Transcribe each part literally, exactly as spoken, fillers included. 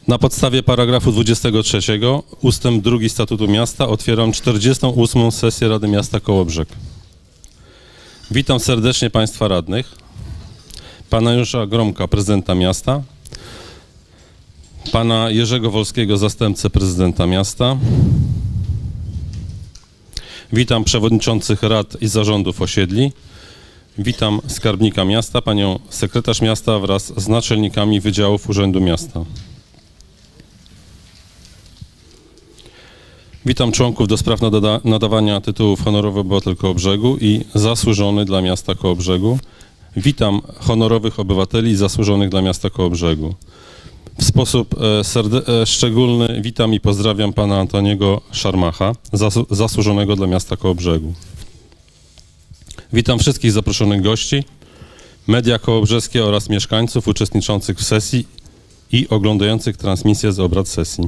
Na podstawie paragrafu dwudziestego trzeciego ustęp drugi Statutu Miasta otwieram czterdziestą ósmą sesję Rady Miasta Kołobrzeg. Witam serdecznie Państwa radnych, Pana Janusza Gromka, prezydenta miasta, Pana Jerzego Wolskiego, zastępcę prezydenta miasta. Witam przewodniczących rad i zarządów osiedli. Witam skarbnika miasta, panią sekretarz miasta wraz z naczelnikami wydziałów Urzędu Miasta. Witam członków do spraw nada nadawania tytułów honorowy obywatel Kołobrzegu i zasłużony dla miasta Kołobrzegu. Witam honorowych obywateli zasłużonych dla miasta Kołobrzegu. W sposób e, szczególny witam i pozdrawiam pana Antoniego Szarmacha, zasu zasłużonego dla miasta Kołobrzegu. Witam wszystkich zaproszonych gości, media kołobrzeskie oraz mieszkańców uczestniczących w sesji i oglądających transmisję z obrad sesji.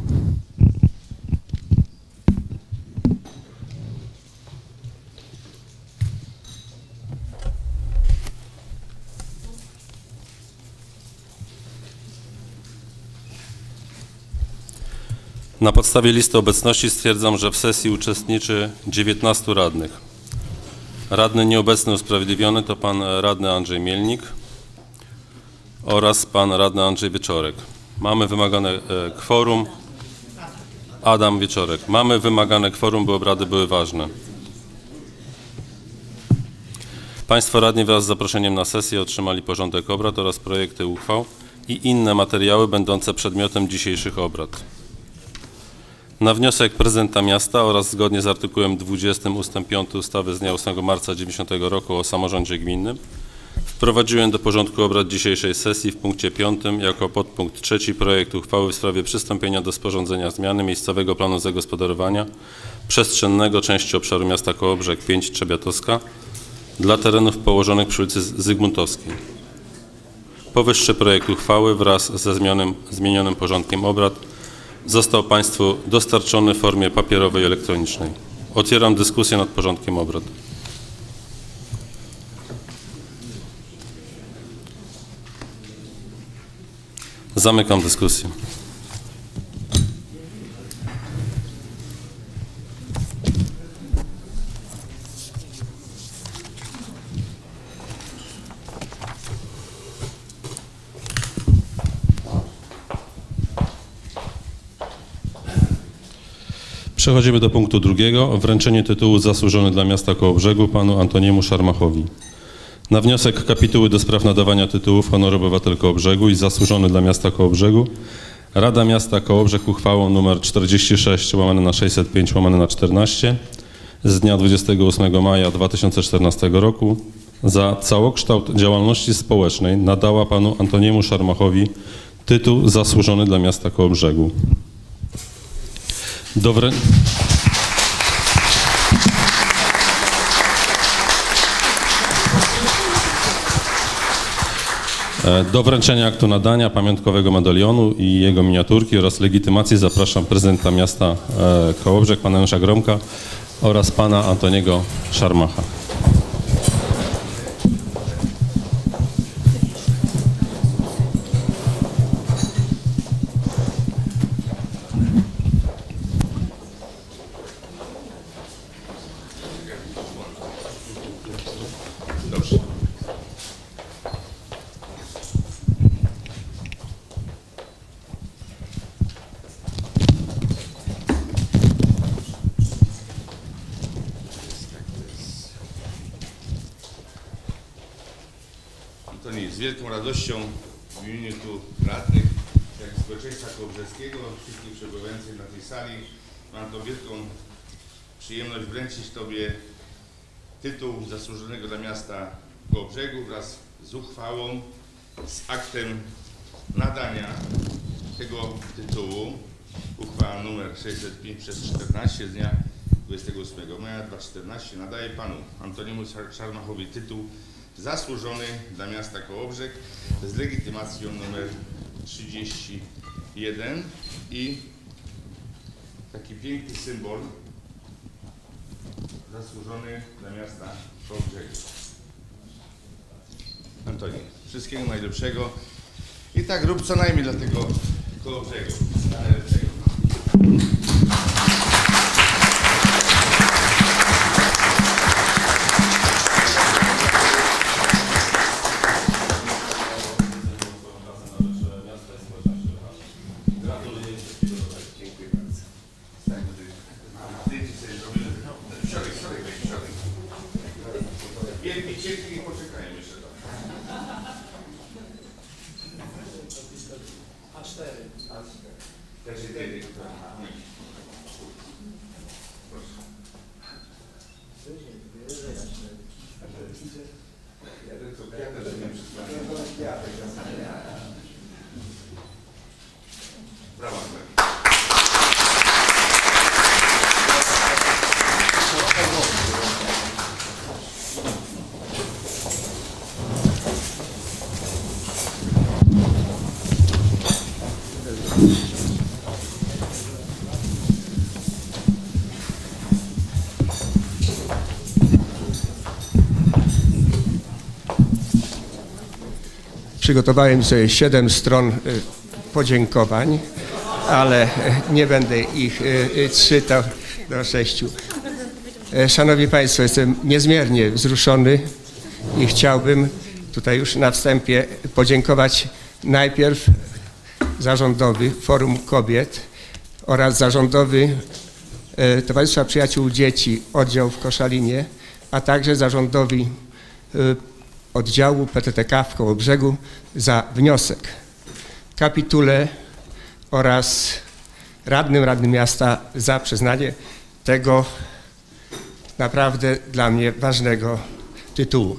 Na podstawie listy obecności stwierdzam, że w sesji uczestniczy dziewiętnastu radnych. Radny nieobecny usprawiedliwiony to pan radny Andrzej Mielnik oraz pan radny Andrzej Wieczorek. Mamy wymagane kworum. Adam Wieczorek. Mamy wymagane kworum, by obrady były ważne. Państwo radni wraz z zaproszeniem na sesję otrzymali porządek obrad oraz projekty uchwał i inne materiały będące przedmiotem dzisiejszych obrad. Na wniosek prezydenta miasta oraz zgodnie z artykułem dwudziestym ustęp piąty ustawy z dnia ósmego marca tysiąc dziewięćset dziewięćdziesiątego roku o samorządzie gminnym wprowadziłem do porządku obrad dzisiejszej sesji w punkcie piątym jako podpunkt trzeci projekt uchwały w sprawie przystąpienia do sporządzenia zmiany miejscowego planu zagospodarowania przestrzennego części obszaru miasta Kołobrzeg pięć Trzebiatowska dla terenów położonych przy ulicy Zygmuntowskiej. Powyższy projekt uchwały wraz ze zmienionym, zmienionym porządkiem obrad został Państwu dostarczony w formie papierowej i elektronicznej. Otwieram dyskusję nad porządkiem obrad. Zamykam dyskusję. Przechodzimy do punktu drugiego. Wręczenie tytułu zasłużony dla miasta Kołobrzegu panu Antoniemu Szarmachowi. Na wniosek kapituły do spraw nadawania tytułów honoru obywatel Kołobrzegu i zasłużony dla miasta Kołobrzegu Rada Miasta Kołobrzeg uchwałą nr czterdzieści sześć łamane na sześćset pięć łamane na czternaście z dnia dwudziestego ósmego maja dwa tysiące czternastego roku za całokształt działalności społecznej nadała panu Antoniemu Szarmachowi tytuł zasłużony dla miasta Kołobrzegu. Do, wrę... Do wręczenia aktu nadania, pamiątkowego medalionu i jego miniaturki oraz legitymacji zapraszam prezydenta miasta Kołobrzeg, pana Janusza Gromka oraz pana Antoniego Szarmacha. Z wielką radością w imieniu tu radnych, jak i społeczeństwa kołobrzeskiego, wszystkich przebywających na tej sali, mam to wielką przyjemność wręczyć Tobie tytuł zasłużonego dla miasta Kołobrzegu wraz z uchwałą, z aktem nadania tego tytułu. Uchwała nr sześćset pięć przez czternaście z dnia dwudziestego ósmego maja dwa tysiące czternastego nadaje panu Antoniemu Szarmachowi tytuł zasłużony dla miasta Kołobrzeg z legitymacją numer trzydzieści jeden i taki piękny symbol zasłużony dla miasta Kołobrzegu. Antoni, wszystkiego najlepszego i tak rób co najmniej dla tego Kołobrzegu. Najlepszego. Dziękuję bardzo. Wielki ciężki i poczekajmy jeszcze tam. A cztery. Też jedyny. Brawo. Przygotowałem sobie siedem stron podziękowań, ale nie będę ich czytał do sześciu. Szanowni Państwo, jestem niezmiernie wzruszony i chciałbym tutaj już na wstępie podziękować najpierw zarządowi Forum Kobiet oraz zarządowi Towarzystwa Przyjaciół Dzieci, oddział w Koszalinie, a także zarządowi oddziału P T T K w Kołobrzegu za wniosek, kapitule oraz radnym radnym miasta za przyznanie tego naprawdę dla mnie ważnego tytułu.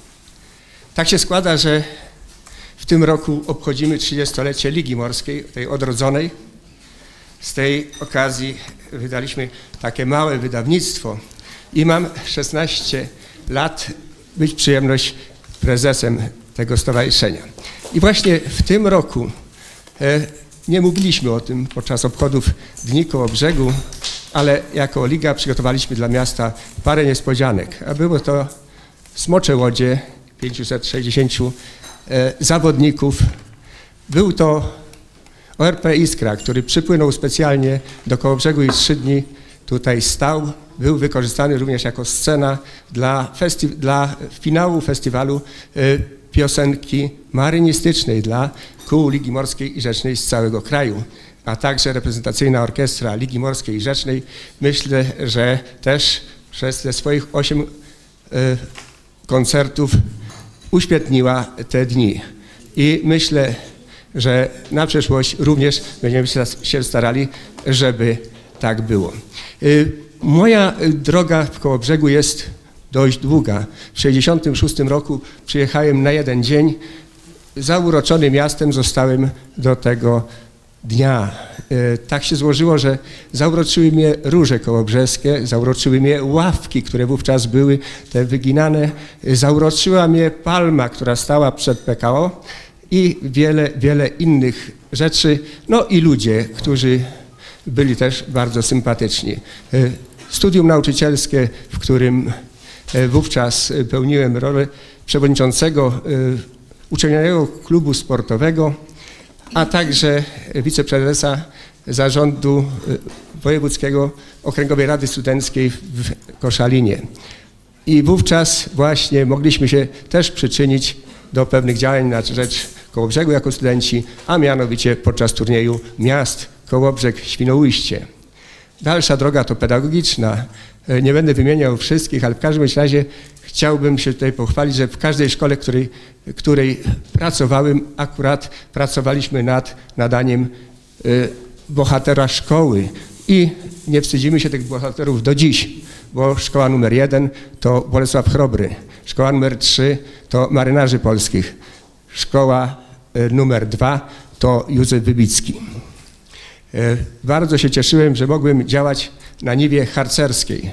Tak się składa, że w tym roku obchodzimy trzydziestolecie Ligi Morskiej, tej odrodzonej. Z tej okazji wydaliśmy takie małe wydawnictwo i mam szesnaście lat być przyjemność prezesem tego stowarzyszenia. I właśnie w tym roku e, nie mówiliśmy o tym podczas obchodów Dni Kołobrzegu, ale jako Liga przygotowaliśmy dla miasta parę niespodzianek, a było to Smocze Łodzie, pięćset sześćdziesięciu e, zawodników. Był to O R P Iskra, który przypłynął specjalnie do Kołobrzegu i trzy dni tutaj stał. Był wykorzystany również jako scena dla, festi dla finału festiwalu y, piosenki marynistycznej dla kół Ligi Morskiej i Rzecznej z całego kraju, a także reprezentacyjna orkiestra Ligi Morskiej i Rzecznej. Myślę, że też przez te swoich osiem y, koncertów uświetniła te dni. I myślę, że na przyszłość również będziemy się starali, żeby tak było. Y, Moja droga w Kołobrzegu jest dość długa. W tysiąc dziewięćset sześćdziesiątym szóstym roku przyjechałem na jeden dzień. Zauroczony miastem zostałem do tego dnia. Tak się złożyło, że zauroczyły mnie róże kołobrzeskie, zauroczyły mnie ławki, które wówczas były te wyginane, zauroczyła mnie palma, która stała przed P K O i wiele, wiele innych rzeczy. No i ludzie, którzy byli też bardzo sympatyczni. Studium nauczycielskie, w którym wówczas pełniłem rolę przewodniczącego uczelnianego klubu sportowego, a także wiceprezesa zarządu wojewódzkiego Okręgowej Rady Studenckiej w Koszalinie. I wówczas właśnie mogliśmy się też przyczynić do pewnych działań na rzecz Kołobrzegu jako studenci, a mianowicie podczas turnieju miast Kołobrzeg, Świnoujście. Dalsza droga to pedagogiczna. Nie będę wymieniał wszystkich, ale w każdym razie chciałbym się tutaj pochwalić, że w każdej szkole, której, której pracowałem, akurat pracowaliśmy nad nadaniem y, bohatera szkoły. I nie wstydzimy się tych bohaterów do dziś, bo szkoła numer jeden to Bolesław Chrobry, szkoła numer trzy to Marynarzy Polskich, szkoła y, numer dwa to Józef Wybicki. Bardzo się cieszyłem, że mogłem działać na niwie harcerskiej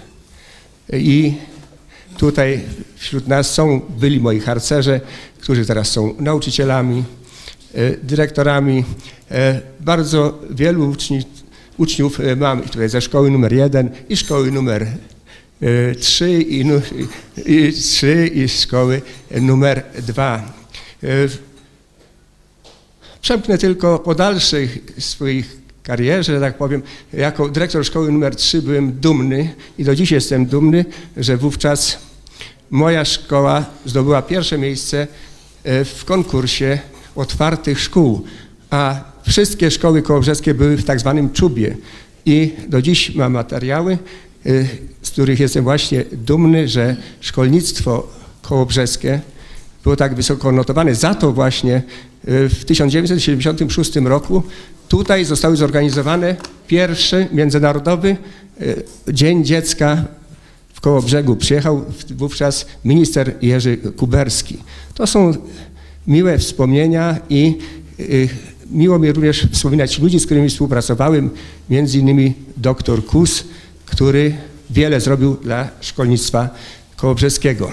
i tutaj wśród nas są, byli moi harcerze, którzy teraz są nauczycielami, dyrektorami. Bardzo wielu uczniów, uczniów mam tutaj ze szkoły numer jeden i szkoły numer trzy i, i, trzy i szkoły numer dwa. Przemknę tylko po dalszej swojej karierze, że tak powiem, jako dyrektor szkoły numer trzy byłem dumny i do dziś jestem dumny, że wówczas moja szkoła zdobyła pierwsze miejsce w konkursie otwartych szkół, a wszystkie szkoły kołobrzeskie były w tak zwanym czubie. I do dziś mam materiały, z których jestem właśnie dumny, że szkolnictwo kołobrzeskie było tak wysoko notowane. Za to właśnie w tysiąc dziewięćset siedemdziesiątym szóstym roku tutaj zostały zorganizowane pierwszy międzynarodowy Dzień Dziecka w Kołobrzegu. Przyjechał wówczas minister Jerzy Kuberski. To są miłe wspomnienia i miło mi również wspominać ludzi, z którymi współpracowałem, między innymi doktor Kus, który wiele zrobił dla szkolnictwa kołobrzeskiego.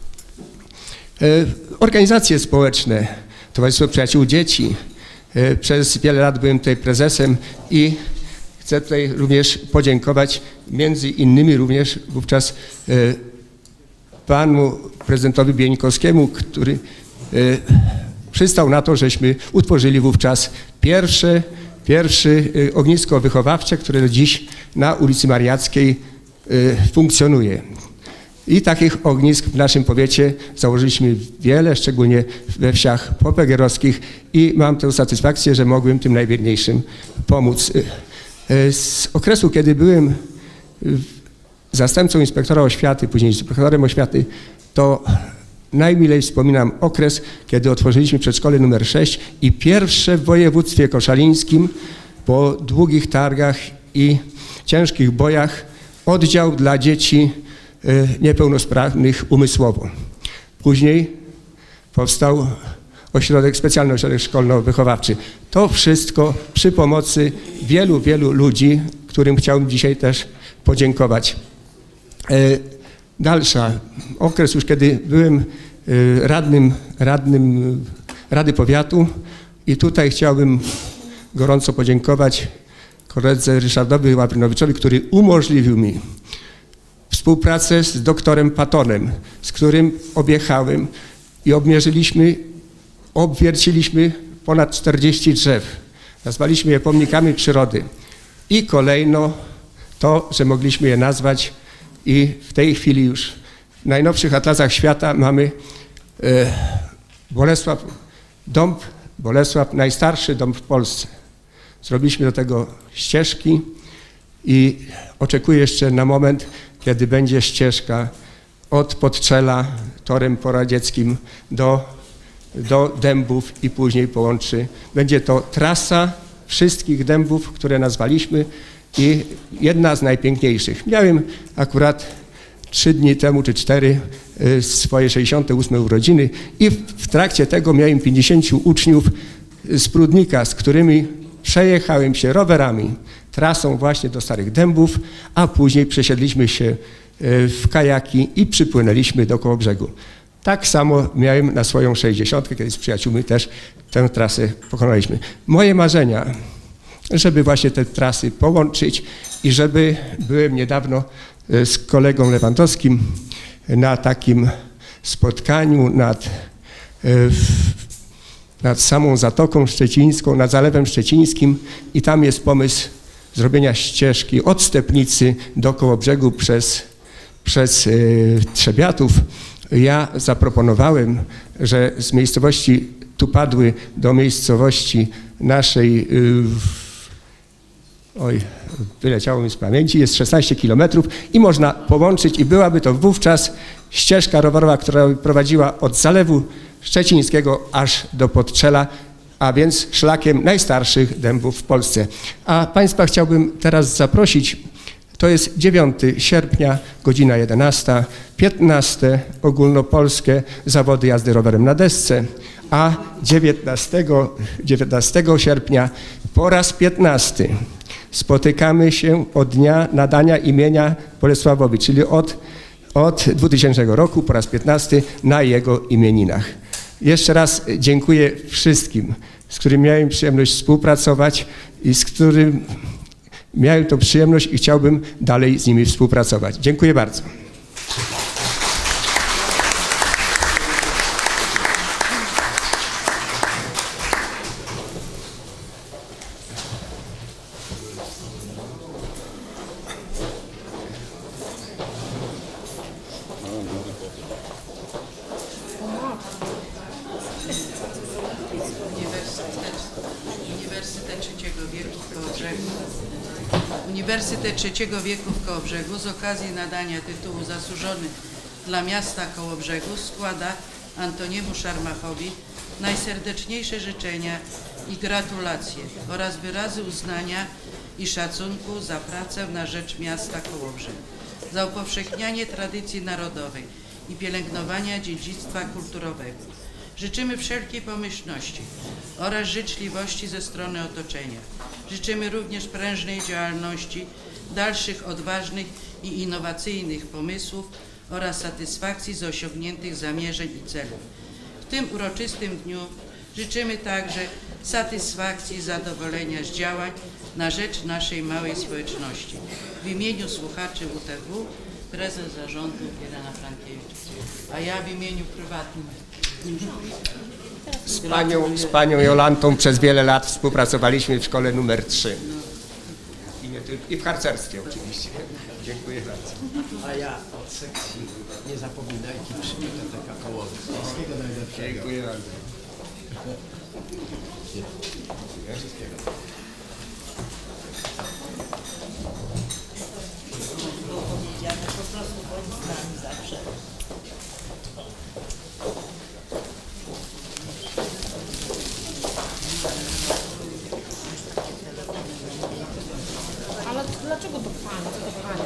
Organizacje społeczne, Towarzystwo Przyjaciół Dzieci. Przez wiele lat byłem tutaj prezesem i chcę tutaj również podziękować między innymi również wówczas panu prezydentowi Bieńkowskiemu, który przystał na to, żeśmy utworzyli wówczas pierwsze, pierwsze ognisko wychowawcze, które do dziś na ulicy Mariackiej funkcjonuje. I takich ognisk w naszym powiecie założyliśmy wiele, szczególnie we wsiach popegeerowskich i mam tę satysfakcję, że mogłem tym najbiedniejszym pomóc. Z okresu, kiedy byłem zastępcą inspektora oświaty, później inspektorem oświaty, to najmilej wspominam okres, kiedy otworzyliśmy przedszkole numer sześć i pierwsze w województwie koszalińskim po długich targach i ciężkich bojach oddział dla dzieci niepełnosprawnych umysłowo. Później powstał ośrodek, specjalny ośrodek szkolno-wychowawczy. To wszystko przy pomocy wielu, wielu ludzi, którym chciałbym dzisiaj też podziękować. Dalsza, okres już kiedy byłem radnym, radnym Rady Powiatu i tutaj chciałbym gorąco podziękować koledze Ryszardowi Łabrynowiczowi, który umożliwił mi współpracę z doktorem Patonem, z którym objechałem i obmierzyliśmy, obwierciliśmy ponad czterdzieści drzew. Nazwaliśmy je pomnikami przyrody. I kolejno to, że mogliśmy je nazwać i w tej chwili już w najnowszych atlasach świata mamy e, Bolesław, dąb Bolesław, najstarszy dąb w Polsce. Zrobiliśmy do tego ścieżki i oczekuję jeszcze na moment, kiedy będzie ścieżka od Podczela torem poradzieckim do, do Dębów i później połączy. Będzie to trasa wszystkich dębów, które nazwaliśmy i jedna z najpiękniejszych. Miałem akurat trzy dni temu, czy cztery, swoje sześćdziesiąte ósme urodziny i w, w trakcie tego miałem pięćdziesięciu uczniów z Prudnika, z którymi przejechałem się rowerami trasą właśnie do Starych Dębów, a później przesiedliśmy się w kajaki i przypłynęliśmy do Kołobrzegu. Tak samo miałem na swoją sześćdziesiątkę, kiedy z przyjaciółmi też tę trasę pokonaliśmy. Moje marzenia, żeby właśnie te trasy połączyć i żeby byłem niedawno z kolegą Lewandowskim na takim spotkaniu nad, nad samą Zatoką Szczecińską, nad Zalewem Szczecińskim i tam jest pomysł zrobienia ścieżki od Stepnicy do Kołobrzegu przez, przez Trzebiatów. Ja zaproponowałem, że z miejscowości Tupadły do miejscowości naszej, oj, wyleciało mi z pamięci, jest szesnaście kilometrów i można połączyć i byłaby to wówczas ścieżka rowerowa, która prowadziła od Zalewu Szczecińskiego aż do Podczela, a więc szlakiem najstarszych dębów w Polsce. A Państwa chciałbym teraz zaprosić, to jest dziewiątego sierpnia, godzina jedenasta, piętnastego ogólnopolskie zawody jazdy rowerem na desce, a dziewiętnastego sierpnia po raz piętnasty spotykamy się od dnia nadania imienia Bolesławowi, czyli od, od dwutysięcznego roku po raz piętnasty na jego imieninach. Jeszcze raz dziękuję wszystkim, z którymi miałem przyjemność współpracować i z którym miałem tą przyjemność i chciałbym dalej z nimi współpracować. Dziękuję bardzo. wieku w Kołobrzegu. Uniwersytet trzeciego wieku w Kołobrzegu z okazji nadania tytułu zasłużony dla miasta Kołobrzegu składa Antoniemu Szarmachowi najserdeczniejsze życzenia i gratulacje oraz wyrazy uznania i szacunku za pracę na rzecz miasta Kołobrzeg, za upowszechnianie tradycji narodowej i pielęgnowania dziedzictwa kulturowego. Życzymy wszelkiej pomyślności oraz życzliwości ze strony otoczenia. Życzymy również prężnej działalności, dalszych odważnych i innowacyjnych pomysłów oraz satysfakcji z osiągniętych zamierzeń i celów. W tym uroczystym dniu życzymy także satysfakcji i zadowolenia z działań na rzecz naszej małej społeczności. W imieniu słuchaczy U T W prezes zarządu Irena Frankiewicz, a ja w imieniu prywatnym. Z panią, z panią Jolantą przez wiele lat współpracowaliśmy w szkole numer trzy. I, nie tylko, i w harcerstwie oczywiście. Dziękuję bardzo. A ja od sekcji nie zapominajcie przy Biblioteka Kołobrzeg. Wszystkiego najlepszego. Dziękuję bardzo. Wszystkiego. Po prostu bądź z nami zawsze. Ale dlaczego to pani? To pani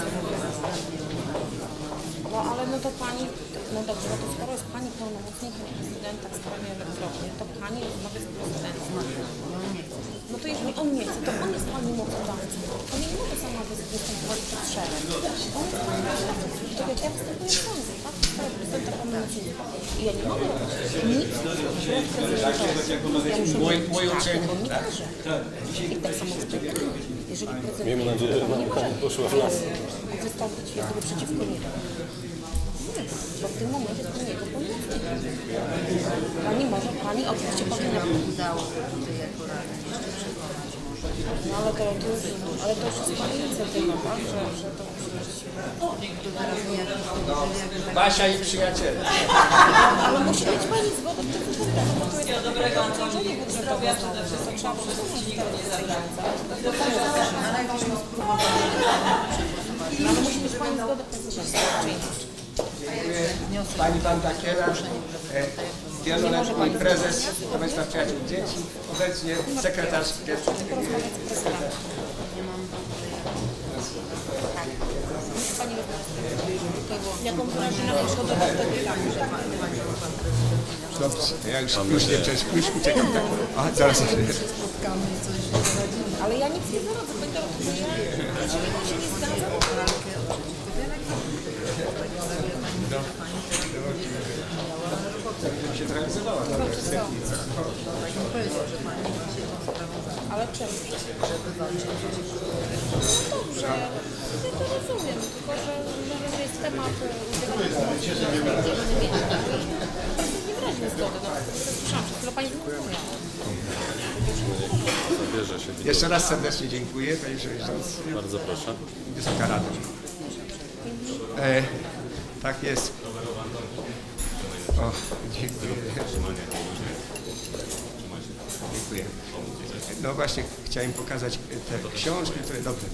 no ale no to pani, no dobrze, no to skoro jest pani pełnomocnikiem prezydenta w sprawie elektrowni, to pani rozmawia z prezydentem. No to jeżeli on nie chce, to on jest pani mocodawcą. Pani nie może sama występować przed szereg. On jest pani mocodawcą. To jak ja występuję w sądzie, tak? W sprawie prezydenta pełnomocnika. I ja nie mogę robić nic wbrew prezydentowi. Ja muszę Mój, robić mój tak, uczeń. jak on mi każe. I tak samo w sprawie. Jeżeli prezydent Miejmy nadzieję, że nie może poszła w las. wystąpić jakby przeciwko niemu. Bo w tym momencie to nie jego pełnomocnik. Pani może, pani oczywiście powinna... Udało tutaj jako radny jeszcze przekonać może. No ale to, to, już, ale to już jest pani inicjatywa, tak? Że, że to To teraz nie jakiś jakby tak... Basia i przyjaciele. ale musi mieć pani zgodę w tym wypadku, bo to jest dobre obciążenie budżetowe. To trzeba przesunąć te pieniądze. Ale jakbyśmy spróbowali No, ale musi mieć pani zgodę prezesa. Pani Wanda Kiela, e, wieloletni prezes Towarzystwa Przyjaciół Dzieci, obecnie sekretarz pierwszy. Jaką wyrażenia zgodę do tego? Dobrze, ja już, już nie przecież już uciekam. Tak. A, zaraz. Ale ja nic nie wyrodzę, będę o tym, że ja, jeżeli pan się nie zgadza, Się zrealizowała. ale czemu? No dobrze, ja to rozumiem, tylko że może, że jest temat udzielania pomocy, że nie wyraźnie zgody, no słyszałam, przed chwilą pani mówiła. Zabierze się. Jeszcze raz serdecznie dziękuję, panie przewodniczący. Bardzo proszę. Wysoka Rado. E, tak jest. O, dziękuję. Dziękuję. No właśnie, chciałem pokazać te książki, które dobrze.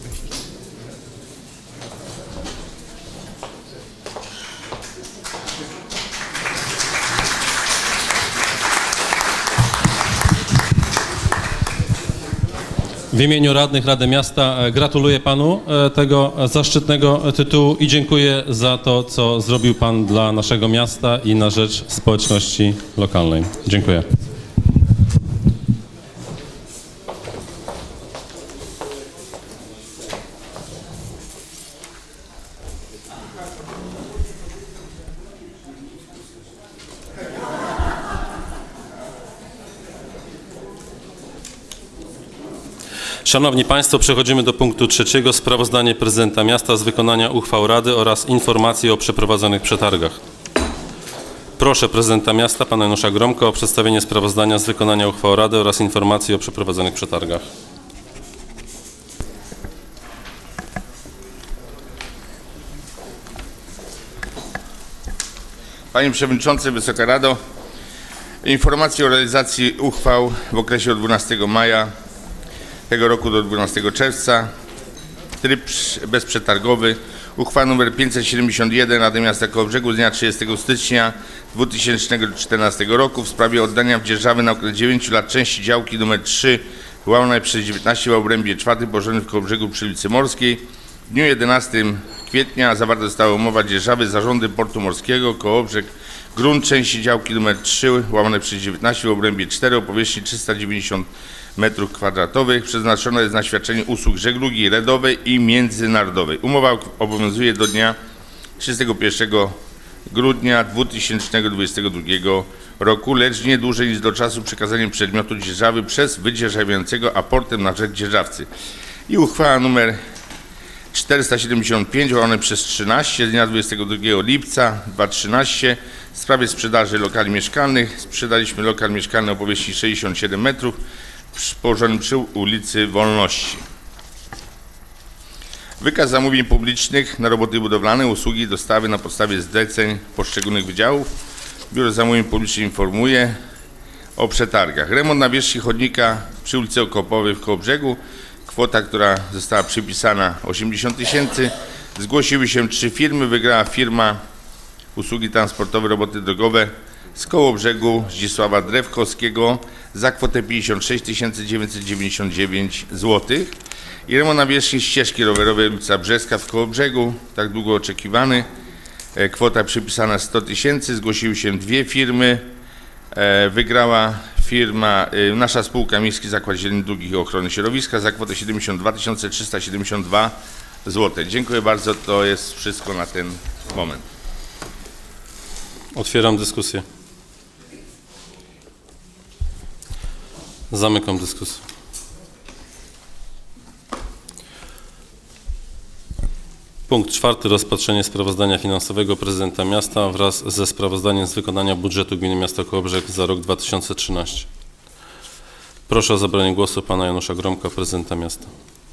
W imieniu radnych Rady Miasta gratuluję panu tego zaszczytnego tytułu i dziękuję za to, co zrobił pan dla naszego miasta i na rzecz społeczności lokalnej. Dziękuję. Szanowni Państwo, przechodzimy do punktu trzeciego. Sprawozdanie prezydenta miasta z wykonania uchwał Rady oraz informacji o przeprowadzonych przetargach. Proszę prezydenta miasta, pana Janusza Gromko, o przedstawienie sprawozdania z wykonania uchwał Rady oraz informacji o przeprowadzonych przetargach. Panie Przewodniczący, Wysoka Rado, informacje o realizacji uchwał w okresie od dwunastego maja tego roku do dwunastego czerwca. Tryb bezprzetargowy. Uchwała nr pięćset siedemdziesiąt jeden Rady Miasta Kołobrzegu z dnia trzydziestego stycznia dwa tysiące czternastego roku w sprawie oddania w dzierżawę na okres dziewięciu lat części działki nr trzy łamane przez dziewiętnaście w obrębie czwartym położonej w Kołobrzegu przy ulicy Morskiej. W dniu jedenastego kwietnia zawarta została umowa dzierżawy z Zarządem Portu Morskiego Kołobrzeg grunt części działki nr trzy łamane przez dziewiętnaście w obrębie cztery o powierzchni trzysta dziewięćdziesiąt metrów kwadratowych przeznaczona jest na świadczenie usług żeglugi ledowej i międzynarodowej. Umowa obowiązuje do dnia trzydziestego pierwszego grudnia dwa tysiące dwudziestego drugiego roku, lecz nie dłużej niż do czasu przekazania przedmiotu dzierżawy przez wydzierżawiającego aportem na rzecz dzierżawcy. I uchwała nr czterysta siedemdziesiąt pięć łamane przez trzynaście z dnia dwudziestego drugiego lipca dwa tysiące trzynastego w sprawie sprzedaży lokali mieszkalnych. Sprzedaliśmy lokal mieszkalny o powierzchni sześćdziesiąt siedem metrów położony przy ulicy Wolności. Wykaz zamówień publicznych na roboty budowlane, usługi i dostawy na podstawie zleceń poszczególnych wydziałów. Biuro Zamówień Publicznych informuje o przetargach. Remont nawierzchni chodnika przy ulicy Okopowej w Kołobrzegu. Kwota, która została przypisana osiemdziesiąt tysięcy. Zgłosiły się trzy firmy. Wygrała firma Usługi Transportowe, Roboty Drogowe z Kołobrzegu Zdzisława Drewkowskiego za kwotę pięćdziesiąt sześć tysięcy dziewięćset dziewięćdziesiąt dziewięć złotych. I remont nawierzchni ścieżki rowerowej ulica Brzeska w Kołobrzegu, tak długo oczekiwany. Kwota przypisana sto tysięcy. Zgłosiły się dwie firmy. Wygrała firma, nasza spółka Miejski Zakład Zieleni Długich i Ochrony Środowiska za kwotę siedemdziesiąt dwa tysiące trzysta siedemdziesiąt dwa złote. Dziękuję bardzo. To jest wszystko na ten moment. Otwieram dyskusję. Zamykam dyskusję. Punkt czwarty. Rozpatrzenie sprawozdania finansowego prezydenta miasta wraz ze sprawozdaniem z wykonania budżetu Gminy Miasta Kołobrzeg za rok dwa tysiące trzynasty. Proszę o zabranie głosu pana Janusza Gromka, prezydenta miasta.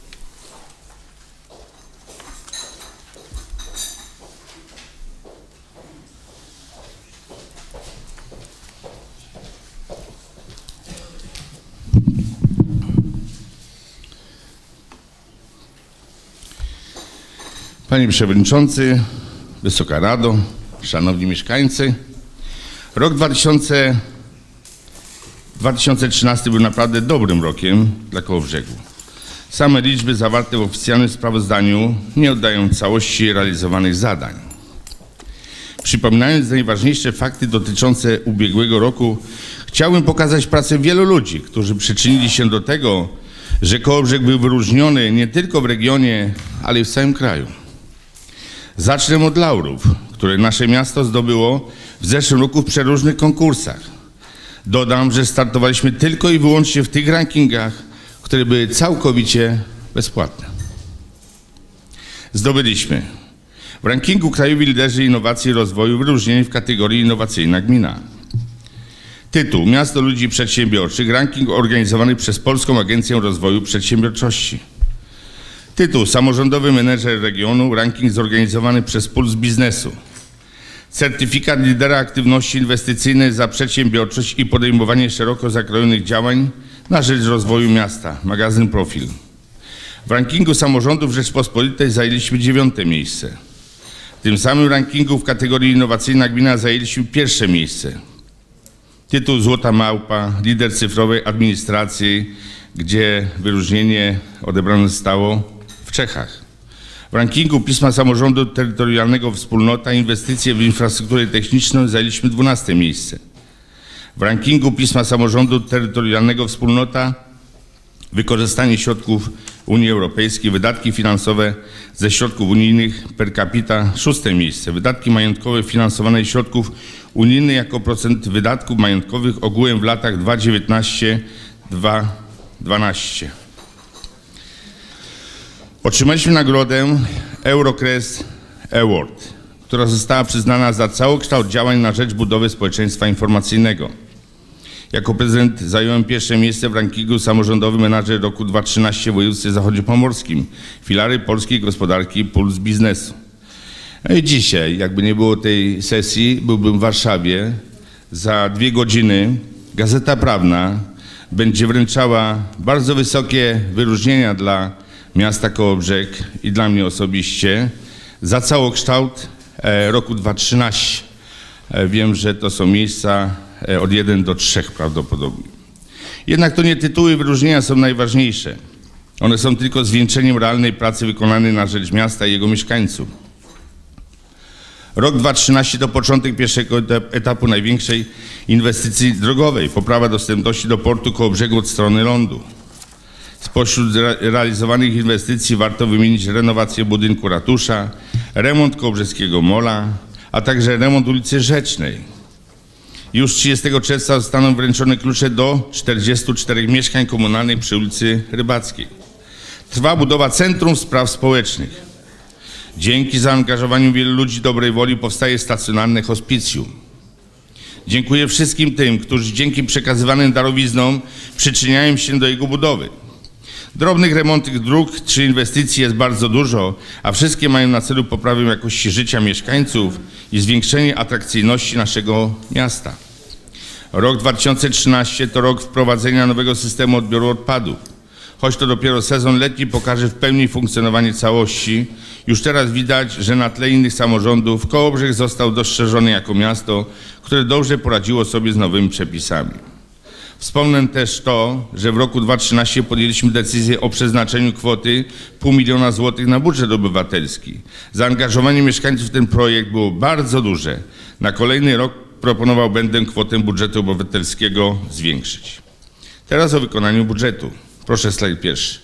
Panie Przewodniczący, Wysoka Rado, Szanowni Mieszkańcy. Rok dwa tysiące trzynasty był naprawdę dobrym rokiem dla Kołobrzegu. Same liczby zawarte w oficjalnym sprawozdaniu nie oddają całości realizowanych zadań. Przypominając najważniejsze fakty dotyczące ubiegłego roku, chciałbym pokazać pracę wielu ludzi, którzy przyczynili się do tego, że Kołobrzeg był wyróżniony nie tylko w regionie, ale i w całym kraju. Zacznę od laurów, które nasze miasto zdobyło w zeszłym roku w przeróżnych konkursach. Dodam, że startowaliśmy tylko i wyłącznie w tych rankingach, które były całkowicie bezpłatne. Zdobyliśmy w rankingu Krajowi Liderzy Innowacji i Rozwoju wyróżnienie w kategorii Innowacyjna Gmina. Tytuł Miasto Ludzi Przedsiębiorczych, ranking organizowany przez Polską Agencję Rozwoju Przedsiębiorczości. Tytuł Samorządowy Menedżer Regionu, ranking zorganizowany przez Puls Biznesu. Certyfikat lidera aktywności inwestycyjnej za przedsiębiorczość i podejmowanie szeroko zakrojonych działań na rzecz rozwoju miasta, magazyn Profil. W rankingu samorządów Rzeczpospolitej zajęliśmy dziewiąte miejsce. W tym samym rankingu w kategorii Innowacyjna Gmina zajęliśmy pierwsze miejsce. Tytuł Złota Małpa, lider cyfrowej administracji, gdzie wyróżnienie odebrane zostało w Czechach. W rankingu Pisma Samorządu Terytorialnego Wspólnota Inwestycje w infrastrukturę techniczną zajęliśmy dwunaste miejsce. W rankingu Pisma Samorządu Terytorialnego Wspólnota Wykorzystanie środków Unii Europejskiej, wydatki finansowe ze środków unijnych per capita szóste miejsce. Wydatki majątkowe finansowane ze środków unijnych jako procent wydatków majątkowych ogółem w latach dwa tysiące dziewiętnaście do dwa tysiące dwanaście. Otrzymaliśmy nagrodę Eurocres Award, która została przyznana za całokształt działań na rzecz budowy społeczeństwa informacyjnego. Jako prezydent zająłem pierwsze miejsce w rankingu Samorządowy Menadżer roku dwa tysiące trzynastego w województwie zachodniopomorskim, filary polskiej gospodarki Puls Biznesu. No i dzisiaj, jakby nie było tej sesji, byłbym w Warszawie. Za dwie godziny Gazeta Prawna będzie wręczała bardzo wysokie wyróżnienia dla miasta Kołobrzeg i dla mnie osobiście za całokształt roku dwa tysiące trzynastego. Wiem, że to są miejsca od jeden do trzech prawdopodobnie. Jednak to nie tytuły wyróżnienia są najważniejsze. One są tylko zwieńczeniem realnej pracy wykonanej na rzecz miasta i jego mieszkańców. Rok dwa tysiące trzynasty to początek pierwszego etapu największej inwestycji drogowej, poprawa dostępności do portu Kołobrzegu od strony lądu. Spośród realizowanych inwestycji warto wymienić renowację budynku ratusza, remont kołobrzeskiego mola, a także remont ulicy Rzecznej. Już trzydziestego czerwca zostaną wręczone klucze do czterdziestu czterech mieszkań komunalnych przy ulicy Rybackiej. Trwa budowa Centrum Spraw Społecznych. Dzięki zaangażowaniu wielu ludzi dobrej woli powstaje stacjonarne hospicjum. Dziękuję wszystkim tym, którzy dzięki przekazywanym darowiznom przyczyniają się do jego budowy. Drobnych remontów dróg czy inwestycji jest bardzo dużo, a wszystkie mają na celu poprawę jakości życia mieszkańców i zwiększenie atrakcyjności naszego miasta. Rok dwa tysiące trzynasty to rok wprowadzenia nowego systemu odbioru odpadów. Choć to dopiero sezon letni pokaże w pełni funkcjonowanie całości, już teraz widać, że na tle innych samorządów Kołobrzeg został dostrzeżony jako miasto, które dobrze poradziło sobie z nowymi przepisami. Wspomnę też to, że w roku dwa tysiące trzynastym podjęliśmy decyzję o przeznaczeniu kwoty pół miliona złotych na budżet obywatelski. Zaangażowanie mieszkańców w ten projekt było bardzo duże. Na kolejny rok proponował będę kwotę budżetu obywatelskiego zwiększyć. Teraz o wykonaniu budżetu. Proszę slajd pierwszy.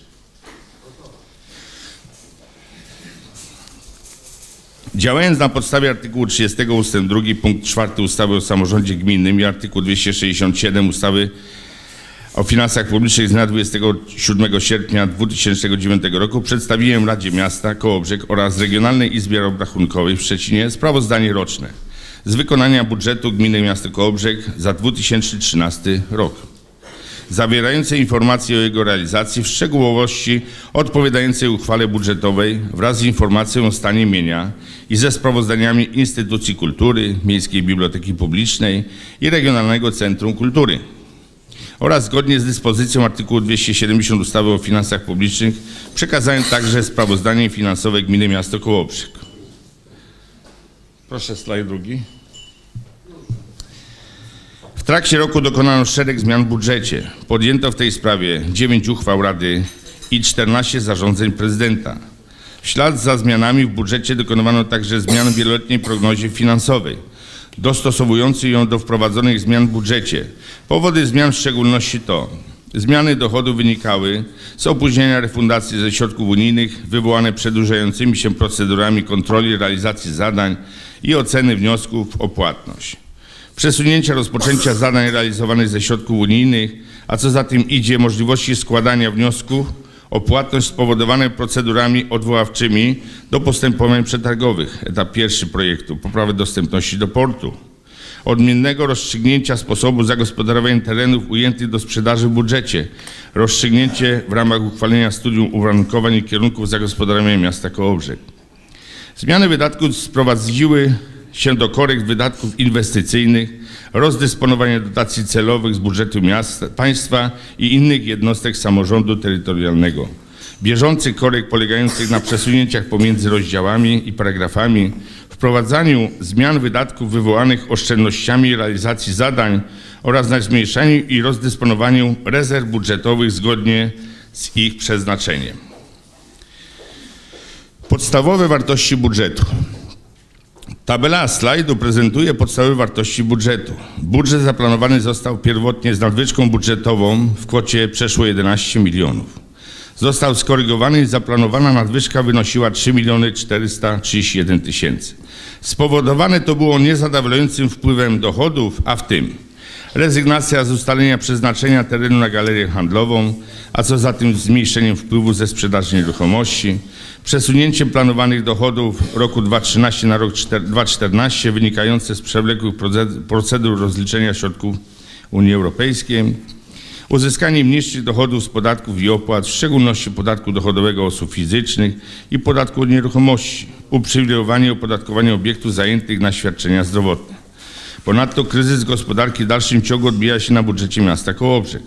Działając na podstawie artykułu trzydziestego ustęp drugi punkt czwarty ustawy o samorządzie gminnym i artykuł dwieście sześćdziesiąt siedem ustawy o finansach publicznych z dnia dwudziestego siódmego sierpnia dwa tysiące dziewiątego roku przedstawiłem Radzie Miasta Kołobrzeg oraz Regionalnej Izbie Obrachunkowej w Szczecinie sprawozdanie roczne z wykonania budżetu Gminy Miasto Kołobrzeg za dwa tysiące trzynasty rok, zawierające informacje o jego realizacji, w szczegółowości odpowiadającej uchwale budżetowej wraz z informacją o stanie mienia i ze sprawozdaniami instytucji kultury, Miejskiej Biblioteki Publicznej i Regionalnego Centrum Kultury. Oraz zgodnie z dyspozycją artykułu dwieście siedemdziesiąt ustawy o finansach publicznych przekazałem także sprawozdanie finansowe Gminy Miasto Kołobrzeg. Proszę slajd drugi. W trakcie roku dokonano szereg zmian w budżecie. Podjęto w tej sprawie dziewięć uchwał Rady i czternaście zarządzeń prezydenta. W ślad za zmianami w budżecie dokonywano także zmian w wieloletniej prognozie finansowej, dostosowującej ją do wprowadzonych zmian w budżecie. Powody zmian w szczególności to: zmiany dochodów wynikały z opóźnienia refundacji ze środków unijnych wywołane przedłużającymi się procedurami kontroli realizacji zadań i oceny wniosków o płatność. Przesunięcia rozpoczęcia zadań realizowanych ze środków unijnych, a co za tym idzie możliwości składania wniosków o płatność spowodowane procedurami odwoławczymi do postępowań przetargowych. Etap pierwszy projektu: poprawy dostępności do portu. Odmiennego rozstrzygnięcia sposobu zagospodarowania terenów ujętych do sprzedaży w budżecie. Rozstrzygnięcie w ramach uchwalenia studium uwarunkowań i kierunków zagospodarowania miasta Kołobrzeg. Zmiany wydatków sprowadziły się do korekt wydatków inwestycyjnych, rozdysponowania dotacji celowych z budżetu miasta, państwa i innych jednostek samorządu terytorialnego. Bieżących korekt polegających na przesunięciach pomiędzy rozdziałami i paragrafami, wprowadzaniu zmian wydatków wywołanych oszczędnościami realizacji zadań oraz na zmniejszaniu i rozdysponowaniu rezerw budżetowych zgodnie z ich przeznaczeniem. Podstawowe wartości budżetu. Tabela slajdu prezentuje podstawowe wartości budżetu. Budżet zaplanowany został pierwotnie z nadwyżką budżetową w kwocie przeszło jedenaście milionów. Został skorygowany i zaplanowana nadwyżka wynosiła trzy miliony czterysta trzydzieści jeden tysięcy. Spowodowane to było niezadowalającym wpływem dochodów, a w tym rezygnacja z ustalenia przeznaczenia terenu na galerię handlową, a co za tym zmniejszeniem wpływu ze sprzedaży nieruchomości, przesunięciem planowanych dochodów roku dwa tysiące trzynasty na rok dwa tysiące czternasty wynikające z przewlekłych procedur rozliczenia środków Unii Europejskiej, uzyskaniem niższych dochodów z podatków i opłat, w szczególności podatku dochodowego osób fizycznych i podatku od nieruchomości, uprzywilejowanie opodatkowania obiektów zajętych na świadczenia zdrowotne. Ponadto kryzys gospodarki w dalszym ciągu odbija się na budżecie miasta Kołobrzeg.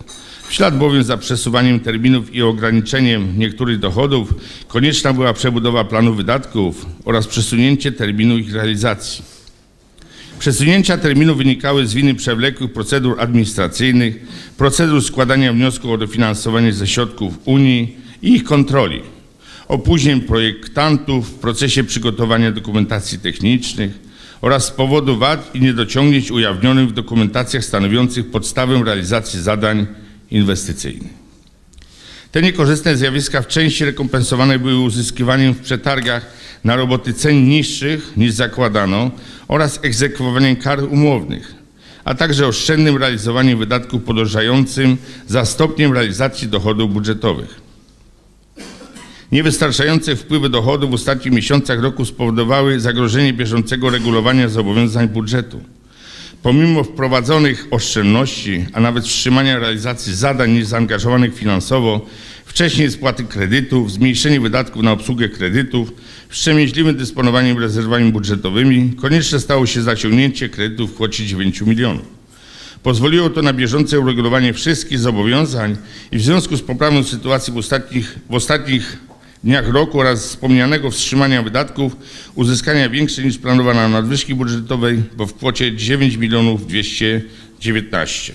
W ślad bowiem za przesuwaniem terminów i ograniczeniem niektórych dochodów konieczna była przebudowa planu wydatków oraz przesunięcie terminu ich realizacji. Przesunięcia terminu wynikały z winy przewlekłych procedur administracyjnych, procedur składania wniosków o dofinansowanie ze środków Unii i ich kontroli, opóźnień projektantów w procesie przygotowania dokumentacji technicznych oraz z powodu wad i niedociągnięć ujawnionych w dokumentacjach stanowiących podstawę realizacji zadań inwestycyjnych. Te niekorzystne zjawiska w części rekompensowane były uzyskiwaniem w przetargach na roboty cen niższych niż zakładano oraz egzekwowaniem kar umownych, a także oszczędnym realizowaniem wydatków podążającym za stopniem realizacji dochodów budżetowych. Niewystarczające wpływy dochodów w ostatnich miesiącach roku spowodowały zagrożenie bieżącego regulowania zobowiązań budżetu. Pomimo wprowadzonych oszczędności, a nawet wstrzymania realizacji zadań niezaangażowanych finansowo, wcześniej spłaty kredytów, zmniejszenie wydatków na obsługę kredytów, wstrzemięźliwym dysponowaniem rezerwami budżetowymi, konieczne stało się zaciągnięcie kredytów w kwocie dziewięciu milionów. Pozwoliło to na bieżące uregulowanie wszystkich zobowiązań i w związku z poprawą sytuacji w ostatnich, w ostatnich dniach roku oraz wspomnianego wstrzymania wydatków, uzyskania większej niż planowana nadwyżki budżetowej, bo w kwocie dziewięć milionów dwieście dziewiętnaście.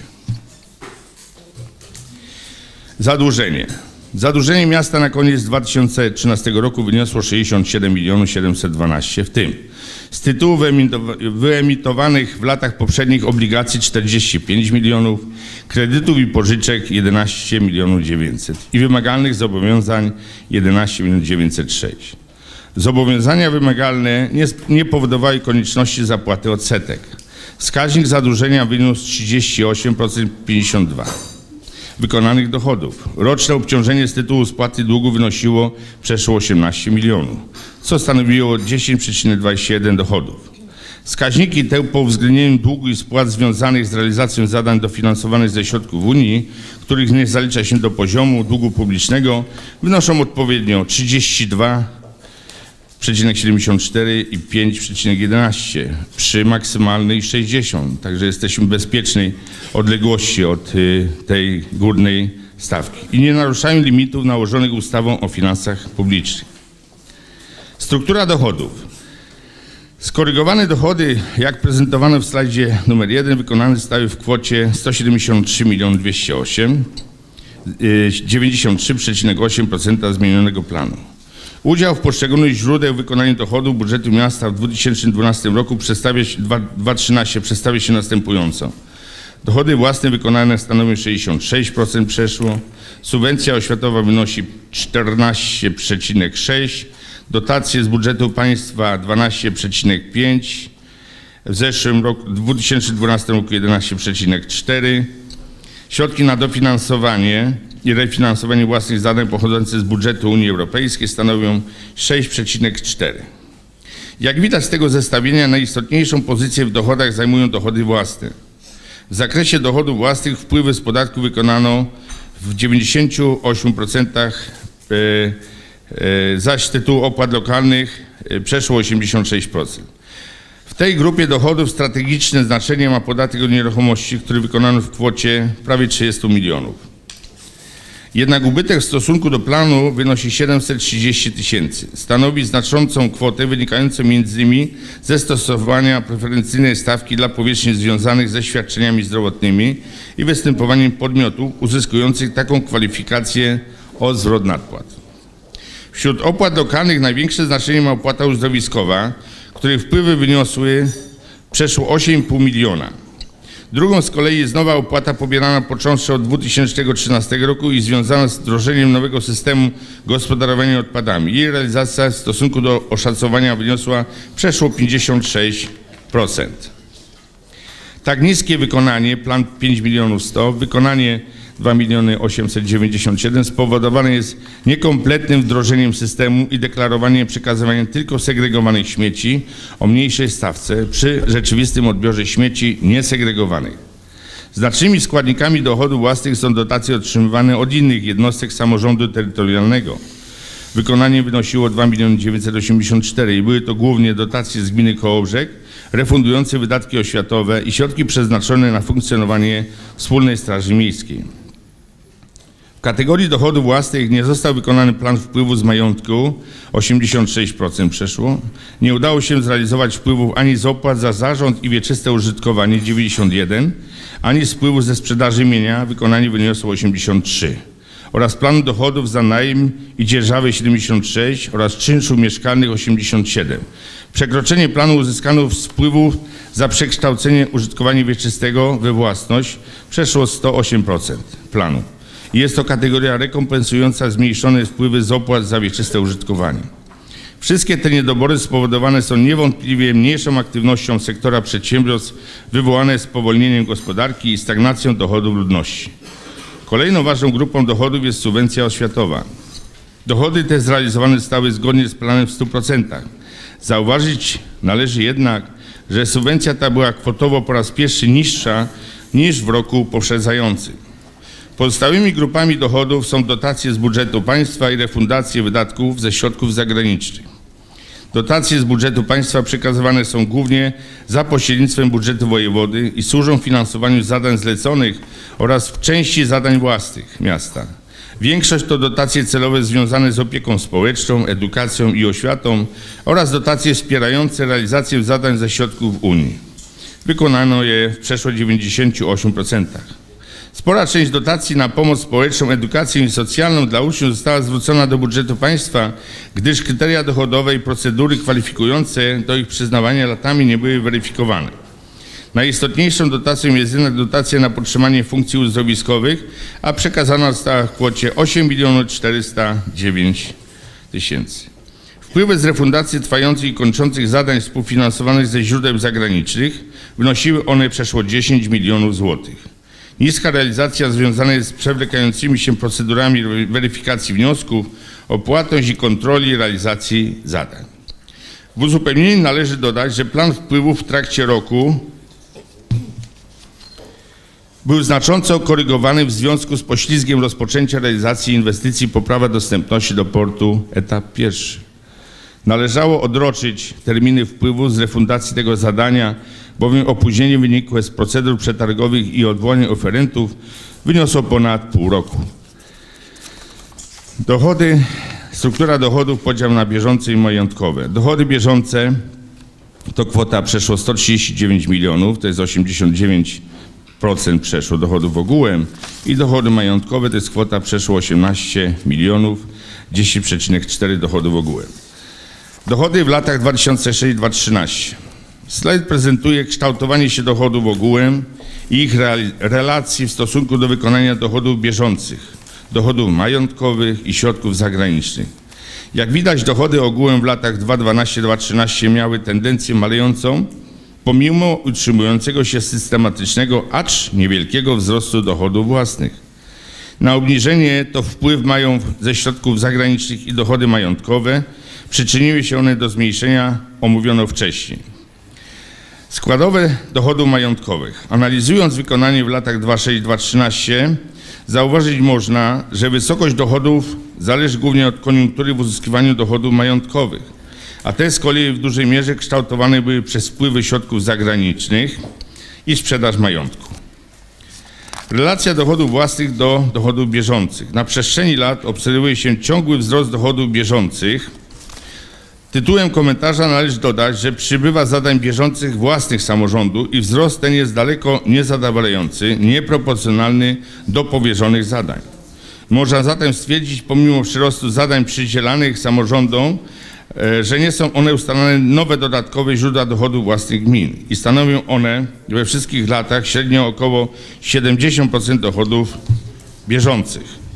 Zadłużenie. Zadłużenie miasta na koniec dwa tysiące trzynastego roku wyniosło sześćdziesiąt siedem milionów siedemset dwanaście, w tym z tytułu wyemitowanych w latach poprzednich obligacji czterdzieści pięć milionów, kredytów i pożyczek jedenaście milionów dziewięćset i wymagalnych zobowiązań jedenaście milionów dziewięćset sześć. Zobowiązania wymagalne nie, nie powodowały konieczności zapłaty odsetek. Wskaźnik zadłużenia wyniósł trzydzieści osiem przecinek pięćdziesiąt dwa procent wykonanych dochodów. Roczne obciążenie z tytułu spłaty długu wynosiło przeszło osiemnaście milionów, co stanowiło dziesięć przecinek dwadzieścia jeden procent dochodów. Wskaźniki te po uwzględnieniu długu i spłat związanych z realizacją zadań dofinansowanych ze środków Unii, których nie zalicza się do poziomu długu publicznego, wynoszą odpowiednio trzydzieści dwa przecinek siedemdziesiąt cztery i pięć przecinek jedenaście przy maksymalnej sześćdziesiąt, także jesteśmy w bezpiecznej odległości od y, tej górnej stawki i nie naruszają limitów nałożonych ustawą o finansach publicznych. Struktura dochodów. Skorygowane dochody, jak prezentowane w slajdzie numer jeden, wykonane zostały w kwocie sto siedemdziesiąt trzy miliony dwieście osiem, dziewięćdziesiąt trzy przecinek osiem procent zmienionego planu. Udział w poszczególnych źródeł wykonania dochodów budżetu miasta w dwa tysiące dwunastym roku przedstawia się, dwa tysiące trzynastym przedstawia się następująco. Dochody własne wykonane stanowią sześćdziesiąt sześć procent przeszło, subwencja oświatowa wynosi czternaście przecinek sześć procent, dotacje z budżetu państwa dwanaście przecinek pięć procent, w zeszłym roku, w dwa tysiące dwunastym roku jedenaście przecinek cztery procent, środki na dofinansowanie i refinansowanie własnych zadań pochodzących z budżetu Unii Europejskiej stanowią sześć przecinek cztery procent. Jak widać z tego zestawienia, najistotniejszą pozycję w dochodach zajmują dochody własne. W zakresie dochodów własnych wpływy z podatku wykonano w dziewięćdziesięciu ośmiu procentach, zaś z tytułu opłat lokalnych przeszło osiemdziesiąt sześć procent. W tej grupie dochodów strategiczne znaczenie ma podatek od nieruchomości, który wykonano w kwocie prawie trzydziestu milionów. Jednak ubytek w stosunku do planu wynosi siedemset trzydzieści tysięcy. Stanowi znaczącą kwotę wynikającą między innymi ze stosowania preferencyjnej stawki dla powierzchni związanych ze świadczeniami zdrowotnymi i występowaniem podmiotów uzyskujących taką kwalifikację o zwrot nadpłat. Wśród opłat lokalnych największe znaczenie ma opłata uzdrowiskowa, której wpływy wyniosły przeszło osiem i pół miliona. Drugą z kolei jest nowa opłata pobierana począwszy od dwa tysiące trzynastego roku i związana z wdrożeniem nowego systemu gospodarowania odpadami. Jej realizacja w stosunku do oszacowania wyniosła przeszło pięćdziesiąt sześć procent. Tak niskie wykonanie, plan pięć milionów sto, wykonanie dwa miliony osiemset dziewięćdziesiąt siedem spowodowane jest niekompletnym wdrożeniem systemu i deklarowaniem przekazywania tylko segregowanych śmieci o mniejszej stawce przy rzeczywistym odbiorze śmieci niesegregowanych. Znacznymi składnikami dochodów własnych są dotacje otrzymywane od innych jednostek samorządu terytorialnego. Wykonanie wynosiło dwa miliony dziewięćset osiemdziesiąt cztery i były to głównie dotacje z gminy Kołobrzeg, refundujące wydatki oświatowe i środki przeznaczone na funkcjonowanie wspólnej straży miejskiej. kategorii dochodów własnych nie został wykonany plan wpływu z majątku, osiemdziesiąt sześć procent przeszło. Nie udało się zrealizować wpływów ani z opłat za zarząd i wieczyste użytkowanie, dziewięćdziesiąt jeden, ani z wpływów ze sprzedaży mienia, wykonanie wyniosło osiemdziesiąt trzy. Oraz planu dochodów za najem i dzierżawę siedemdziesiąt sześć oraz czynszów mieszkalnych osiemdziesiąt siedem. Przekroczenie planu uzyskano z wpływów za przekształcenie użytkowania wieczystego we własność przeszło sto osiem procent planu. Jest to kategoria rekompensująca zmniejszone wpływy z opłat za wieczyste użytkowanie. Wszystkie te niedobory spowodowane są niewątpliwie mniejszą aktywnością sektora przedsiębiorstw wywołane spowolnieniem gospodarki i stagnacją dochodów ludności. Kolejną ważną grupą dochodów jest subwencja oświatowa. Dochody te zrealizowane zostały zgodnie z planem w stu procentach. Zauważyć należy jednak, że subwencja ta była kwotowo po raz pierwszy niższa niż w roku poprzedzającym. Pozostałymi grupami dochodów są dotacje z budżetu państwa i refundacje wydatków ze środków zagranicznych. Dotacje z budżetu państwa przekazywane są głównie za pośrednictwem budżetu wojewody i służą finansowaniu zadań zleconych oraz w części zadań własnych miasta. Większość to dotacje celowe związane z opieką społeczną, edukacją i oświatą oraz dotacje wspierające realizację zadań ze środków Unii. Wykonano je w przeszło dziewięćdziesięciu ośmiu procentach. Spora część dotacji na pomoc społeczną, edukację i socjalną dla uczniów została zwrócona do budżetu państwa, gdyż kryteria dochodowe i procedury kwalifikujące do ich przyznawania latami nie były weryfikowane. Najistotniejszą dotacją jest jednak dotacja na podtrzymanie funkcji uzdrowiskowych, a przekazana została w kwocie osiem milionów czterysta dziewięć tysięcy. Wpływy z refundacji trwających i kończących zadań współfinansowanych ze źródeł zagranicznych wynosiły one przeszło dziesięć milionów złotych. Niska realizacja związana jest z przewlekającymi się procedurami weryfikacji wniosków o płatność i kontroli realizacji zadań. W uzupełnieniu należy dodać, że plan wpływów w trakcie roku był znacząco korygowany w związku z poślizgiem rozpoczęcia realizacji inwestycji poprawa dostępności do portu etap pierwszy. Należało odroczyć terminy wpływu z refundacji tego zadania, bowiem opóźnienie wynikłe z procedur przetargowych i odwołania oferentów wyniosło ponad pół roku. Dochody, struktura dochodów, podział na bieżące i majątkowe. Dochody bieżące to kwota przeszło sto trzydzieści dziewięć milionów, to jest osiemdziesiąt dziewięć procent przeszło dochodów ogółem i dochody majątkowe to jest kwota przeszło osiemnaście milionów, dziesięć przecinek cztery dochodów ogółem. Dochody w latach dwa tysiące szóstym do dwa tysiące trzynastego. Slajd prezentuje kształtowanie się dochodów ogółem i ich relacji w stosunku do wykonania dochodów bieżących, dochodów majątkowych i środków zagranicznych. Jak widać, dochody ogółem w latach dwa tysiące dwunastego do dwa tysiące trzynastego miały tendencję malejącą, pomimo utrzymującego się systematycznego, acz niewielkiego wzrostu dochodów własnych. Na obniżenie to wpływ mają ze środków zagranicznych i dochody majątkowe. Przyczyniły się one do zmniejszenia omówiono wcześniej. Składowe dochodów majątkowych. Analizując wykonanie w latach dwa tysiące szóstym do dwa tysiące trzynastego, zauważyć można, że wysokość dochodów zależy głównie od koniunktury w uzyskiwaniu dochodów majątkowych, a te z kolei w dużej mierze kształtowane były przez wpływy środków zagranicznych i sprzedaż majątku. Relacja dochodów własnych do dochodów bieżących. Na przestrzeni lat obserwuje się ciągły wzrost dochodów bieżących. Tytułem komentarza należy dodać, że przybywa zadań bieżących własnych samorządu i wzrost ten jest daleko niezadowalający, nieproporcjonalny do powierzonych zadań. Można zatem stwierdzić, pomimo przyrostu zadań przydzielanych samorządom, że nie są one ustalane nowe dodatkowe źródła dochodów własnych gmin i stanowią one we wszystkich latach średnio około siedemdziesiąt procent dochodów bieżących.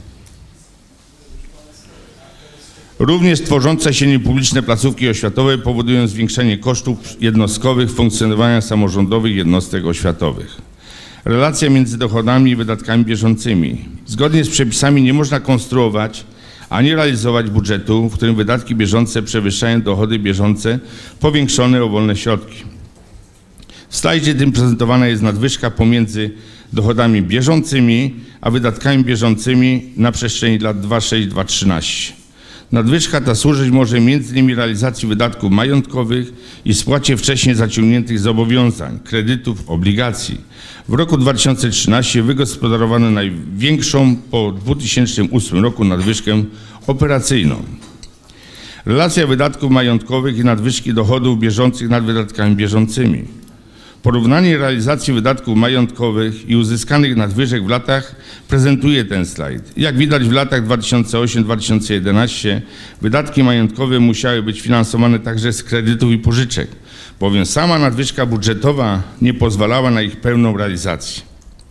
Również tworzące się niepubliczne placówki oświatowe powodują zwiększenie kosztów jednostkowych funkcjonowania samorządowych jednostek oświatowych. Relacja między dochodami i wydatkami bieżącymi. Zgodnie z przepisami nie można konstruować ani realizować budżetu, w którym wydatki bieżące przewyższają dochody bieżące powiększone o wolne środki. W slajdzie tym prezentowana jest nadwyżka pomiędzy dochodami bieżącymi a wydatkami bieżącymi na przestrzeni lat dwa tysiące szóstego do dwa tysiące trzynastego. Nadwyżka ta służyć może między innymi realizacji wydatków majątkowych i spłacie wcześniej zaciągniętych zobowiązań, kredytów, obligacji. W roku dwa tysiące trzynastym wygospodarowano największą po dwa tysiące ósmym roku nadwyżkę operacyjną. Relacja wydatków majątkowych i nadwyżki dochodów bieżących nad wydatkami bieżącymi. Porównanie realizacji wydatków majątkowych i uzyskanych nadwyżek w latach prezentuje ten slajd. Jak widać w latach dwa tysiące ósmym do dwa tysiące jedenastego wydatki majątkowe musiały być finansowane także z kredytów i pożyczek, bowiem sama nadwyżka budżetowa nie pozwalała na ich pełną realizację.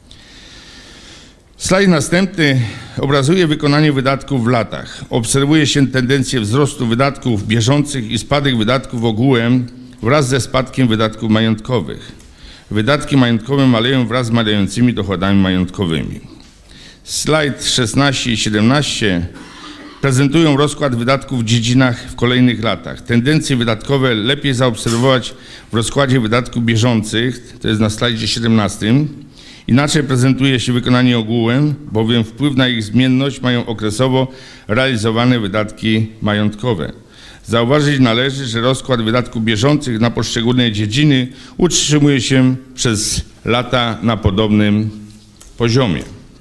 Slajd następny obrazuje wykonanie wydatków w latach. Obserwuje się tendencję wzrostu wydatków bieżących i spadek wydatków ogółem wraz ze spadkiem wydatków majątkowych. Wydatki majątkowe maleją wraz z malejącymi dochodami majątkowymi. Slajd szesnasty i siedemnasty prezentują rozkład wydatków w dziedzinach w kolejnych latach. Tendencje wydatkowe lepiej zaobserwować w rozkładzie wydatków bieżących, to jest na slajdzie siedemnastym. Inaczej prezentuje się wykonanie ogółem, bowiem wpływ na ich zmienność mają okresowo realizowane wydatki majątkowe. Zauważyć należy, że rozkład wydatków bieżących na poszczególne dziedziny utrzymuje się przez lata na podobnym poziomie.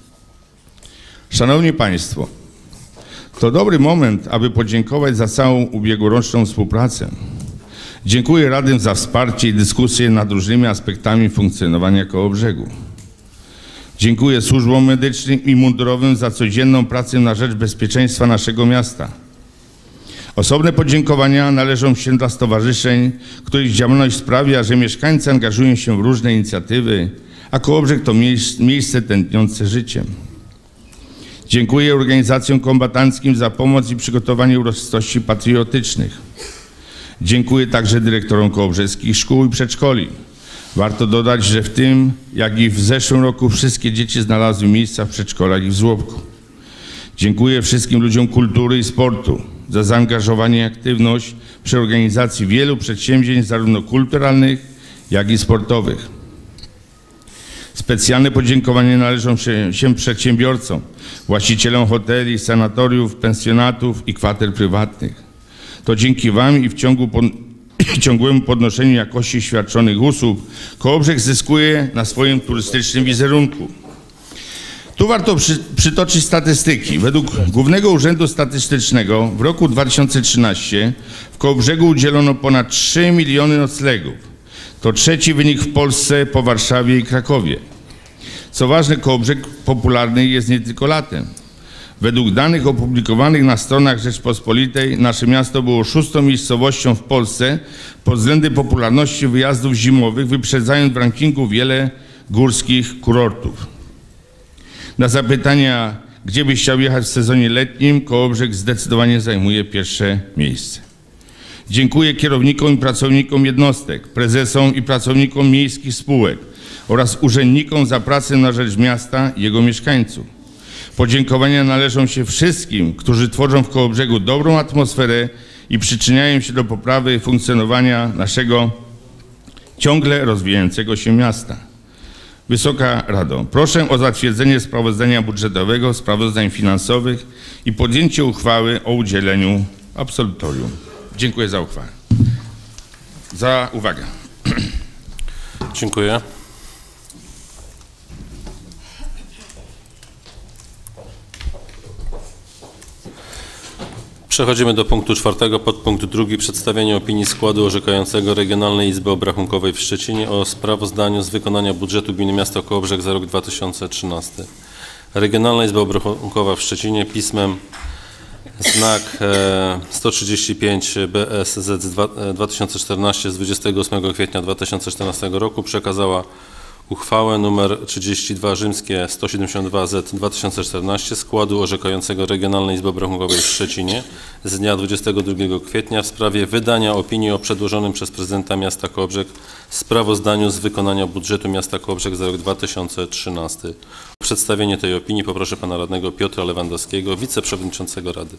Szanowni Państwo, to dobry moment, aby podziękować za całą ubiegłoroczną współpracę. Dziękuję radnym za wsparcie i dyskusję nad różnymi aspektami funkcjonowania Kołobrzegu. Dziękuję służbom medycznym i mundurowym za codzienną pracę na rzecz bezpieczeństwa naszego miasta. Osobne podziękowania należą się dla stowarzyszeń, których działalność sprawia, że mieszkańcy angażują się w różne inicjatywy, a Kołobrzeg to miejsce tętniące życiem. Dziękuję organizacjom kombatanckim za pomoc i przygotowanie uroczystości patriotycznych. Dziękuję także dyrektorom kołobrzeskich szkół i przedszkoli. Warto dodać, że w tym, jak i w zeszłym roku wszystkie dzieci znalazły miejsca w przedszkolach i w żłobku. Dziękuję wszystkim ludziom kultury i sportu za zaangażowanie i aktywność przy organizacji wielu przedsięwzięć zarówno kulturalnych, jak i sportowych. Specjalne podziękowania należą się, się przedsiębiorcom, właścicielom hoteli, sanatoriów, pensjonatów i kwater prywatnych. To dzięki Wam i w ciągu pod, ciągłemu podnoszeniu jakości świadczonych usług Kołobrzeg zyskuje na swoim turystycznym wizerunku. Tu warto przy, przytoczyć statystyki. Według Głównego Urzędu Statystycznego w roku dwa tysiące trzynastym w Kołobrzegu udzielono ponad trzy miliony noclegów. To trzeci wynik w Polsce po Warszawie i Krakowie. Co ważne, Kołobrzeg popularny jest nie tylko latem. Według danych opublikowanych na stronach Rzeczpospolitej nasze miasto było szóstą miejscowością w Polsce pod względem popularności wyjazdów zimowych, wyprzedzając w rankingu wiele górskich kurortów. Na zapytania, gdzie byś chciał jechać w sezonie letnim, Kołobrzeg zdecydowanie zajmuje pierwsze miejsce. Dziękuję kierownikom i pracownikom jednostek, prezesom i pracownikom miejskich spółek oraz urzędnikom za pracę na rzecz miasta i jego mieszkańców. Podziękowania należą się wszystkim, którzy tworzą w Kołobrzegu dobrą atmosferę i przyczyniają się do poprawy funkcjonowania naszego ciągle rozwijającego się miasta. Wysoka Rado, proszę o zatwierdzenie sprawozdania budżetowego, sprawozdań finansowych i podjęcie uchwały o udzieleniu absolutorium. Dziękuję za uchwałę. Za uwagę. Dziękuję. Przechodzimy do punktu czwartego, podpunkt drugi. Przedstawienie opinii składu orzekającego Regionalnej Izby Obrachunkowej w Szczecinie o sprawozdaniu z wykonania budżetu Gminy Miasta Kołobrzeg za rok dwa tysiące trzynasty. Regionalna Izba Obrachunkowa w Szczecinie pismem znak sto trzydzieści pięć B S Z dwa tysiące czternaście z dwudziestego ósmego kwietnia dwa tysiące czternastego roku przekazała uchwałę nr trzydzieści dwa rzymskie sto siedemdziesiąt dwa Z dwa tysiące czternaście składu orzekającego Regionalnej Izby Obrachunkowej w Szczecinie z dnia dwudziestego drugiego kwietnia w sprawie wydania opinii o przedłożonym przez prezydenta miasta Kołobrzeg sprawozdaniu z wykonania budżetu miasta Kołobrzeg za rok dwa tysiące trzynasty. O przedstawienie tej opinii poproszę pana radnego Piotra Lewandowskiego, wiceprzewodniczącego Rady.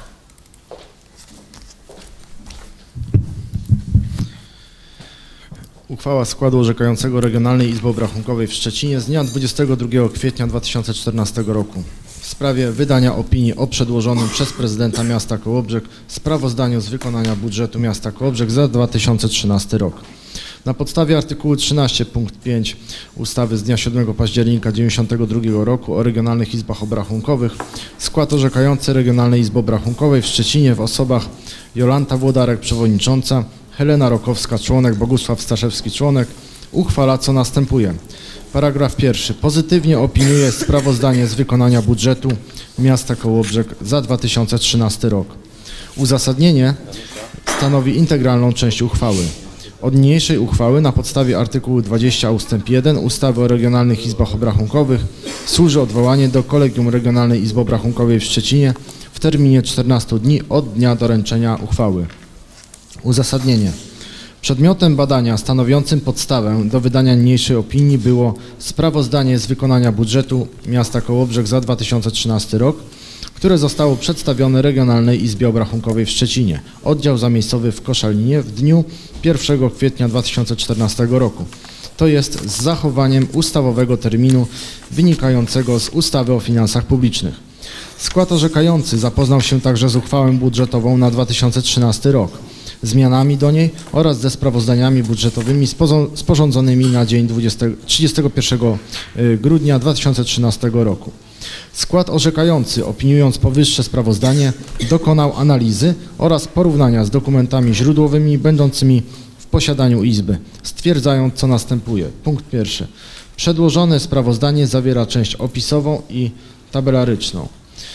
Uchwała składu orzekającego Regionalnej Izby Obrachunkowej w Szczecinie z dnia dwudziestego drugiego kwietnia dwa tysiące czternastego roku. sprawie wydania opinii o przedłożonym przez prezydenta miasta Kołobrzeg sprawozdaniu z wykonania budżetu miasta Kołobrzeg za dwa tysiące trzynasty rok. Na podstawie artykułu trzynaście punkt pięć ustawy z dnia siódmego października dziewięćdziesiątego drugiego roku o regionalnych izbach obrachunkowych skład orzekający Regionalnej Izby Obrachunkowej w Szczecinie w osobach Jolanta Włodarek, przewodnicząca, Helena Rokowska, członek, Bogusław Staszewski, członek, uchwala, co następuje. Paragraf pierwszy. Pozytywnie opiniuje sprawozdanie z wykonania budżetu miasta Kołobrzeg za dwa tysiące trzynasty rok. Uzasadnienie stanowi integralną część uchwały. Od niniejszej uchwały na podstawie artykułu dwudziestego ustęp jeden ustawy o regionalnych izbach obrachunkowych służy odwołanie do Kolegium Regionalnej Izby Obrachunkowej w Szczecinie w terminie czternastu dni od dnia doręczenia uchwały. Uzasadnienie. Przedmiotem badania stanowiącym podstawę do wydania niniejszej opinii było sprawozdanie z wykonania budżetu miasta Kołobrzeg za dwa tysiące trzynasty rok, które zostało przedstawione Regionalnej Izbie Obrachunkowej w Szczecinie, oddział zamiejscowy w Koszalinie w dniu pierwszego kwietnia dwa tysiące czternastego roku. To jest z zachowaniem ustawowego terminu wynikającego z ustawy o finansach publicznych. Skład orzekający zapoznał się także z uchwałą budżetową na dwa tysiące trzynasty rok, zmianami do niej oraz ze sprawozdaniami budżetowymi sporządzonymi na dzień trzydziestego pierwszego grudnia dwa tysiące trzynastego roku. Skład orzekający, opiniując powyższe sprawozdanie, dokonał analizy oraz porównania z dokumentami źródłowymi będącymi w posiadaniu Izby, stwierdzając, co następuje. Punkt pierwszy. Przedłożone sprawozdanie zawiera część opisową i tabelaryczną.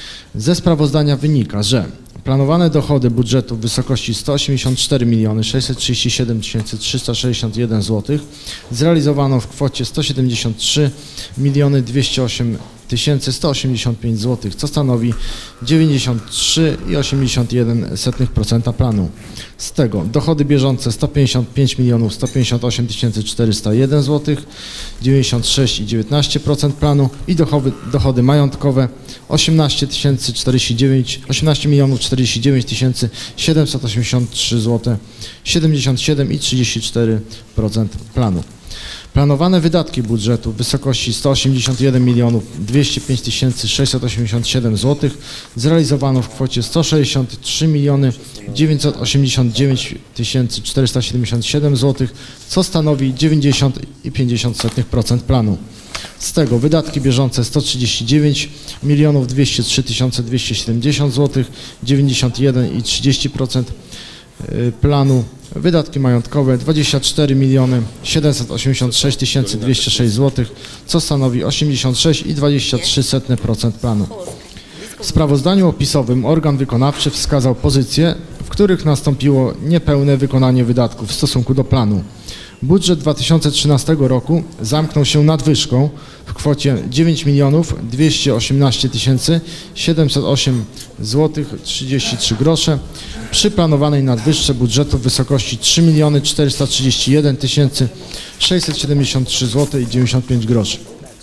Ze sprawozdania wynika, że planowane dochody budżetu w wysokości sto osiemdziesiąt cztery miliony sześćset trzydzieści siedem tysięcy trzysta sześćdziesiąt jeden złotych zrealizowano w kwocie sto siedemdziesiąt trzy miliony dwieście osiem tysięcy sto osiemdziesiąt pięć złotych, co stanowi dziewięćdziesiąt trzy przecinek osiemdziesiąt jeden procent planu. Z tego dochody bieżące sto pięćdziesiąt pięć milionów sto pięćdziesiąt osiem tysięcy czterysta jeden złotych, dziewięćdziesiąt sześć przecinek dziewiętnaście procent planu i dochody, dochody majątkowe osiemnaście tysięcy czterdzieści dziewięć, osiemnaście milionów czterdzieści dziewięć tysięcy siedemset osiemdziesiąt trzy złote, siedemdziesiąt siedem przecinek trzydzieści cztery procent planu. Planowane wydatki budżetu w wysokości sto osiemdziesiąt jeden milionów dwieście pięć tysięcy sześćset osiemdziesiąt siedem złotych zrealizowano w kwocie sto sześćdziesiąt trzy miliony dziewięćset osiemdziesiąt dziewięć tysięcy czterysta siedemdziesiąt siedem złotych, co stanowi dziewięćdziesiąt przecinek pięćdziesiąt procent planu. Z tego wydatki bieżące sto trzydzieści dziewięć milionów dwieście trzy tysiące dwieście siedemdziesiąt złotych, dziewięćdziesiąt jeden przecinek trzydzieści procent planu. Wydatki majątkowe dwadzieścia cztery miliony siedemset osiemdziesiąt sześć tysięcy dwieście sześć złotych, co stanowi osiemdziesiąt sześć przecinek dwadzieścia trzy procent planu. W sprawozdaniu opisowym organ wykonawczy wskazał pozycje, w których nastąpiło niepełne wykonanie wydatków w stosunku do planu. Budżet dwa tysiące trzynastego roku zamknął się nadwyżką w kwocie dziewięć milionów dwieście osiemnaście tysięcy siedemset osiem złotych trzydzieści trzy grosze przy planowanej nadwyżce budżetu w wysokości trzy miliony czterysta trzydzieści jeden tysięcy sześćset siedemdziesiąt trzy złote i dziewięćdziesiąt pięć groszy.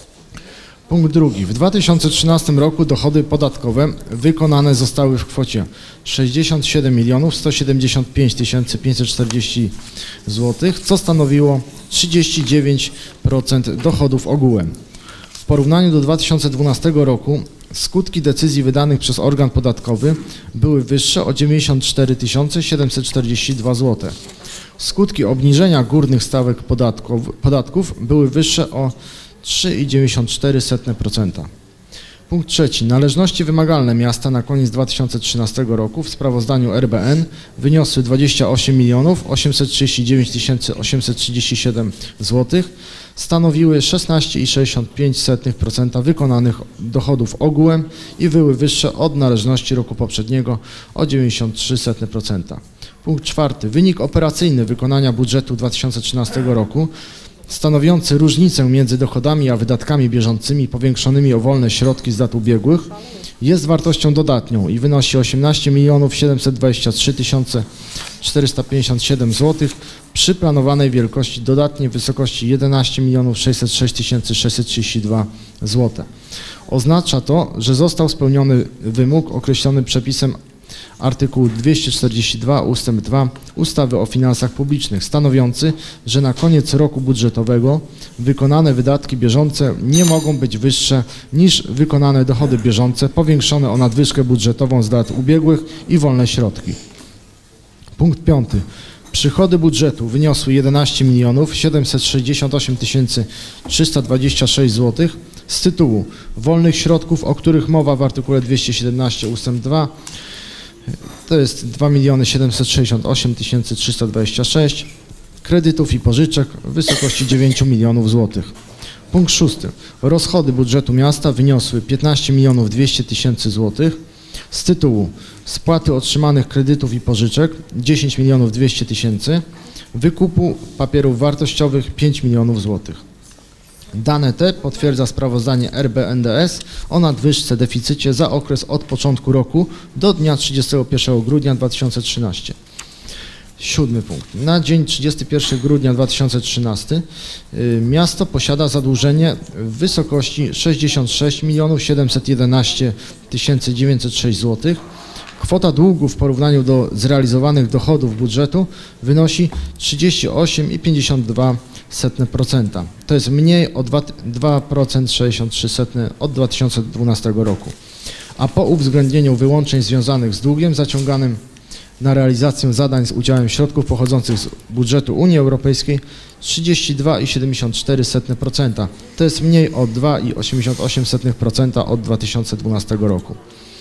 Punkt drugi. W dwa tysiące trzynastym roku dochody podatkowe wykonane zostały w kwocie sześćdziesiąt siedem milionów sto siedemdziesiąt pięć tysięcy pięćset czterdzieści złotych, co stanowiło trzydzieści dziewięć procent dochodów ogółem. W porównaniu do dwa tysiące dwunastego roku skutki decyzji wydanych przez organ podatkowy były wyższe o dziewięćdziesiąt cztery tysiące siedemset czterdzieści dwa złote. Skutki obniżenia górnych stawek podatków, podatków były wyższe o trzy przecinek dziewięćdziesiąt cztery procent. Punkt trzeci. Należności wymagalne miasta na koniec dwa tysiące trzynastego roku w sprawozdaniu R B N wyniosły dwadzieścia osiem milionów osiemset trzydzieści dziewięć tysięcy osiemset trzydzieści siedem złotych, stanowiły szesnaście przecinek sześćdziesiąt pięć procent wykonanych dochodów ogółem i były wyższe od należności roku poprzedniego o dziewięćdziesiąt trzy procent. Punkt czwarty. Wynik operacyjny wykonania budżetu dwa tysiące trzynastego roku stanowiący różnicę między dochodami a wydatkami bieżącymi powiększonymi o wolne środki z lat ubiegłych jest wartością dodatnią i wynosi osiemnaście milionów siedemset dwadzieścia trzy tysiące czterysta pięćdziesiąt siedem złotych przy planowanej wielkości dodatniej w wysokości jedenaście milionów sześćset sześć tysięcy sześćset trzydzieści dwa złote. Oznacza to, że został spełniony wymóg określony przepisem Artykuł dwieście czterdzieści dwa ustęp dwa ustawy o finansach publicznych stanowiący, że na koniec roku budżetowego wykonane wydatki bieżące nie mogą być wyższe niż wykonane dochody bieżące powiększone o nadwyżkę budżetową z lat ubiegłych i wolne środki. Punkt piąty. Przychody budżetu wyniosły jedenaście milionów siedemset sześćdziesiąt osiem tysięcy trzysta dwadzieścia sześć złotych z tytułu wolnych środków, o których mowa w artykule dwieście siedemnaście ustęp dwa, to jest dwa miliony siedemset sześćdziesiąt osiem tysięcy trzysta dwadzieścia sześć, kredytów i pożyczek w wysokości dziewięć milionów złotych. Punkt szósty. Rozchody budżetu miasta wyniosły piętnaście milionów dwieście tysięcy złotych z tytułu spłaty otrzymanych kredytów i pożyczek dziesięć milionów dwieście tysięcy, wykupu papierów wartościowych pięć milionów złotych. Dane te potwierdza sprawozdanie R B N D S o nadwyżce deficycie za okres od początku roku do dnia trzydziestego pierwszego grudnia dwa tysiące trzynastego. Siódmy punkt. Na dzień trzydziestego pierwszego grudnia dwa tysiące trzynastego y, miasto posiada zadłużenie w wysokości sześćdziesiąt sześć milionów siedemset jedenaście tysięcy dziewięćset sześć złotych. Kwota długu w porównaniu do zrealizowanych dochodów budżetu wynosi trzydzieści osiem i pięćdziesiąt dwa procent. To jest mniej o dwa procent sześćdziesiąt trzy od dwa tysiące dwunastego roku. A po uwzględnieniu wyłączeń związanych z długiem zaciąganym na realizację zadań z udziałem środków pochodzących z budżetu Unii Europejskiej trzydzieści dwa i siedemdziesiąt cztery procent. To jest mniej o dwa i osiemdziesiąt osiem procent od dwa tysiące dwunastego roku.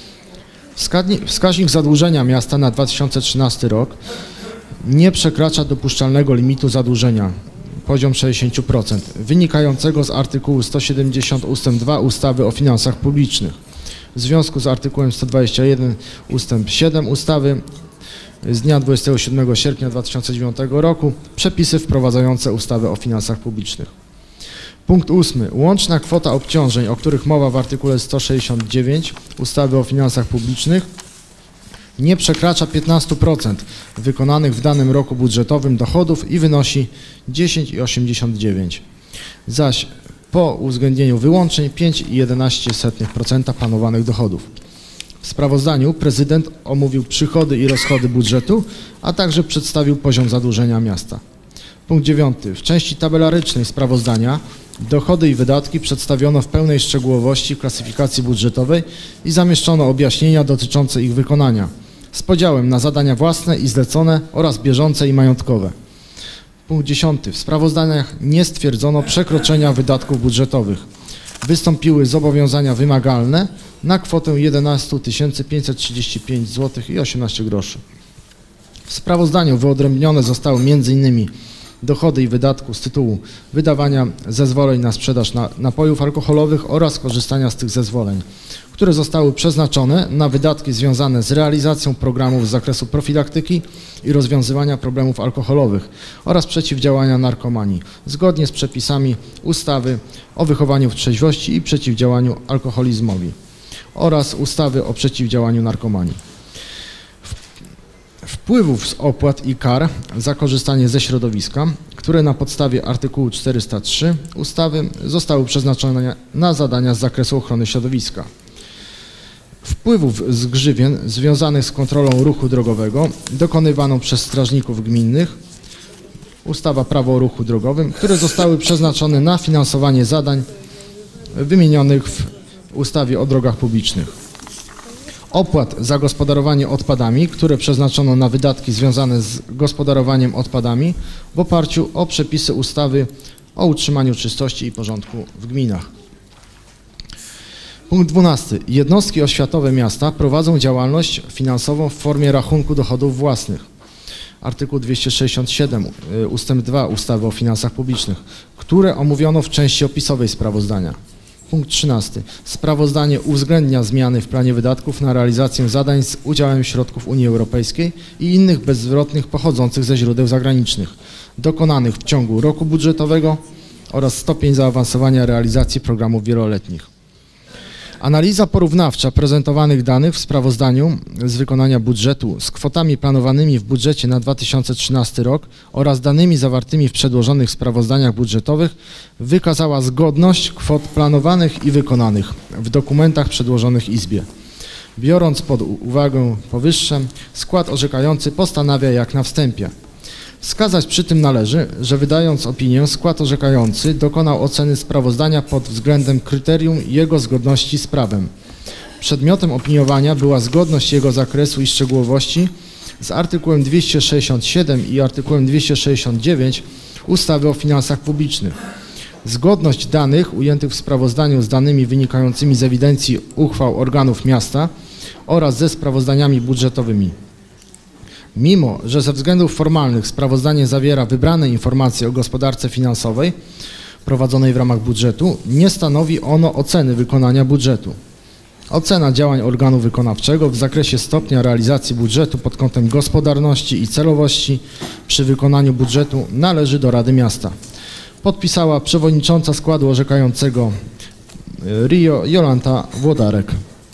Wskaźnik zadłużenia miasta na dwa tysiące trzynasty rok nie przekracza dopuszczalnego limitu zadłużenia, poziom sześćdziesiąt procent, wynikającego z artykułu sto siedemdziesiąt ustęp dwa ustawy o finansach publicznych. W związku z artykułem sto dwadzieścia jeden ustęp siedem ustawy z dnia dwudziestego siódmego sierpnia dwa tysiące dziewiątego roku przepisy wprowadzające ustawę o finansach publicznych. Punkt ósmy. Łączna kwota obciążeń, o których mowa w artykule sto sześćdziesiąt dziewięć ustawy o finansach publicznych, nie przekracza piętnaście procent wykonanych w danym roku budżetowym dochodów i wynosi dziesięć i osiemdziesiąt dziewięć procent, zaś po uwzględnieniu wyłączeń pięć i jedenaście procent planowanych dochodów. W sprawozdaniu prezydent omówił przychody i rozchody budżetu, a także przedstawił poziom zadłużenia miasta. Punkt dziewiąty. W części tabelarycznej sprawozdania dochody i wydatki przedstawiono w pełnej szczegółowości w klasyfikacji budżetowej i zamieszczono objaśnienia dotyczące ich wykonania z podziałem na zadania własne i zlecone oraz bieżące i majątkowe. Punkt dziesiąty. W sprawozdaniach nie stwierdzono przekroczenia wydatków budżetowych. Wystąpiły zobowiązania wymagalne na kwotę jedenaście tysięcy pięćset trzydzieści pięć złotych i osiemnaście groszy. W sprawozdaniu wyodrębnione zostały między innymi dochody i wydatki z tytułu wydawania zezwoleń na sprzedaż na, napojów alkoholowych oraz korzystania z tych zezwoleń, które zostały przeznaczone na wydatki związane z realizacją programów z zakresu profilaktyki i rozwiązywania problemów alkoholowych oraz przeciwdziałania narkomanii, zgodnie z przepisami ustawy o wychowaniu w trzeźwości i przeciwdziałaniu alkoholizmowi oraz ustawy o przeciwdziałaniu narkomanii. Wpływów z opłat i kar za korzystanie ze środowiska, które na podstawie artykułu czterysta trzy ustawy zostały przeznaczone na zadania z zakresu ochrony środowiska. Wpływów z grzywien związanych z kontrolą ruchu drogowego dokonywaną przez strażników gminnych, ustawa Prawo o ruchu drogowym, które zostały przeznaczone na finansowanie zadań wymienionych w ustawie o drogach publicznych. Opłat za gospodarowanie odpadami, które przeznaczono na wydatki związane z gospodarowaniem odpadami w oparciu o przepisy ustawy o utrzymaniu czystości i porządku w gminach. Punkt dwunasty. Jednostki oświatowe miasta prowadzą działalność finansową w formie rachunku dochodów własnych. Artykuł dwieście sześćdziesiąt siedem ustęp dwa ustawy o finansach publicznych, które omówiono w części opisowej sprawozdania. Punkt trzynasty. Sprawozdanie uwzględnia zmiany w planie wydatków na realizację zadań z udziałem środków Unii Europejskiej i innych bezzwrotnych pochodzących ze źródeł zagranicznych, dokonanych w ciągu roku budżetowego oraz stopień zaawansowania realizacji programów wieloletnich. Analiza porównawcza prezentowanych danych w sprawozdaniu z wykonania budżetu z kwotami planowanymi w budżecie na dwa tysiące trzynasty rok oraz danymi zawartymi w przedłożonych sprawozdaniach budżetowych wykazała zgodność kwot planowanych i wykonanych w dokumentach przedłożonych Izbie. Biorąc pod uwagę powyższe, skład orzekający postanawia jak na wstępie. Wskazać przy tym należy, że wydając opinię, skład orzekający dokonał oceny sprawozdania pod względem kryterium jego zgodności z prawem. Przedmiotem opiniowania była zgodność jego zakresu i szczegółowości z artykułem dwieście sześćdziesiąt siedem i artykułem dwieście sześćdziesiąt dziewięć ustawy o finansach publicznych. Zgodność danych ujętych w sprawozdaniu z danymi wynikającymi z ewidencji uchwał organów miasta oraz ze sprawozdaniami budżetowymi. Mimo że ze względów formalnych sprawozdanie zawiera wybrane informacje o gospodarce finansowej prowadzonej w ramach budżetu, nie stanowi ono oceny wykonania budżetu. Ocena działań organu wykonawczego w zakresie stopnia realizacji budżetu pod kątem gospodarności i celowości przy wykonaniu budżetu należy do Rady Miasta. Podpisała przewodnicząca składu orzekającego Rio Jolanta Włodarek.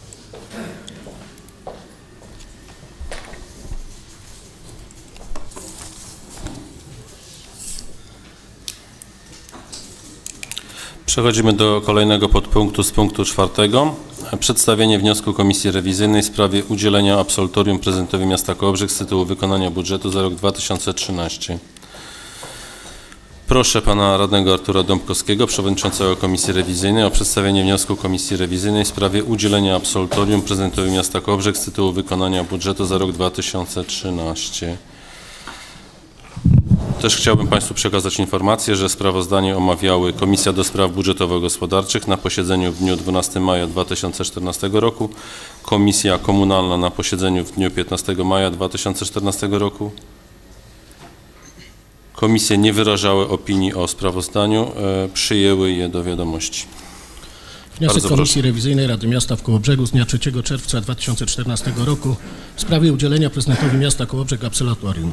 Przechodzimy do kolejnego podpunktu z punktu czwartego. Przedstawienie wniosku Komisji Rewizyjnej w sprawie udzielenia absolutorium prezydentowi miasta Kołobrzeg z tytułu wykonania budżetu za rok dwa tysiące trzynasty. Proszę pana radnego Artura Dąbkowskiego, przewodniczącego Komisji Rewizyjnej, o przedstawienie wniosku Komisji Rewizyjnej w sprawie udzielenia absolutorium prezydentowi miasta Kołobrzeg z tytułu wykonania budżetu za rok dwa tysiące trzynasty. Też chciałbym Państwu przekazać informację, że sprawozdanie omawiały Komisja do Spraw Budżetowo-Gospodarczych na posiedzeniu w dniu dwunastego maja dwa tysiące czternastego roku, Komisja Komunalna na posiedzeniu w dniu piętnastego maja dwa tysiące czternastego roku. Komisje nie wyrażały opinii o sprawozdaniu, e, przyjęły je do wiadomości. Wniosek Bardzo Komisji proszę. Rewizyjnej Rady Miasta w Kołobrzegu z dnia trzeciego czerwca dwa tysiące czternastego roku w sprawie udzielenia prezydentowi miasta Kołobrzeg absolutorium.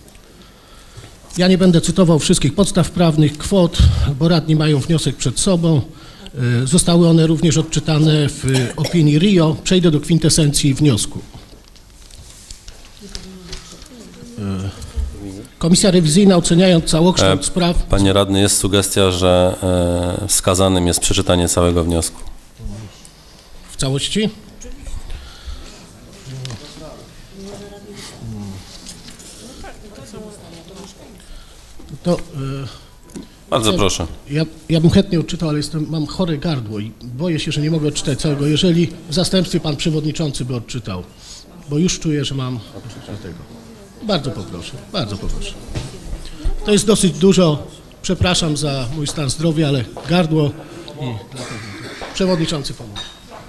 Ja nie będę cytował wszystkich podstaw prawnych, kwot, bo radni mają wniosek przed sobą. Zostały one również odczytane w opinii R I O. Przejdę do kwintesencji wniosku. Komisja rewizyjna, oceniając całokształt spraw... Panie radny, jest sugestia, że e, wskazanym jest przeczytanie całego wniosku. W całości? To, e, Bardzo to, proszę. Ja, ja bym chętnie odczytał, ale jestem, mam chore gardło i boję się, że nie mogę odczytać całego. Jeżeli w zastępstwie pan przewodniczący by odczytał, bo już czuję, że mam tego. Bardzo poproszę, bardzo poproszę. To jest dosyć dużo. Przepraszam za mój stan zdrowia, ale gardło i przewodniczący pomoże.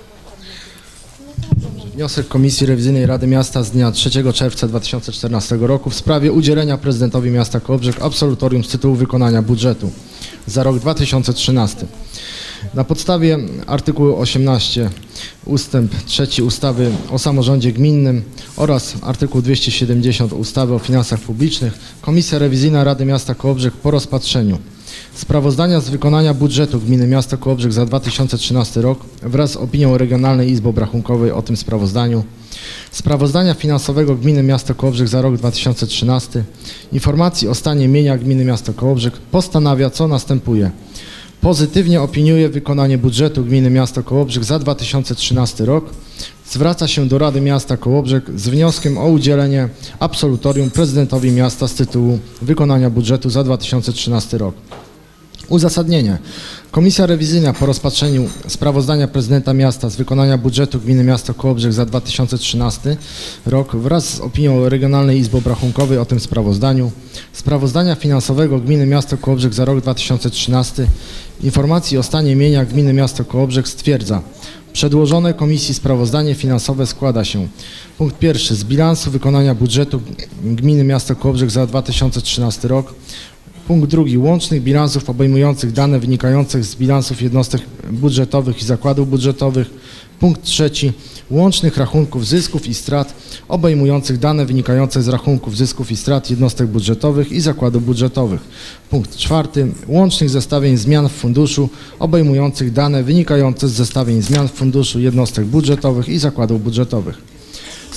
Wniosek Komisji Rewizyjnej Rady Miasta z dnia trzeciego czerwca dwa tysiące czternastego roku w sprawie udzielenia prezydentowi miasta Kołobrzeg absolutorium z tytułu wykonania budżetu za rok dwa tysiące trzynasty. Na podstawie artykułu osiemnastego ustęp trzeci ustawy o samorządzie gminnym oraz artykułu dwieście siedemdziesiąt ustawy o finansach publicznych Komisja Rewizyjna Rady Miasta Kołobrzeg po rozpatrzeniu sprawozdania z wykonania budżetu Gminy Miasta Kołobrzeg za dwa tysiące trzynasty rok wraz z opinią Regionalnej Izby Obrachunkowej o tym sprawozdaniu, sprawozdania finansowego Gminy Miasta Kołobrzeg za rok dwa tysiące trzynasty, informacji o stanie mienia Gminy Miasta Kołobrzeg postanawia, co następuje. Pozytywnie opiniuje wykonanie budżetu Gminy Miasta Kołobrzeg za dwa tysiące trzynasty rok. Zwraca się do Rady Miasta Kołobrzeg z wnioskiem o udzielenie absolutorium prezydentowi miasta z tytułu wykonania budżetu za dwa tysiące trzynasty rok. Uzasadnienie. Komisja rewizyjna po rozpatrzeniu sprawozdania prezydenta miasta z wykonania budżetu Gminy Miasta Kołobrzeg za dwa tysiące trzynasty rok wraz z opinią Regionalnej Izby Obrachunkowej o tym sprawozdaniu, sprawozdania finansowego Gminy Miasta Kołobrzeg za rok dwa tysiące trzynasty, informacji o stanie mienia Gminy Miasta Kołobrzeg stwierdza: przedłożone Komisji sprawozdanie finansowe składa się: punkt pierwszy z bilansu wykonania budżetu Gminy Miasta Kołobrzeg za dwa tysiące trzynasty rok. Punkt drugi łącznych bilansów obejmujących dane wynikających z bilansów jednostek budżetowych i zakładów budżetowych. Punkt trzeci łącznych rachunków zysków i strat obejmujących dane wynikające z rachunków zysków i strat jednostek budżetowych i zakładów budżetowych. Punkt czwarty łącznych zestawień zmian w funduszu obejmujących dane wynikające z zestawień zmian w funduszu jednostek budżetowych i zakładów budżetowych.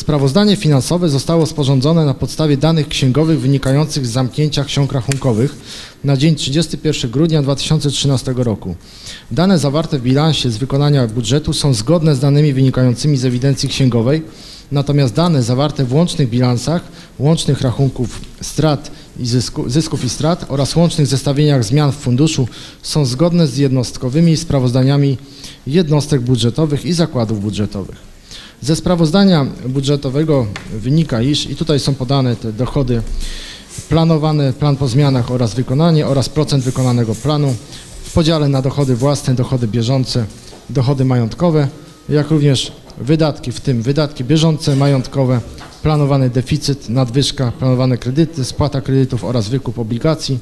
Sprawozdanie finansowe zostało sporządzone na podstawie danych księgowych wynikających z zamknięcia ksiąg rachunkowych na dzień trzydziestego pierwszego grudnia dwa tysiące trzynastego roku. Dane zawarte w bilansie z wykonania budżetu są zgodne z danymi wynikającymi z ewidencji księgowej, natomiast dane zawarte w łącznych bilansach, łącznych rachunków strat i zysku, zysków i strat oraz łącznych zestawieniach zmian w funduszu są zgodne z jednostkowymi sprawozdaniami jednostek budżetowych i zakładów budżetowych. Ze sprawozdania budżetowego wynika, iż i tutaj są podane te dochody planowane, plan po zmianach oraz wykonanie oraz procent wykonanego planu w podziale na dochody własne, dochody bieżące, dochody majątkowe, jak również wydatki, w tym wydatki bieżące, majątkowe, planowany deficyt, nadwyżka, planowane kredyty, spłata kredytów oraz wykup obligacji.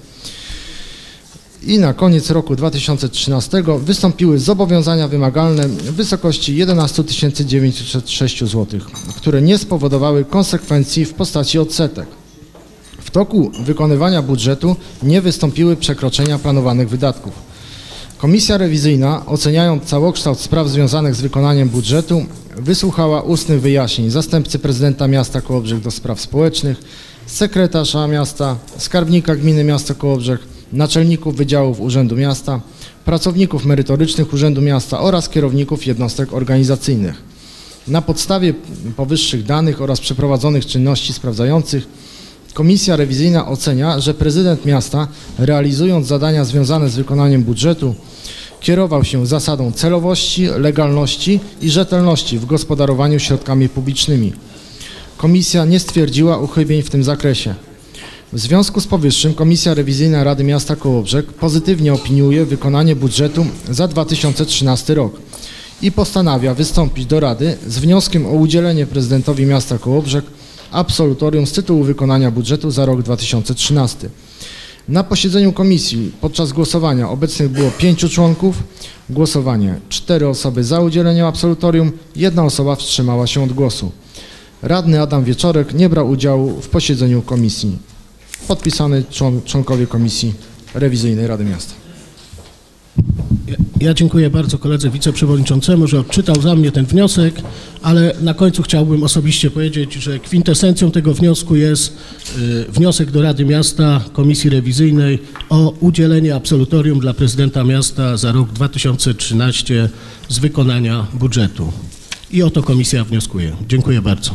I na koniec roku dwa tysiące trzynastego wystąpiły zobowiązania wymagalne w wysokości jedenaście tysięcy dziewięćset sześć złotych, które nie spowodowały konsekwencji w postaci odsetek. W toku wykonywania budżetu nie wystąpiły przekroczenia planowanych wydatków. Komisja rewizyjna, oceniając całokształt spraw związanych z wykonaniem budżetu, wysłuchała ustnych wyjaśnień zastępcy prezydenta miasta Kołobrzeg do spraw społecznych, sekretarza miasta, skarbnika gminy miasta Kołobrzeg, naczelników wydziałów Urzędu Miasta, pracowników merytorycznych Urzędu Miasta oraz kierowników jednostek organizacyjnych. Na podstawie powyższych danych oraz przeprowadzonych czynności sprawdzających Komisja rewizyjna ocenia, że prezydent miasta, realizując zadania związane z wykonaniem budżetu, kierował się zasadą celowości, legalności i rzetelności w gospodarowaniu środkami publicznymi. Komisja nie stwierdziła uchybień w tym zakresie. W związku z powyższym Komisja Rewizyjna Rady Miasta Kołobrzeg pozytywnie opiniuje wykonanie budżetu za dwa tysiące trzynasty rok i postanawia wystąpić do Rady z wnioskiem o udzielenie prezydentowi miasta Kołobrzeg absolutorium z tytułu wykonania budżetu za rok dwa tysiące trzynasty. Na posiedzeniu komisji podczas głosowania obecnych było pięciu członków, głosowanie cztery osoby za udzieleniem absolutorium, jedna osoba wstrzymała się od głosu. Radny Adam Wieczorek nie brał udziału w posiedzeniu komisji. Podpisany człon, członkowie Komisji Rewizyjnej Rady Miasta. Ja, ja dziękuję bardzo koledze wiceprzewodniczącemu, że odczytał za mnie ten wniosek, ale na końcu chciałbym osobiście powiedzieć, że kwintesencją tego wniosku jest y, wniosek do Rady Miasta, Komisji Rewizyjnej o udzielenie absolutorium dla prezydenta miasta za rok dwa tysiące trzynasty z wykonania budżetu. I o to komisja wnioskuje. Dziękuję bardzo.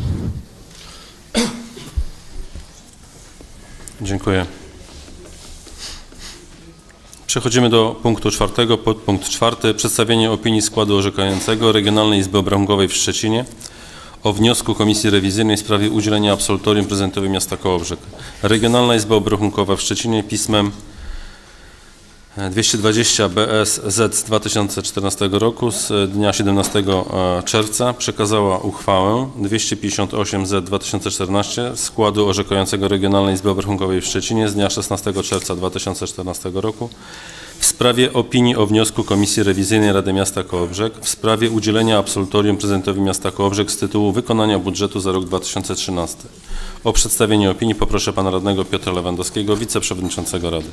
Dziękuję. Przechodzimy do punktu czwartego. Podpunkt czwarty. Przedstawienie opinii składu orzekającego Regionalnej Izby Obrachunkowej w Szczecinie o wniosku Komisji Rewizyjnej w sprawie udzielenia absolutorium prezydentowi miasta Kołobrzeg. Regionalna Izba Obrachunkowa w Szczecinie pismem dwieście dwadzieścia B S Z z dwa tysiące czternastego roku z dnia siedemnastego czerwca przekazała uchwałę dwieście pięćdziesiąt osiem Z dwa tysiące czternaście składu orzekającego Regionalnej Izby Obrachunkowej w Szczecinie z dnia szesnastego czerwca dwa tysiące czternastego roku w sprawie opinii o wniosku Komisji Rewizyjnej Rady Miasta Kołobrzeg w sprawie udzielenia absolutorium prezydentowi miasta Kołobrzeg z tytułu wykonania budżetu za rok dwa tysiące trzynasty. O przedstawienie opinii poproszę pana radnego Piotra Lewandowskiego, wiceprzewodniczącego Rady.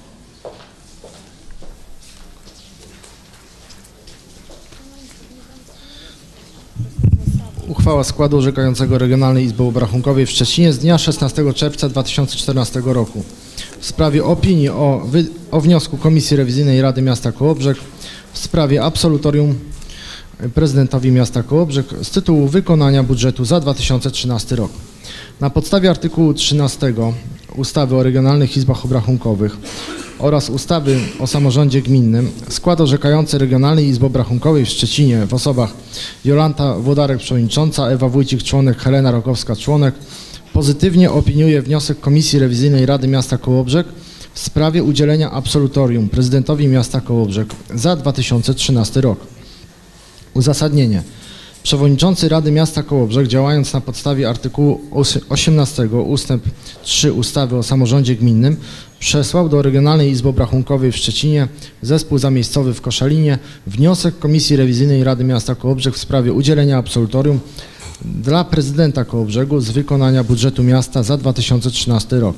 Uchwała składu orzekającego Regionalnej Izby Obrachunkowej w Szczecinie z dnia szesnastego czerwca dwa tysiące czternastego roku w sprawie opinii o, wy, o wniosku Komisji Rewizyjnej Rady Miasta Kołobrzeg w sprawie absolutorium prezydentowi miasta Kołobrzeg z tytułu wykonania budżetu za dwa tysiące trzynasty rok. Na podstawie artykułu trzynastego ustawy o Regionalnych Izbach Obrachunkowych oraz ustawy o samorządzie gminnym skład orzekający Regionalnej Izby Obrachunkowej w Szczecinie w osobach Jolanta Włodarek przewodnicząca, Ewa Wójcik członek, Helena Rokowska członek pozytywnie opiniuje wniosek Komisji Rewizyjnej Rady Miasta Kołobrzeg w sprawie udzielenia absolutorium prezydentowi miasta Kołobrzeg za dwa tysiące trzynasty rok. Uzasadnienie. Przewodniczący Rady Miasta Kołobrzeg, działając na podstawie artykułu osiemnastego ustęp trzy ustawy o samorządzie gminnym, przesłał do Regionalnej Izby Obrachunkowej w Szczecinie zespół zamiejscowy w Koszalinie wniosek Komisji Rewizyjnej Rady Miasta Kołobrzeg w sprawie udzielenia absolutorium dla prezydenta Kołobrzegu z wykonania budżetu miasta za dwa tysiące trzynasty rok.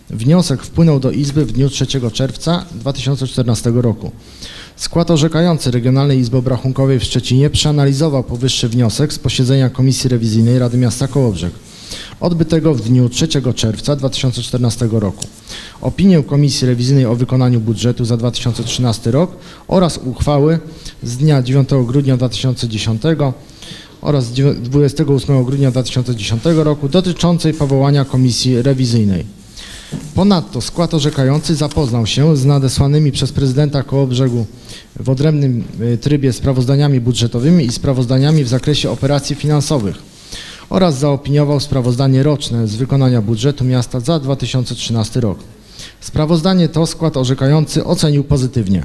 Wniosek wpłynął do Izby w dniu trzeciego czerwca dwa tysiące czternastego roku. Skład orzekający Regionalnej Izby Obrachunkowej w Szczecinie przeanalizował powyższy wniosek z posiedzenia Komisji Rewizyjnej Rady Miasta Kołobrzeg, odbytego w dniu trzeciego czerwca dwa tysiące czternastego roku. Opinię Komisji Rewizyjnej o wykonaniu budżetu za dwa tysiące trzynasty rok oraz uchwały z dnia dziewiątego grudnia dwa tysiące dziesiątego oraz dwudziestego ósmego grudnia dwa tysiące dziesiątego roku dotyczącej powołania Komisji Rewizyjnej. Ponadto skład orzekający zapoznał się z nadesłanymi przez prezydenta Kołobrzegu w odrębnym trybie sprawozdaniami budżetowymi i sprawozdaniami w zakresie operacji finansowych oraz zaopiniował sprawozdanie roczne z wykonania budżetu miasta za dwa tysiące trzynasty rok. Sprawozdanie to skład orzekający ocenił pozytywnie.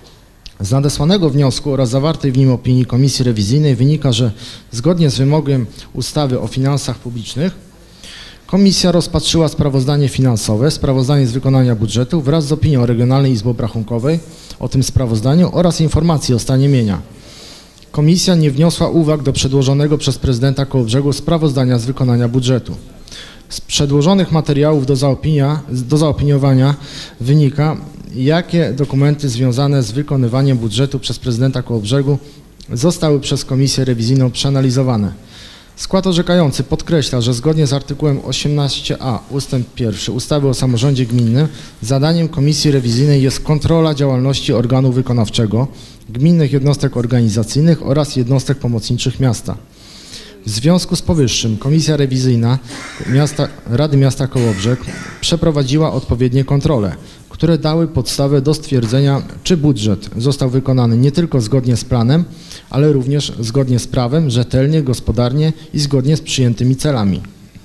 Z nadesłanego wniosku oraz zawartej w nim opinii Komisji Rewizyjnej wynika, że zgodnie z wymogiem ustawy o finansach publicznych Komisja rozpatrzyła sprawozdanie finansowe, sprawozdanie z wykonania budżetu wraz z opinią Regionalnej Izby Obrachunkowej o tym sprawozdaniu oraz informacji o stanie mienia. Komisja nie wniosła uwag do przedłożonego przez prezydenta Kołobrzegu sprawozdania z wykonania budżetu. Z przedłożonych materiałów do, zaopinia, do zaopiniowania wynika, jakie dokumenty związane z wykonywaniem budżetu przez prezydenta Kołobrzegu zostały przez Komisję Rewizyjną przeanalizowane. Skład orzekający podkreśla, że zgodnie z artykułem osiemnaście a ustęp pierwszy ustawy o samorządzie gminnym zadaniem Komisji Rewizyjnej jest kontrola działalności organu wykonawczego, gminnych jednostek organizacyjnych oraz jednostek pomocniczych miasta. W związku z powyższym Komisja Rewizyjna miasta, Rady Miasta Kołobrzeg przeprowadziła odpowiednie kontrole, które dały podstawę do stwierdzenia, czy budżet został wykonany nie tylko zgodnie z planem, ale również zgodnie z prawem, rzetelnie, gospodarnie i zgodnie z przyjętymi celami.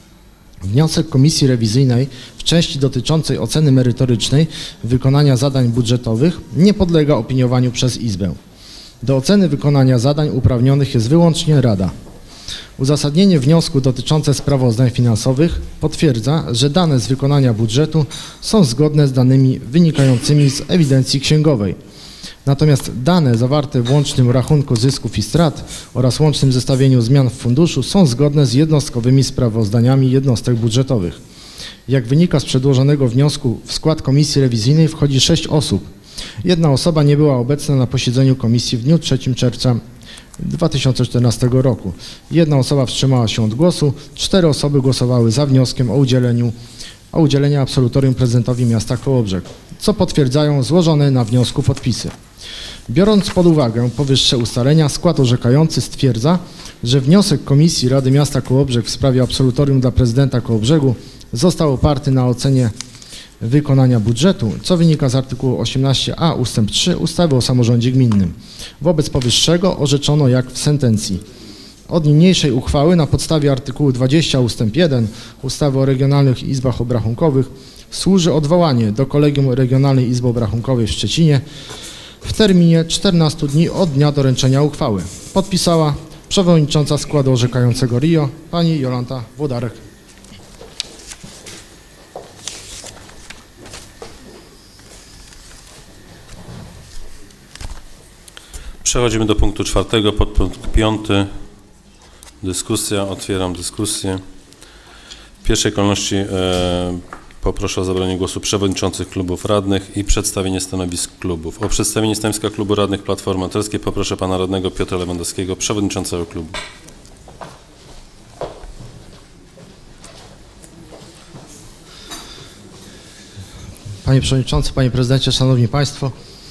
Wniosek Komisji Rewizyjnej w części dotyczącej oceny merytorycznej wykonania zadań budżetowych nie podlega opiniowaniu przez Izbę. Do oceny wykonania zadań uprawnionych jest wyłącznie Rada. Uzasadnienie wniosku dotyczące sprawozdań finansowych potwierdza, że dane z wykonania budżetu są zgodne z danymi wynikającymi z ewidencji księgowej. Natomiast dane zawarte w łącznym rachunku zysków i strat oraz łącznym zestawieniu zmian w funduszu są zgodne z jednostkowymi sprawozdaniami jednostek budżetowych. Jak wynika z przedłożonego wniosku, w skład Komisji Rewizyjnej wchodzi sześć osób. Jedna osoba nie była obecna na posiedzeniu komisji w dniu trzeciego czerwca dwa tysiące czternastego roku. Jedna osoba wstrzymała się od głosu, cztery osoby głosowały za wnioskiem o udzieleniu, o udzielenie absolutorium prezydentowi miasta Kołobrzeg, co potwierdzają złożone na wniosku podpisy. Biorąc pod uwagę powyższe ustalenia, skład orzekający stwierdza, że wniosek Komisji Rady Miasta Kołobrzeg w sprawie absolutorium dla prezydenta Kołobrzegu został oparty na ocenie wykonania budżetu, co wynika z artykułu osiemnaście a ustęp trzy ustawy o samorządzie gminnym. Wobec powyższego orzeczono jak w sentencji. Od niniejszej uchwały na podstawie artykułu dwudziestego ustęp jeden ustawy o Regionalnych Izbach Obrachunkowych służy odwołanie do Kolegium Regionalnej Izby Obrachunkowej w Szczecinie w terminie czternastu dni od dnia doręczenia uchwały. Podpisała przewodnicząca składu orzekającego R I O, pani Jolanta Włodarek. Przechodzimy do punktu czwartego, podpunkt piąty. Dyskusja. Otwieram dyskusję. W pierwszej kolejności e, poproszę o zabranie głosu przewodniczących klubów radnych i przedstawienie stanowisk klubów. O przedstawienie stanowiska klubu radnych Platformy Obywatelskiej poproszę pana radnego Piotra Lewandowskiego, przewodniczącego klubu. Panie Przewodniczący, Panie Prezydencie, Szanowni Państwo.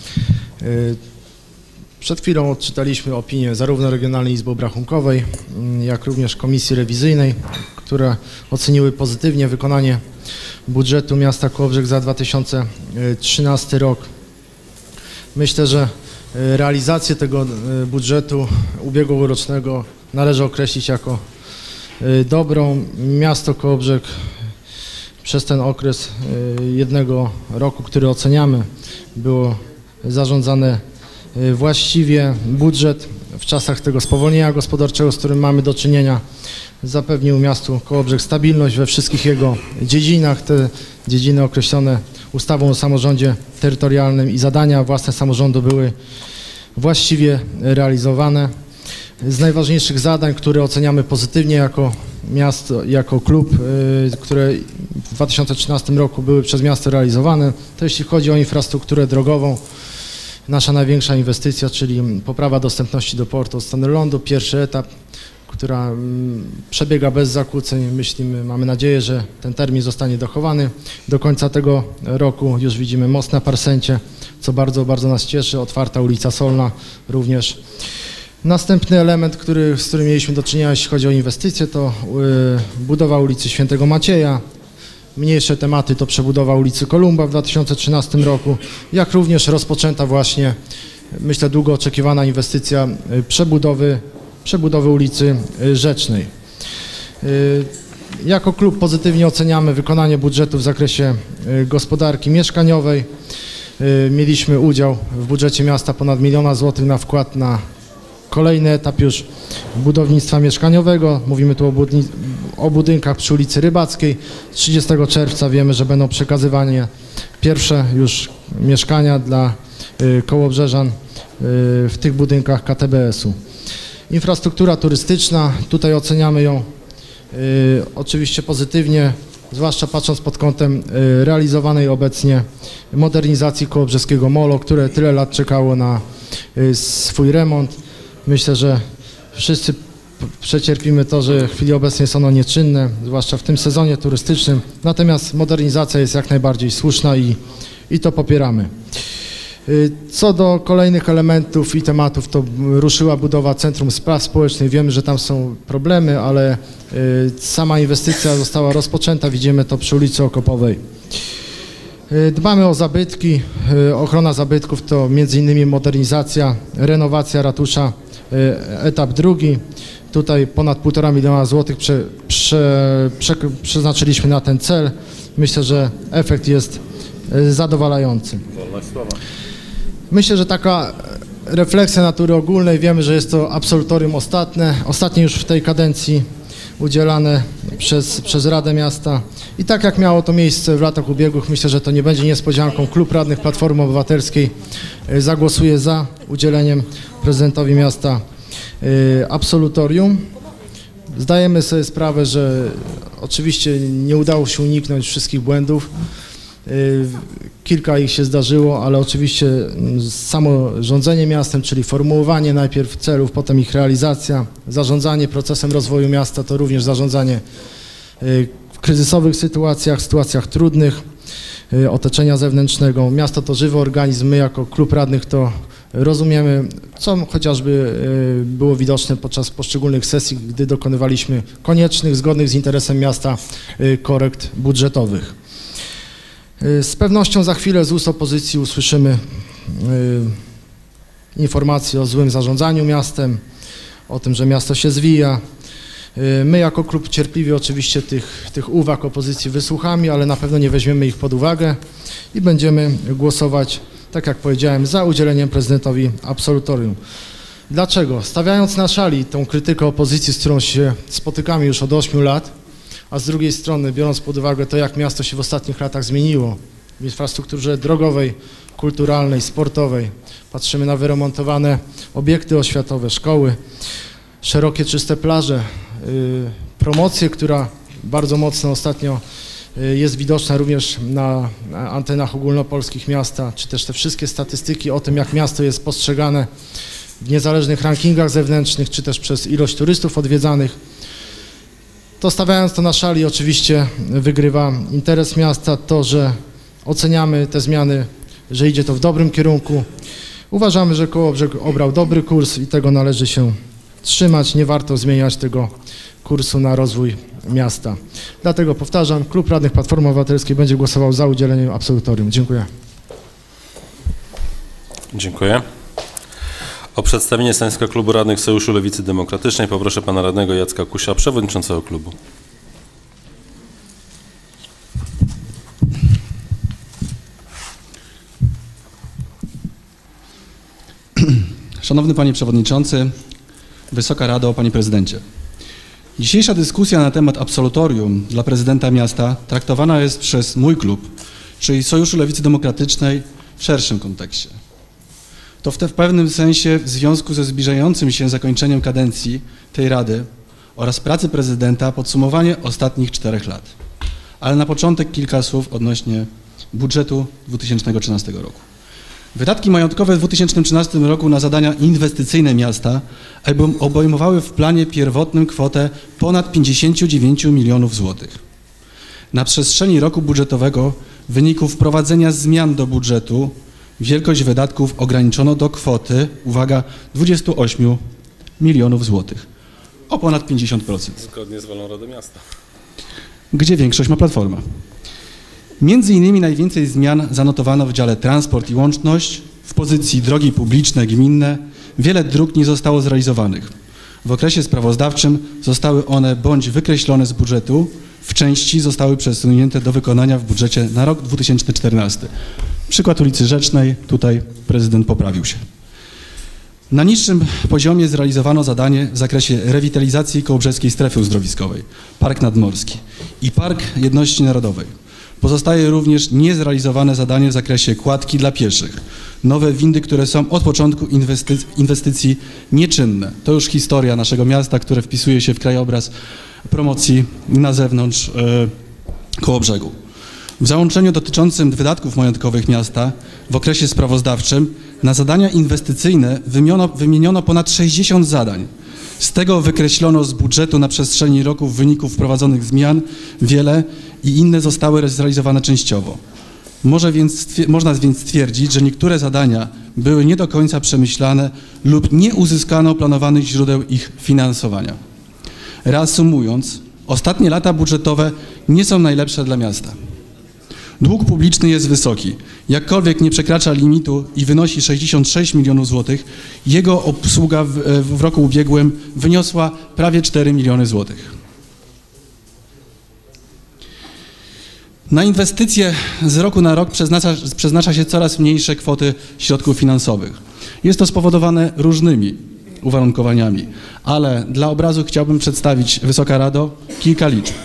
Przed chwilą odczytaliśmy opinię zarówno Regionalnej Izby Obrachunkowej, jak również Komisji Rewizyjnej, które oceniły pozytywnie wykonanie budżetu miasta Kołobrzeg za dwa tysiące trzynasty rok. Myślę, że realizację tego budżetu ubiegłorocznego należy określić jako dobrą. Miasto Kołobrzeg przez ten okres jednego roku, który oceniamy, było zarządzane właściwie. Budżet w czasach tego spowolnienia gospodarczego, z którym mamy do czynienia, zapewnił miastu Kołobrzeg stabilność we wszystkich jego dziedzinach. Te dziedziny określone ustawą o samorządzie terytorialnym i zadania własne samorządu były właściwie realizowane. Z najważniejszych zadań, które oceniamy pozytywnie jako miasto, jako klub, które w dwa tysiące trzynastym roku były przez miasto realizowane. To jeśli chodzi o infrastrukturę drogową, nasza największa inwestycja, czyli poprawa dostępności do portu od strony lądu, pierwszy etap, która przebiega bez zakłóceń. Myślimy, mamy nadzieję, że ten termin zostanie dochowany. Do końca tego roku już widzimy most na Parsencie, co bardzo, bardzo nas cieszy. Otwarta ulica Solna również. Następny element, który, z którym mieliśmy do czynienia, jeśli chodzi o inwestycje, to y, budowa ulicy Świętego Macieja. Mniejsze tematy to przebudowa ulicy Kolumba w dwa tysiące trzynastym roku, jak również rozpoczęta właśnie, myślę, długo oczekiwana inwestycja y, przebudowy, przebudowy ulicy y, Rzecznej. Y, jako klub pozytywnie oceniamy wykonanie budżetu w zakresie y, gospodarki mieszkaniowej. Y, mieliśmy udział w budżecie miasta ponad miliona złotych na wkład na kolejny etap już budownictwa mieszkaniowego. Mówimy tu o, budni- o budynkach przy ulicy Rybackiej. trzydziestego czerwca wiemy, że będą przekazywane pierwsze już mieszkania dla y, kołobrzeżan y, w tych budynkach K T B S u. Infrastruktura turystyczna, tutaj oceniamy ją y, oczywiście pozytywnie, zwłaszcza patrząc pod kątem y, realizowanej obecnie modernizacji kołobrzeskiego molo, które tyle lat czekało na y, swój remont. Myślę, że wszyscy przecierpimy to, że w chwili obecnej jest ono nieczynne, zwłaszcza w tym sezonie turystycznym, natomiast modernizacja jest jak najbardziej słuszna i, i to popieramy. Co do kolejnych elementów i tematów, to ruszyła budowa Centrum Spraw Społecznych. Wiemy, że tam są problemy, ale sama inwestycja została rozpoczęta, widzimy to przy ulicy Okopowej. Dbamy o zabytki, ochrona zabytków to między innymi modernizacja, renowacja ratusza, etap drugi. Tutaj ponad półtora miliona złotych prze, prze, prze, przeznaczyliśmy na ten cel. Myślę, że efekt jest zadowalający. Myślę, że taka refleksja natury ogólnej, wiemy, że jest to absolutorium ostatnie, ostatnie już w tej kadencji udzielane przez, przez Radę Miasta. I tak jak miało to miejsce w latach ubiegłych, myślę, że to nie będzie niespodzianką. Klub Radnych Platformy Obywatelskiej zagłosuje za udzieleniem prezydentowi miasta absolutorium. Zdajemy sobie sprawę, że oczywiście nie udało się uniknąć wszystkich błędów. Kilka ich się zdarzyło, ale oczywiście samo rządzenie miastem, czyli formułowanie najpierw celów, potem ich realizacja, zarządzanie procesem rozwoju miasta, to również zarządzanie w kryzysowych sytuacjach, sytuacjach trudnych, otoczenia zewnętrznego. Miasto to żywy organizm, my jako klub radnych to rozumiemy, co chociażby było widoczne podczas poszczególnych sesji, gdy dokonywaliśmy koniecznych, zgodnych z interesem miasta korekt budżetowych. Z pewnością za chwilę z ust opozycji usłyszymy informacje o złym zarządzaniu miastem, o tym, że miasto się zwija. My jako klub cierpliwie oczywiście tych, tych uwag opozycji wysłuchamy, ale na pewno nie weźmiemy ich pod uwagę i będziemy głosować, tak jak powiedziałem, za udzieleniem prezydentowi absolutorium. Dlaczego? Stawiając na szali tą krytykę opozycji, z którą się spotykamy już od ośmiu lat, a z drugiej strony biorąc pod uwagę to, jak miasto się w ostatnich latach zmieniło w infrastrukturze drogowej, kulturalnej, sportowej, patrzymy na wyremontowane obiekty oświatowe, szkoły, szerokie, czyste plaże, yy, promocję, która bardzo mocno ostatnio yy, jest widoczna również na, na antenach ogólnopolskich miasta, czy też te wszystkie statystyki o tym, jak miasto jest postrzegane w niezależnych rankingach zewnętrznych, czy też przez ilość turystów odwiedzanych. To stawiając to na szali, oczywiście wygrywa interes miasta, to, że oceniamy te zmiany, że idzie to w dobrym kierunku. Uważamy, że Kołobrzeg obrał dobry kurs i tego należy się trzymać. Nie warto zmieniać tego kursu na rozwój miasta. Dlatego powtarzam, Klub Radnych Platformy Obywatelskiej będzie głosował za udzieleniem absolutorium. Dziękuję. Dziękuję. O przedstawienie stanowiska Klubu Radnych Sojuszu Lewicy Demokratycznej poproszę pana radnego Jacka Kusia, przewodniczącego klubu. Szanowny Panie Przewodniczący, Wysoka Rado, Panie Prezydencie. Dzisiejsza dyskusja na temat absolutorium dla prezydenta miasta traktowana jest przez mój klub, czyli Sojuszu Lewicy Demokratycznej, w szerszym kontekście. To w, te, w pewnym sensie w związku ze zbliżającym się zakończeniem kadencji tej Rady oraz pracy prezydenta podsumowanie ostatnich czterech lat. ale na początek kilka słów odnośnie budżetu dwa tysiące trzynastego roku. Wydatki majątkowe w dwa tysiące trzynastym roku na zadania inwestycyjne miasta obejmowały w planie pierwotnym kwotę ponad pięćdziesiąt dziewięć milionów złotych. Na przestrzeni roku budżetowego w wyniku wprowadzenia zmian do budżetu wielkość wydatków ograniczono do kwoty, uwaga, dwudziestu ośmiu milionów złotych, o ponad pięćdziesiąt procent. Zgodnie z wolą Rady Miasta. Gdzie większość ma Platforma. Między innymi najwięcej zmian zanotowano w dziale transport i łączność, w pozycji drogi publiczne, gminne. Wiele dróg nie zostało zrealizowanych. W okresie sprawozdawczym zostały one bądź wykreślone z budżetu, w części zostały przesunięte do wykonania w budżecie na rok dwa tysiące czternasty. Przykład ulicy Rzecznej, tutaj prezydent poprawił się. Na niższym poziomie zrealizowano zadanie w zakresie rewitalizacji kołobrzeskiej strefy uzdrowiskowej, Park Nadmorski i Park Jedności Narodowej. Pozostaje również niezrealizowane zadanie w zakresie kładki dla pieszych. Nowe windy, które są od początku inwestycji, inwestycji nieczynne. To już historia naszego miasta, które wpisuje się w krajobraz promocji na zewnątrz yy, Kołobrzegu. W załączeniu dotyczącym wydatków majątkowych miasta w okresie sprawozdawczym na zadania inwestycyjne wymieniono, wymieniono ponad sześćdziesiąt zadań. Z tego wykreślono z budżetu na przestrzeni roku w wyniku wprowadzonych zmian wiele i inne zostały zrealizowane częściowo. Może więc, można więc stwierdzić, że niektóre zadania były nie do końca przemyślane lub nie uzyskano planowanych źródeł ich finansowania. Reasumując, ostatnie lata budżetowe nie są najlepsze dla miasta. Dług publiczny jest wysoki, jakkolwiek nie przekracza limitu i wynosi sześćdziesiąt sześć milionów złotych, jego obsługa w, w roku ubiegłym wyniosła prawie cztery miliony złotych. Na inwestycje z roku na rok przeznacza, przeznacza się coraz mniejsze kwoty środków finansowych. Jest to spowodowane różnymi uwarunkowaniami, ale dla obrazu chciałbym przedstawić, Wysoka Rado, kilka liczb.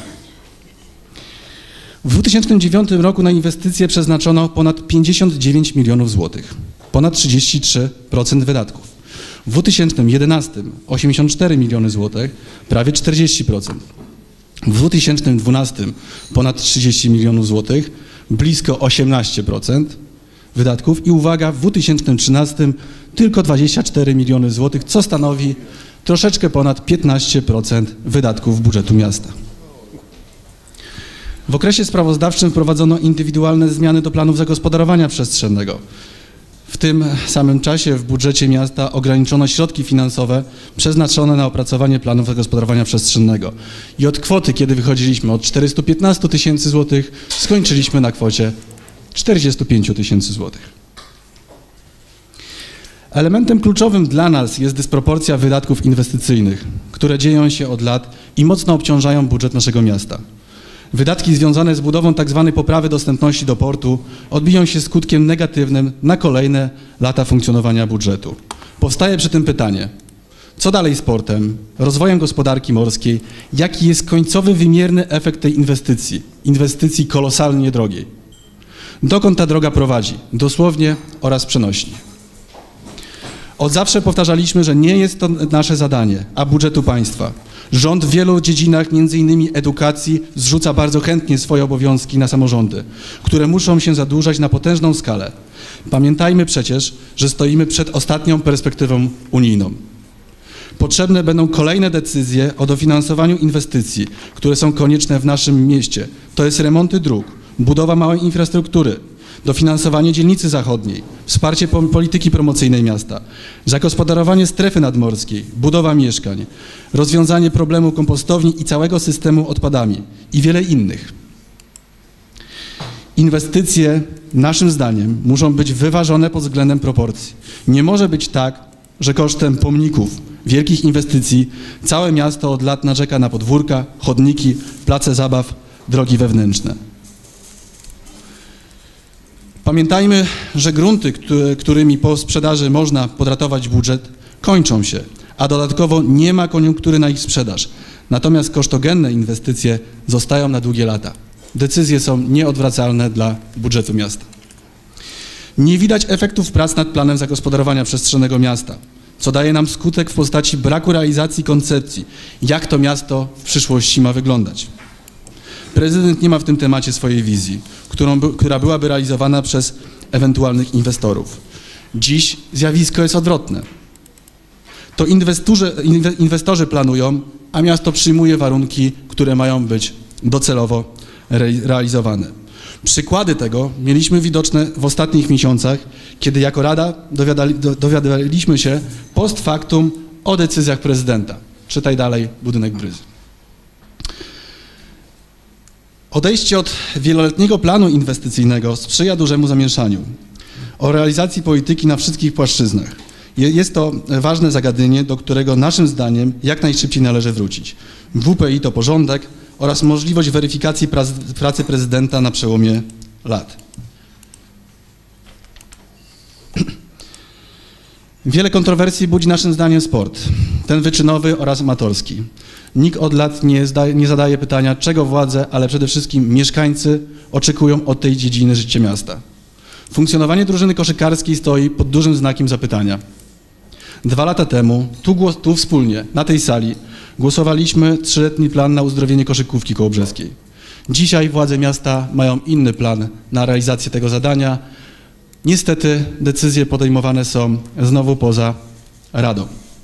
W dwa tysiące dziewiątym roku na inwestycje przeznaczono ponad pięćdziesiąt dziewięć milionów złotych, ponad trzydzieści trzy procent wydatków. W dwa tysiące jedenastym osiemdziesiąt cztery miliony złotych, prawie czterdzieści procent. W dwa tysiące dwunastym ponad trzydzieści milionów złotych, blisko osiemnaście procent wydatków i uwaga, w dwa tysiące trzynastym tylko dwadzieścia cztery miliony złotych, co stanowi troszeczkę ponad piętnaście procent wydatków budżetu miasta. W okresie sprawozdawczym wprowadzono indywidualne zmiany do planów zagospodarowania przestrzennego. W tym samym czasie w budżecie miasta ograniczono środki finansowe przeznaczone na opracowanie planów zagospodarowania przestrzennego. I od kwoty, kiedy wychodziliśmy od czterystu piętnastu tysięcy złotych, skończyliśmy na kwocie czterdziestu pięciu tysięcy złotych. Elementem kluczowym dla nas jest dysproporcja wydatków inwestycyjnych, które dzieją się od lat i mocno obciążają budżet naszego miasta. Wydatki związane z budową tzw. poprawy dostępności do portu odbiją się skutkiem negatywnym na kolejne lata funkcjonowania budżetu. Powstaje przy tym pytanie, co dalej z portem, rozwojem gospodarki morskiej, jaki jest końcowy wymierny efekt tej inwestycji, inwestycji kolosalnie drogiej. Dokąd ta droga prowadzi, dosłownie oraz przenośnie. Od zawsze powtarzaliśmy, że nie jest to nasze zadanie, a budżetu państwa. Rząd w wielu dziedzinach, między innymi edukacji, zrzuca bardzo chętnie swoje obowiązki na samorządy, które muszą się zadłużać na potężną skalę. Pamiętajmy przecież, że stoimy przed ostatnią perspektywą unijną. Potrzebne będą kolejne decyzje o dofinansowaniu inwestycji, które są konieczne w naszym mieście. To jest remonty dróg, budowa małej infrastruktury, dofinansowanie dzielnicy zachodniej, wsparcie polityki promocyjnej miasta, zagospodarowanie strefy nadmorskiej, budowa mieszkań, rozwiązanie problemu kompostowni i całego systemu odpadami i wiele innych. Inwestycje, naszym zdaniem, muszą być wyważone pod względem proporcji. Nie może być tak, że kosztem pomników, wielkich inwestycji całe miasto od lat narzeka na podwórka, chodniki, place zabaw, drogi wewnętrzne. Pamiętajmy, że grunty, którymi po sprzedaży można podratować budżet, kończą się, a dodatkowo nie ma koniunktury na ich sprzedaż. Natomiast kosztogenne inwestycje zostają na długie lata. Decyzje są nieodwracalne dla budżetu miasta. Nie widać efektów prac nad planem zagospodarowania przestrzennego miasta, co daje nam skutek w postaci braku realizacji koncepcji, jak to miasto w przyszłości ma wyglądać. Prezydent nie ma w tym temacie swojej wizji, którą, by, która byłaby realizowana przez ewentualnych inwestorów. Dziś zjawisko jest odwrotne. To inwestorzy, inwestorzy planują, a miasto przyjmuje warunki, które mają być docelowo re, realizowane. Przykłady tego mieliśmy widoczne w ostatnich miesiącach, kiedy jako Rada dowiadali, do, dowiadywaliśmy się post factum o decyzjach prezydenta. Czytaj dalej, budynek Bryzy. Odejście od wieloletniego planu inwestycyjnego sprzyja dużemu zamieszaniu o realizacji polityki na wszystkich płaszczyznach. Jest to ważne zagadnienie, do którego naszym zdaniem jak najszybciej należy wrócić. W P I to porządek oraz możliwość weryfikacji pracy prezydenta na przełomie lat. Wiele kontrowersji budzi naszym zdaniem sport, ten wyczynowy oraz amatorski. Nikt od lat nie, zdaje, nie zadaje pytania, czego władze, ale przede wszystkim mieszkańcy oczekują od tej dziedziny życia miasta. Funkcjonowanie drużyny koszykarskiej stoi pod dużym znakiem zapytania. Dwa lata temu, tu, głos, tu wspólnie, na tej sali, głosowaliśmy trzyletni plan na uzdrowienie koszykówki kołobrzeskiej. Dzisiaj władze miasta mają inny plan na realizację tego zadania. Niestety decyzje podejmowane są znowu poza Radą.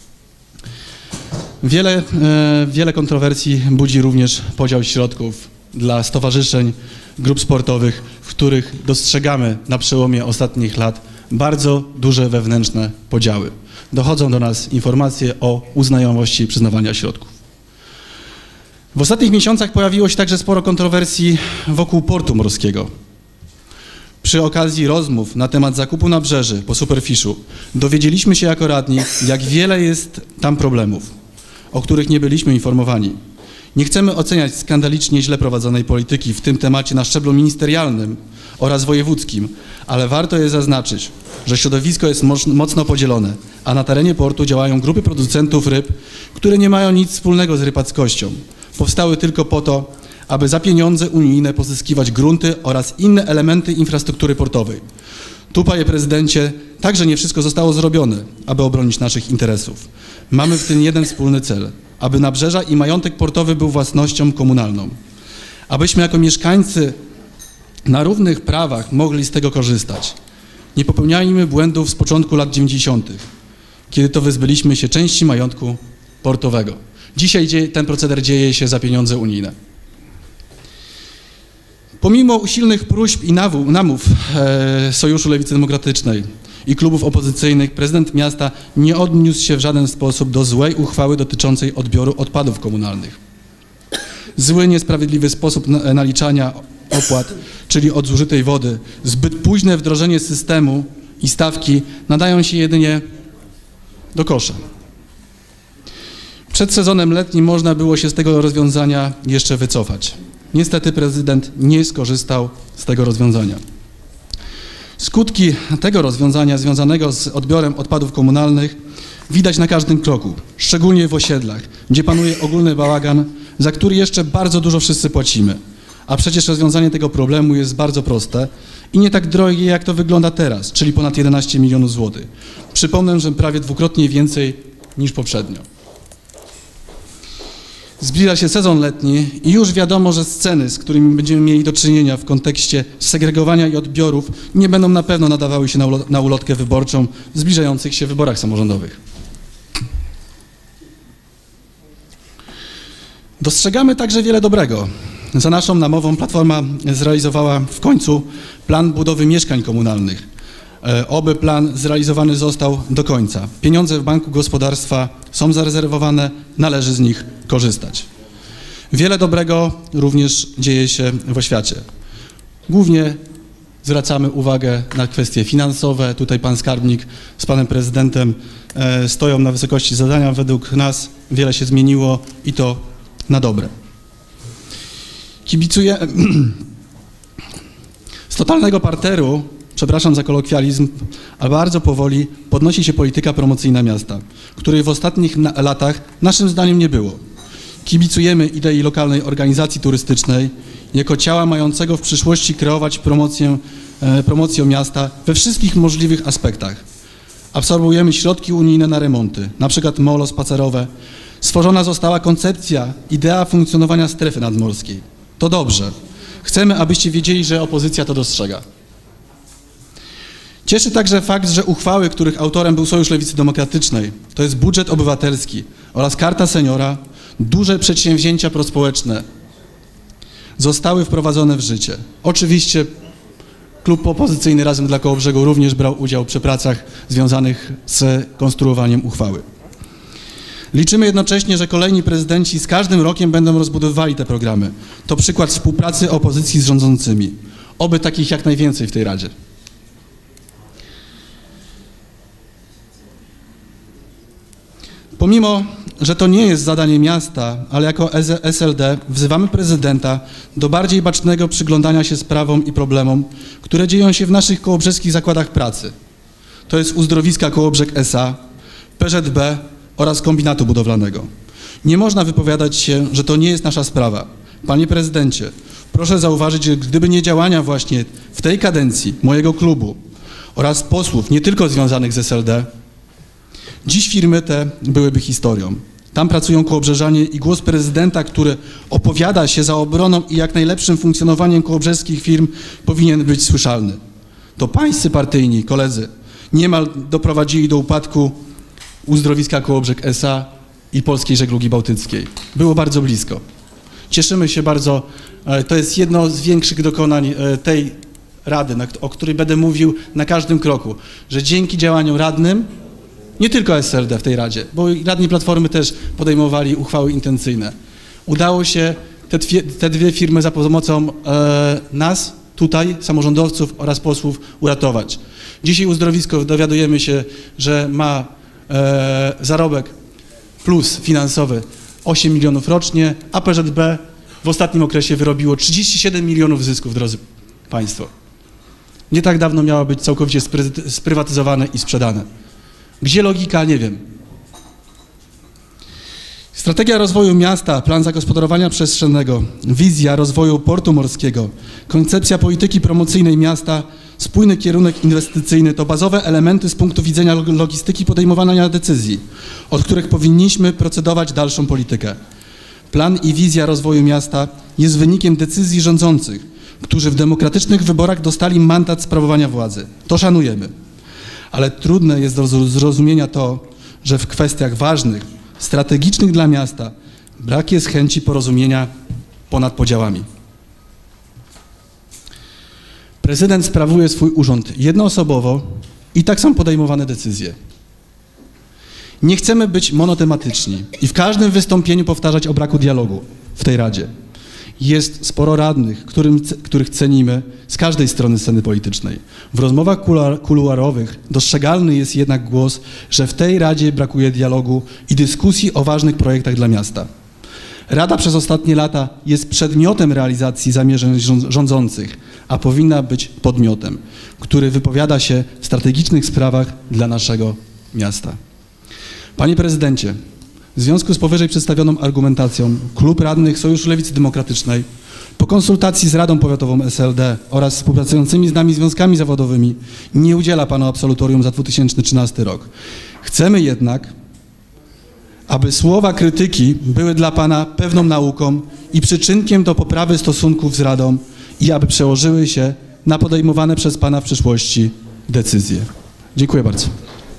Wiele, e, wiele kontrowersji budzi również podział środków dla stowarzyszeń, grup sportowych, w których dostrzegamy na przełomie ostatnich lat bardzo duże wewnętrzne podziały. Dochodzą do nas informacje o uznajomości przyznawania środków. W ostatnich miesiącach pojawiło się także sporo kontrowersji wokół portu morskiego. Przy okazji rozmów na temat zakupu nabrzeży po Superfishu dowiedzieliśmy się jako radni, jak wiele jest tam problemów, o których nie byliśmy informowani. Nie chcemy oceniać skandalicznie źle prowadzonej polityki w tym temacie na szczeblu ministerialnym oraz wojewódzkim, ale warto je zaznaczyć, że środowisko jest mocno podzielone, a na terenie portu działają grupy producentów ryb, które nie mają nic wspólnego z rybackością. Powstały tylko po to, aby za pieniądze unijne pozyskiwać grunty oraz inne elementy infrastruktury portowej. Tu, panie prezydencie, także nie wszystko zostało zrobione, aby obronić naszych interesów. Mamy w tym jeden wspólny cel, aby nabrzeża i majątek portowy był własnością komunalną. Abyśmy jako mieszkańcy na równych prawach mogli z tego korzystać. Nie popełniajmy błędów z początku lat dziewięćdziesiątych, kiedy to wyzbyliśmy się części majątku portowego. Dzisiaj ten proceder dzieje się za pieniądze unijne. Pomimo usilnych próśb i namów e, Sojuszu Lewicy Demokratycznej i klubów opozycyjnych, prezydent miasta nie odniósł się w żaden sposób do złej uchwały dotyczącej odbioru odpadów komunalnych. Zły, niesprawiedliwy sposób naliczania opłat, czyli od zużytej wody, zbyt późne wdrożenie systemu i stawki nadają się jedynie do kosza. Przed sezonem letnim można było się z tego rozwiązania jeszcze wycofać. Niestety prezydent nie skorzystał z tego rozwiązania. Skutki tego rozwiązania związanego z odbiorem odpadów komunalnych widać na każdym kroku, szczególnie w osiedlach, gdzie panuje ogólny bałagan, za który jeszcze bardzo dużo wszyscy płacimy. A przecież rozwiązanie tego problemu jest bardzo proste i nie tak drogie, jak to wygląda teraz, czyli ponad jedenaście milionów złotych. Przypomnę, że prawie dwukrotnie więcej niż poprzednio. Zbliża się sezon letni i już wiadomo, że sceny, z którymi będziemy mieli do czynienia w kontekście segregowania i odbiorów, nie będą na pewno nadawały się na ulotkę wyborczą w zbliżających się wyborach samorządowych. Dostrzegamy także wiele dobrego. Za naszą namową Platforma zrealizowała w końcu plan budowy mieszkań komunalnych. Oby plan zrealizowany został do końca. Pieniądze w Banku Gospodarstwa są zarezerwowane, należy z nich korzystać. Wiele dobrego również dzieje się w oświacie. Głównie zwracamy uwagę na kwestie finansowe. Tutaj pan skarbnik z panem prezydentem stoją na wysokości zadania. Według nas wiele się zmieniło i to na dobre. Kibicuję z totalnego parteru, przepraszam za kolokwializm, ale bardzo powoli podnosi się polityka promocyjna miasta, której w ostatnich na latach naszym zdaniem nie było. Kibicujemy idei lokalnej organizacji turystycznej jako ciała mającego w przyszłości kreować promocję, e, promocję miasta we wszystkich możliwych aspektach. Absorbujemy środki unijne na remonty, na przykład molo spacerowe. Stworzona została koncepcja, idea funkcjonowania strefy nadmorskiej. To dobrze. Chcemy, abyście wiedzieli, że opozycja to dostrzega. Cieszy także fakt, że uchwały, których autorem był Sojusz Lewicy Demokratycznej, to jest budżet obywatelski oraz Karta Seniora, duże przedsięwzięcia prospołeczne zostały wprowadzone w życie. Oczywiście klub opozycyjny Razem dla Kołobrzegu również brał udział przy pracach związanych z konstruowaniem uchwały. Liczymy jednocześnie, że kolejni prezydenci z każdym rokiem będą rozbudowywali te programy. To przykład współpracy opozycji z rządzącymi. Oby takich jak najwięcej w tej Radzie. Pomimo, że to nie jest zadanie miasta, ale jako S L D wzywamy prezydenta do bardziej bacznego przyglądania się sprawom i problemom, które dzieją się w naszych kołobrzeskich zakładach pracy. To jest Uzdrowiska Kołobrzeg S A, P Z B oraz kombinatu budowlanego. Nie można wypowiadać się, że to nie jest nasza sprawa. Panie prezydencie, proszę zauważyć, że gdyby nie działania właśnie w tej kadencji mojego klubu oraz posłów nie tylko związanych z S L D, dziś firmy te byłyby historią. Tam pracują kołobrzeżanie i głos prezydenta, który opowiada się za obroną i jak najlepszym funkcjonowaniem kołobrzeskich firm, powinien być słyszalny. To pańscy partyjni koledzy niemal doprowadzili do upadku Uzdrowiska Kołobrzeg S A i Polskiej Żeglugi Bałtyckiej. Było bardzo blisko. Cieszymy się bardzo, to jest jedno z większych dokonań tej Rady, o której będę mówił na każdym kroku, że dzięki działaniom radnym, nie tylko S L D w tej Radzie, bo radni Platformy też podejmowali uchwały intencyjne. Udało się te, dwie, te dwie firmy za pomocą e, nas, tutaj, samorządowców oraz posłów uratować. Dzisiaj Uzdrowisko dowiadujemy się, że ma e, zarobek plus finansowy osiem milionów rocznie, a P Z B w ostatnim okresie wyrobiło trzydzieści siedem milionów zysków, drodzy Państwo. Nie tak dawno miało być całkowicie sprywatyzowane i sprzedane. Gdzie logika? Nie wiem. Strategia rozwoju miasta, plan zagospodarowania przestrzennego, wizja rozwoju portu morskiego, koncepcja polityki promocyjnej miasta, spójny kierunek inwestycyjny to bazowe elementy z punktu widzenia logistyki podejmowania decyzji, od których powinniśmy procedować dalszą politykę. Plan i wizja rozwoju miasta jest wynikiem decyzji rządzących, którzy w demokratycznych wyborach dostali mandat sprawowania władzy. To szanujemy. Ale trudne jest do zrozumienia to, że w kwestiach ważnych, strategicznych dla miasta brak jest chęci porozumienia ponad podziałami. Prezydent sprawuje swój urząd jednoosobowo i tak są podejmowane decyzje. Nie chcemy być monotematyczni i w każdym wystąpieniu powtarzać o braku dialogu w tej Radzie. Jest sporo radnych, którym, których cenimy z każdej strony sceny politycznej. W rozmowach kuluarowych dostrzegalny jest jednak głos, że w tej Radzie brakuje dialogu i dyskusji o ważnych projektach dla miasta. Rada przez ostatnie lata jest przedmiotem realizacji zamierzeń rządzących, a powinna być podmiotem, który wypowiada się w strategicznych sprawach dla naszego miasta. Panie prezydencie, w związku z powyżej przedstawioną argumentacją Klub Radnych Sojuszu Lewicy Demokratycznej po konsultacji z Radą Powiatową S L D oraz współpracującymi z nami związkami zawodowymi nie udziela Panu absolutorium za dwa tysiące trzynasty rok. Chcemy jednak, aby słowa krytyki były dla Pana pewną nauką i przyczynkiem do poprawy stosunków z Radą i aby przełożyły się na podejmowane przez Pana w przyszłości decyzje. Dziękuję bardzo.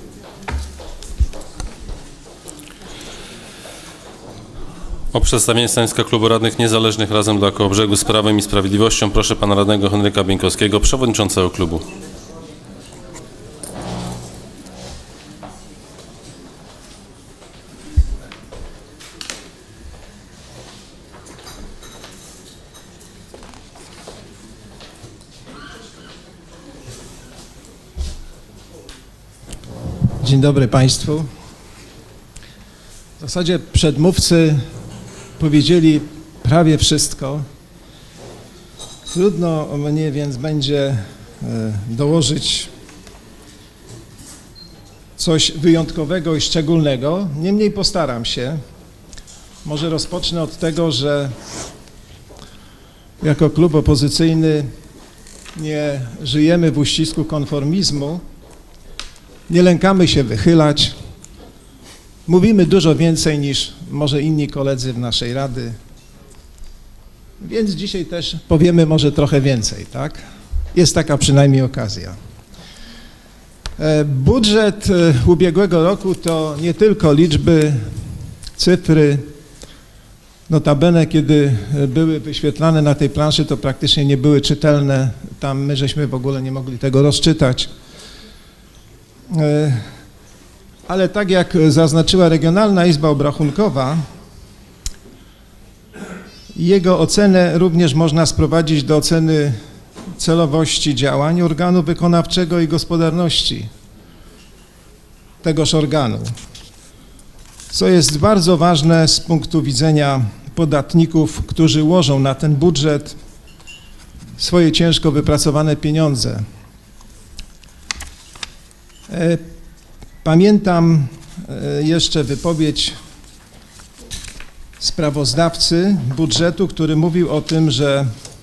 O przedstawienie stanowiska Klubu Radnych Niezależnych Razem dla Kołobrzegu z Prawem i Sprawiedliwością proszę Pana Radnego Henryka Bieńkowskiego, Przewodniczącego Klubu. Dzień dobry Państwu. W zasadzie przedmówcy powiedzieli prawie wszystko. Trudno mnie więc będzie dołożyć coś wyjątkowego i szczególnego. Niemniej postaram się. Może rozpocznę od tego, że jako klub opozycyjny nie żyjemy w uścisku konformizmu, nie lękamy się wychylać. Mówimy dużo więcej niż może inni koledzy w naszej Rady. Więc dzisiaj też powiemy może trochę więcej, tak? Jest taka przynajmniej okazja. Budżet ubiegłego roku to nie tylko liczby, cyfry. Notabene, kiedy były wyświetlane na tej planszy, to praktycznie nie były czytelne. Tam my żeśmy w ogóle nie mogli tego rozczytać. Ale tak jak zaznaczyła Regionalna Izba Obrachunkowa, jego ocenę również można sprowadzić do oceny celowości działań organu wykonawczego i gospodarności tegoż organu, co jest bardzo ważne z punktu widzenia podatników, którzy łożą na ten budżet swoje ciężko wypracowane pieniądze. Pamiętam jeszcze wypowiedź sprawozdawcy budżetu, który mówił o tym, że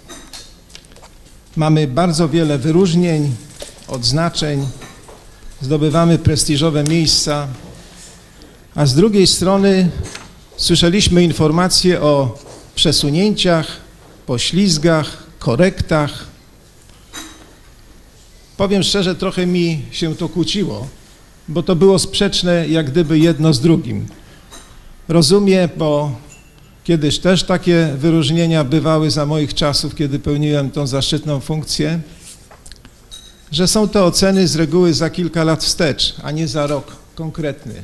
mamy bardzo wiele wyróżnień, odznaczeń, zdobywamy prestiżowe miejsca, a z drugiej strony słyszeliśmy informacje o przesunięciach, poślizgach, korektach. Powiem szczerze, trochę mi się to kłóciło, bo to było sprzeczne jak gdyby jedno z drugim. Rozumiem, bo kiedyś też takie wyróżnienia bywały za moich czasów, kiedy pełniłem tą zaszczytną funkcję, że są to oceny z reguły za kilka lat wstecz, a nie za rok konkretny.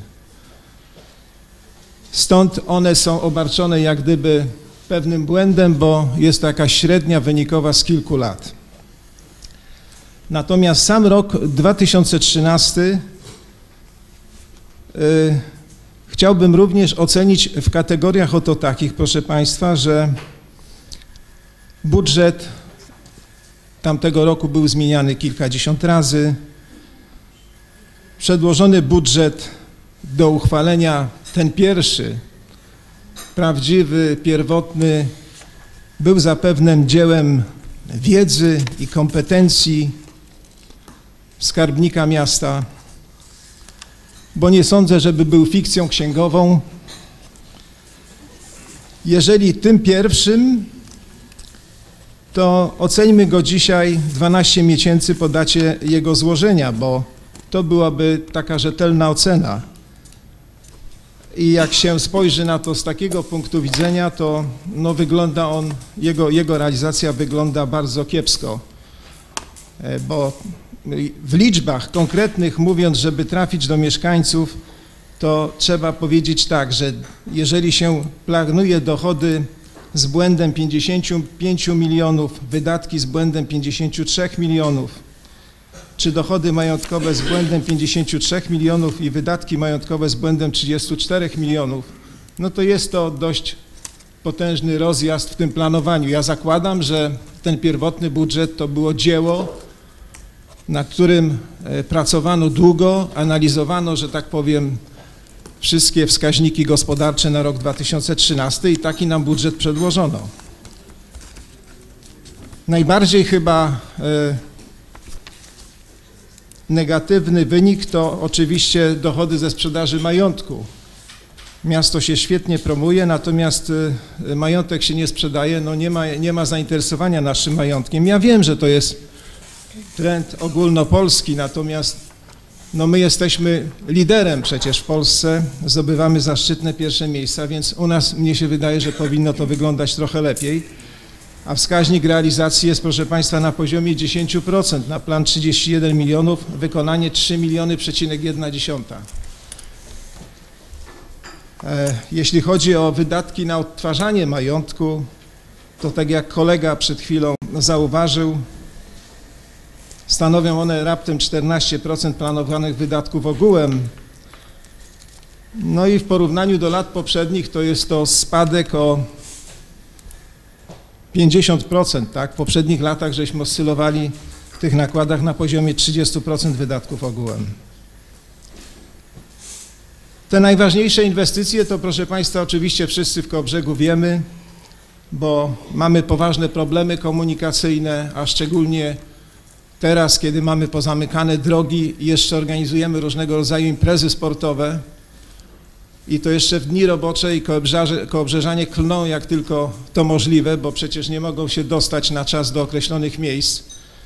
Stąd one są obarczone jak gdyby pewnym błędem, bo jest to jakaś średnia wynikowa z kilku lat. Natomiast sam rok dwa tysiące trzynasty yy, chciałbym również ocenić w kategoriach oto takich, proszę Państwa, że budżet tamtego roku był zmieniany kilkadziesiąt razy. Przedłożony budżet do uchwalenia, ten pierwszy, prawdziwy, pierwotny, był zapewne dziełem wiedzy i kompetencji skarbnika miasta, bo nie sądzę, żeby był fikcją księgową. Jeżeli tym pierwszym, to oceńmy go dzisiaj dwanaście miesięcy po dacie jego złożenia, bo to byłaby taka rzetelna ocena. I jak się spojrzy na to z takiego punktu widzenia, to no wygląda on, jego, jego realizacja wygląda bardzo kiepsko, bo w liczbach konkretnych mówiąc, żeby trafić do mieszkańców, to trzeba powiedzieć tak, że jeżeli się planuje dochody z błędem pięćdziesięciu pięciu milionów, wydatki z błędem pięćdziesięciu trzech milionów, czy dochody majątkowe z błędem pięćdziesięciu trzech milionów i wydatki majątkowe z błędem trzydziestu czterech milionów, no to jest to dość potężny rozjazd w tym planowaniu. Ja zakładam, że ten pierwotny budżet to było dzieło, nad którym pracowano długo, analizowano, że tak powiem, wszystkie wskaźniki gospodarcze na rok dwa tysiące trzynasty i taki nam budżet przedłożono. Najbardziej chyba e, negatywny wynik to oczywiście dochody ze sprzedaży majątku. Miasto się świetnie promuje, natomiast e, majątek się nie sprzedaje, no nie ma, nie ma zainteresowania naszym majątkiem. Ja wiem, że to jest trend ogólnopolski, natomiast no my jesteśmy liderem przecież w Polsce, zdobywamy zaszczytne pierwsze miejsca, więc u nas, mnie się wydaje, że powinno to wyglądać trochę lepiej, a wskaźnik realizacji jest, proszę Państwa, na poziomie dziesięć procent, na plan trzydzieści jeden milionów, wykonanie trzy miliony przecinek jedna dziesiąta. Jeśli chodzi o wydatki na odtwarzanie majątku, to tak jak kolega przed chwilą zauważył, stanowią one raptem czternaście procent planowanych wydatków ogółem. No i w porównaniu do lat poprzednich to jest to spadek o pięćdziesiąt procent, tak? W poprzednich latach żeśmy oscylowali w tych nakładach na poziomie trzydziestu procent wydatków ogółem. Te najważniejsze inwestycje to, proszę Państwa, oczywiście wszyscy w Kołobrzegu wiemy, bo mamy poważne problemy komunikacyjne, a szczególnie teraz, kiedy mamy pozamykane drogi i jeszcze organizujemy różnego rodzaju imprezy sportowe, i to jeszcze w dni robocze i kołobrzeżanie klną jak tylko to możliwe, bo przecież nie mogą się dostać na czas do określonych miejsc.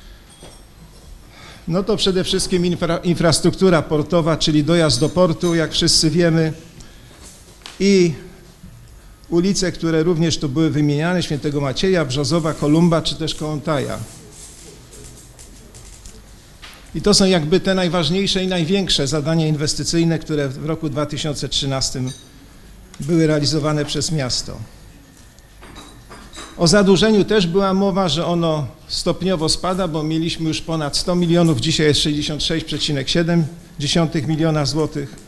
No to przede wszystkim infra, infrastruktura portowa, czyli dojazd do portu, jak wszyscy wiemy, i ulice, które również tu były wymieniane, Świętego Macieja, Brzozowa, Kolumba czy też Kołątaja. I to są jakby te najważniejsze i największe zadania inwestycyjne, które w roku dwa tysiące trzynastym były realizowane przez miasto. O zadłużeniu też była mowa, że ono stopniowo spada, bo mieliśmy już ponad sto milionów, dzisiaj jest sześćdziesiąt sześć przecinek siedem miliona złotych.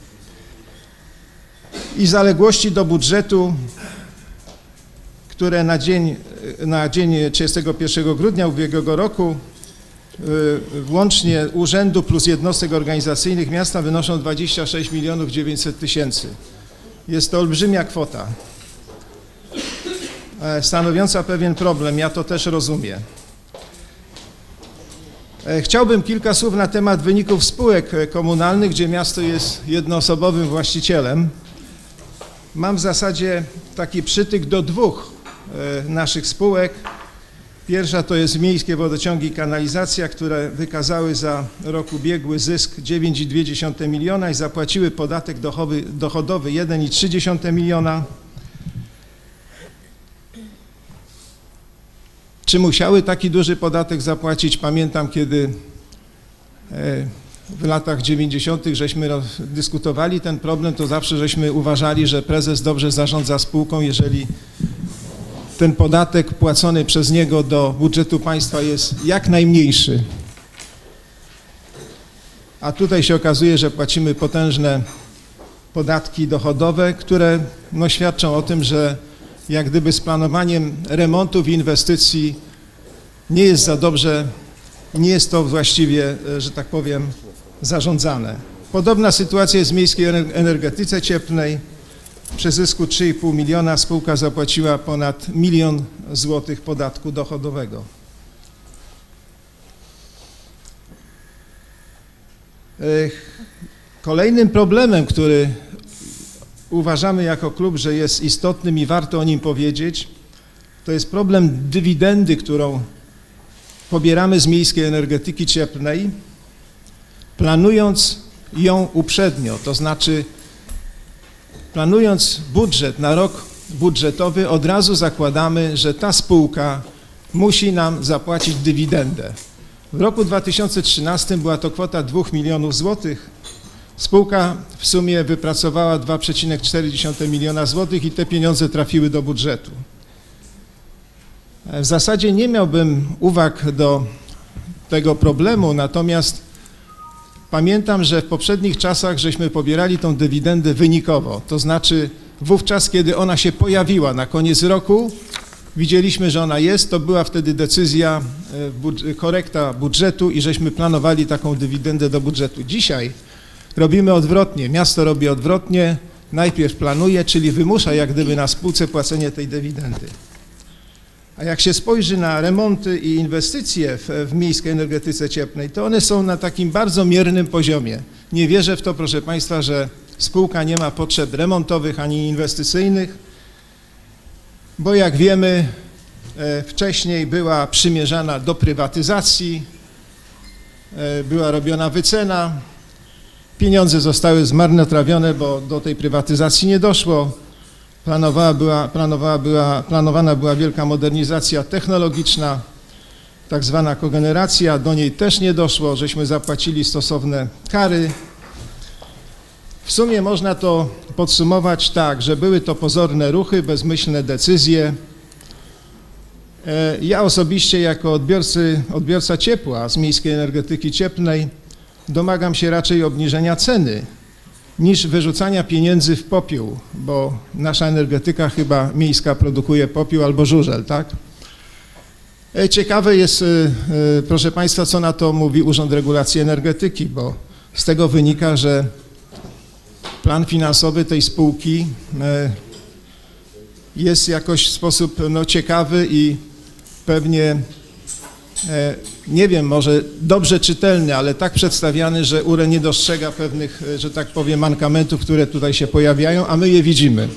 I zaległości do budżetu, które na dzień, na dzień trzydziestego pierwszego grudnia ubiegłego roku włącznie urzędu plus jednostek organizacyjnych miasta wynoszą dwadzieścia sześć milionów dziewięćset tysięcy. Jest to olbrzymia kwota, stanowiąca pewien problem, ja to też rozumiem. Chciałbym kilka słów na temat wyników spółek komunalnych, gdzie miasto jest jednoosobowym właścicielem. Mam w zasadzie taki przytyk do dwóch naszych spółek. Pierwsza to jest Miejskie Wodociągi i Kanalizacja, które wykazały za rok ubiegły zysk dziewięć przecinek dwa miliona i zapłaciły podatek dochodowy, dochodowy jeden przecinek trzy miliona. Czy musiały taki duży podatek zapłacić? Pamiętam, kiedy w latach dziewięćdziesiątych żeśmy dyskutowali ten problem, to zawsze żeśmy uważali, że prezes dobrze zarządza spółką, jeżeli ten podatek płacony przez niego do budżetu państwa jest jak najmniejszy. A tutaj się okazuje, że płacimy potężne podatki dochodowe, które no, świadczą o tym, że jak gdyby z planowaniem remontów i inwestycji nie jest za dobrze, nie jest to właściwie, że tak powiem, zarządzane. Podobna sytuacja jest w Miejskiej Energetyce Cieplnej. Przy zysku trzy i pół miliona spółka zapłaciła ponad milion złotych podatku dochodowego. Kolejnym problemem, który uważamy jako klub, że jest istotnym i warto o nim powiedzieć, to jest problem dywidendy, którą pobieramy z Miejskiej Energetyki Cieplnej, planując ją uprzednio, to znaczy planując budżet na rok budżetowy, od razu zakładamy, że ta spółka musi nam zapłacić dywidendę. W roku dwa tysiące trzynastym była to kwota dwóch milionów złotych. Spółka w sumie wypracowała dwa przecinek cztery miliona złotych i te pieniądze trafiły do budżetu. W zasadzie nie miałbym uwag do tego problemu, natomiast pamiętam, że w poprzednich czasach żeśmy pobierali tą dywidendę wynikowo, to znaczy wówczas, kiedy ona się pojawiła na koniec roku, widzieliśmy, że ona jest, to była wtedy decyzja, korekta budżetu i żeśmy planowali taką dywidendę do budżetu. Dzisiaj robimy odwrotnie, miasto robi odwrotnie, najpierw planuje, czyli wymusza jak gdyby na spółce płacenie tej dywidendy. A jak się spojrzy na remonty i inwestycje w, w Miejskiej Energetyce Cieplnej, to one są na takim bardzo miernym poziomie. Nie wierzę w to, proszę Państwa, że spółka nie ma potrzeb remontowych ani inwestycyjnych, bo jak wiemy, e, wcześniej była przymierzana do prywatyzacji, e, była robiona wycena, pieniądze zostały zmarnotrawione, bo do tej prywatyzacji nie doszło. Planowała była, planowała była, planowana była wielka modernizacja technologiczna, tak zwana kogeneracja, do niej też nie doszło, żeśmy zapłacili stosowne kary. W sumie można to podsumować tak, że były to pozorne ruchy, bezmyślne decyzje. Ja osobiście jako odbiorcy, odbiorca ciepła z Miejskiej Energetyki Cieplnej domagam się raczej obniżenia ceny niż wyrzucania pieniędzy w popiół, bo nasza energetyka chyba miejska produkuje popiół albo żużel, tak? Ciekawe jest, proszę Państwa, co na to mówi Urząd Regulacji Energetyki, bo z tego wynika, że plan finansowy tej spółki jest jakoś w sposób no, ciekawy i pewnie e, nie wiem, może dobrze czytelny, ale tak przedstawiany, że U R E nie dostrzega pewnych, e, że tak powiem, mankamentów, które tutaj się pojawiają, a my je widzimy.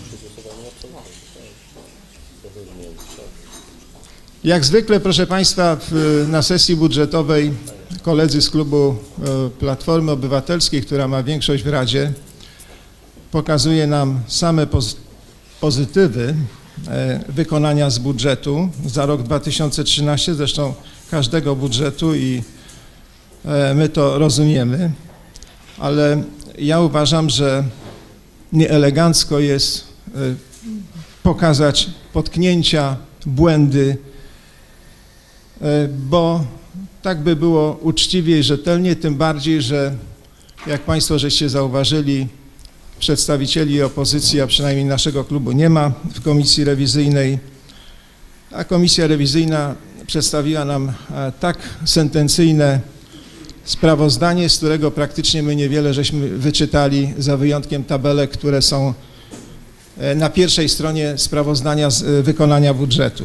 Jak zwykle, proszę Państwa, w, na sesji budżetowej koledzy z klubu e, Platformy Obywatelskiej, która ma większość w Radzie, pokazuje nam same poz, pozytywy e, wykonania z budżetu za rok dwa tysiące trzynasty, zresztą każdego budżetu i e, my to rozumiemy, ale ja uważam, że nieelegancko jest e, pokazać potknięcia, błędy, e, bo tak by było uczciwie i rzetelnie, tym bardziej, że jak Państwo żeście zauważyli, przedstawicieli opozycji, a przynajmniej naszego klubu nie ma w komisji rewizyjnej, a komisja rewizyjna przedstawiła nam tak sentencyjne sprawozdanie, z którego praktycznie my niewiele żeśmy wyczytali, za wyjątkiem tabelek, które są na pierwszej stronie sprawozdania z wykonania budżetu.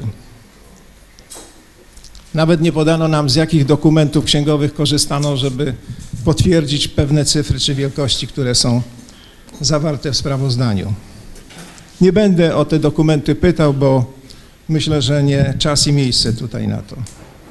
Nawet nie podano nam, z jakich dokumentów księgowych korzystano, żeby potwierdzić pewne cyfry czy wielkości, które są zawarte w sprawozdaniu. Nie będę o te dokumenty pytał, bo myślę, że nie czas i miejsce tutaj na to.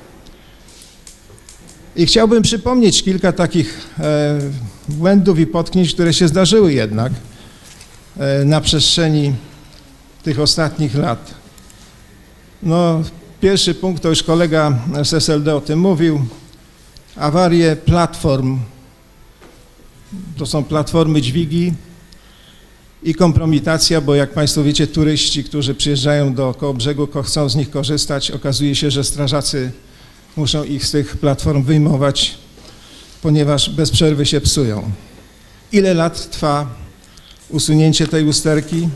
I chciałbym przypomnieć kilka takich e, błędów i potknięć, które się zdarzyły jednak e, na przestrzeni tych ostatnich lat. No, pierwszy punkt, to już kolega z S L D o tym mówił, awarie platform. To są platformy dźwigi i kompromitacja, bo jak Państwo wiecie, turyści, którzy przyjeżdżają do Kołobrzegu, chcą z nich korzystać, okazuje się, że strażacy muszą ich z tych platform wyjmować, ponieważ bez przerwy się psują. Ile lat trwa usunięcie tej usterki?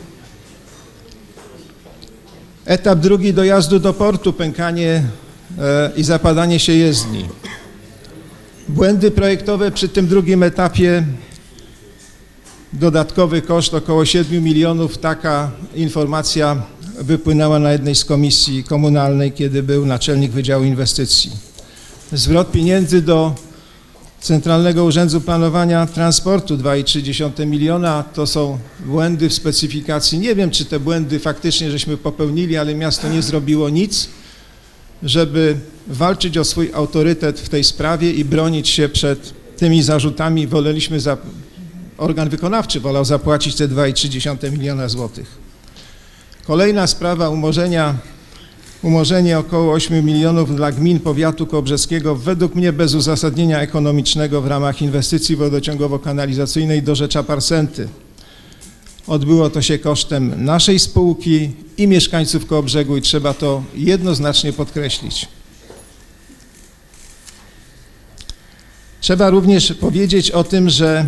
Etap drugi dojazdu do portu, pękanie e, i zapadanie się jezdni. Błędy projektowe przy tym drugim etapie, dodatkowy koszt około siedmiu milionów, taka informacja wypłynęła na jednej z komisji komunalnej, kiedy był naczelnik Wydziału Inwestycji. Zwrot pieniędzy do Centralnego Urzędu Planowania Transportu dwa i trzy dziesiąte miliona, to są błędy w specyfikacji. Nie wiem, czy te błędy faktycznie żeśmy popełnili, ale miasto nie zrobiło nic, żeby walczyć o swój autorytet w tej sprawie i bronić się przed tymi zarzutami. Woleliśmy, za, organ wykonawczy wolał zapłacić te dwa i trzy dziesiąte miliona złotych. Kolejna sprawa, umorzenia, umorzenie około ośmiu milionów dla gmin powiatu kołobrzeskiego, według mnie bez uzasadnienia ekonomicznego w ramach inwestycji wodociągowo-kanalizacyjnej do Rzecza Parsenty. Odbyło to się kosztem naszej spółki i mieszkańców Kołobrzegu i trzeba to jednoznacznie podkreślić. Trzeba również powiedzieć o tym, że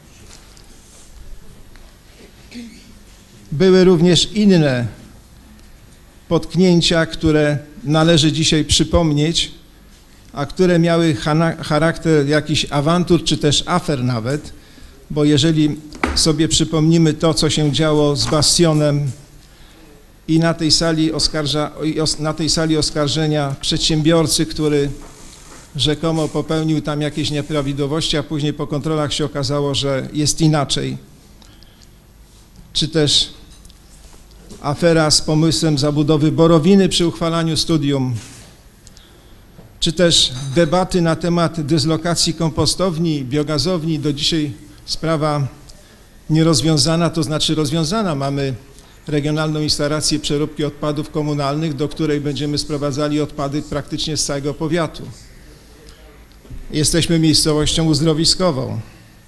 były również inne potknięcia, które należy dzisiaj przypomnieć, a które miały charakter jakichś awantur, czy też afer nawet, bo jeżeli sobie przypomnimy to, co się działo z Bastionem i na tej sali, oskarża, na tej sali oskarżenia przedsiębiorcy, który rzekomo popełnił tam jakieś nieprawidłowości, a później po kontrolach się okazało, że jest inaczej, czy też afera z pomysłem zabudowy Borowiny przy uchwalaniu studium, czy też debaty na temat dyslokacji kompostowni, biogazowni, do dzisiaj sprawa nierozwiązana, to znaczy rozwiązana. Mamy regionalną instalację przeróbki odpadów komunalnych, do której będziemy sprowadzali odpady praktycznie z całego powiatu. Jesteśmy miejscowością uzdrowiskową.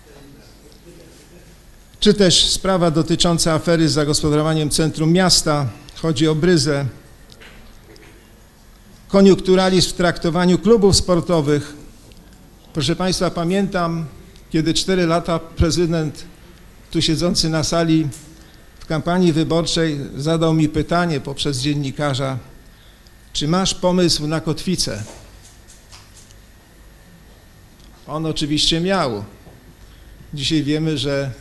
Czy też sprawa dotycząca afery z zagospodarowaniem centrum miasta, chodzi o Bryzę, koniunkturalizm w traktowaniu klubów sportowych. Proszę Państwa, pamiętam, kiedy cztery lata prezydent, tu siedzący na sali w kampanii wyborczej, zadał mi pytanie poprzez dziennikarza, czy masz pomysł na kotwicę? On oczywiście miał. Dzisiaj wiemy, że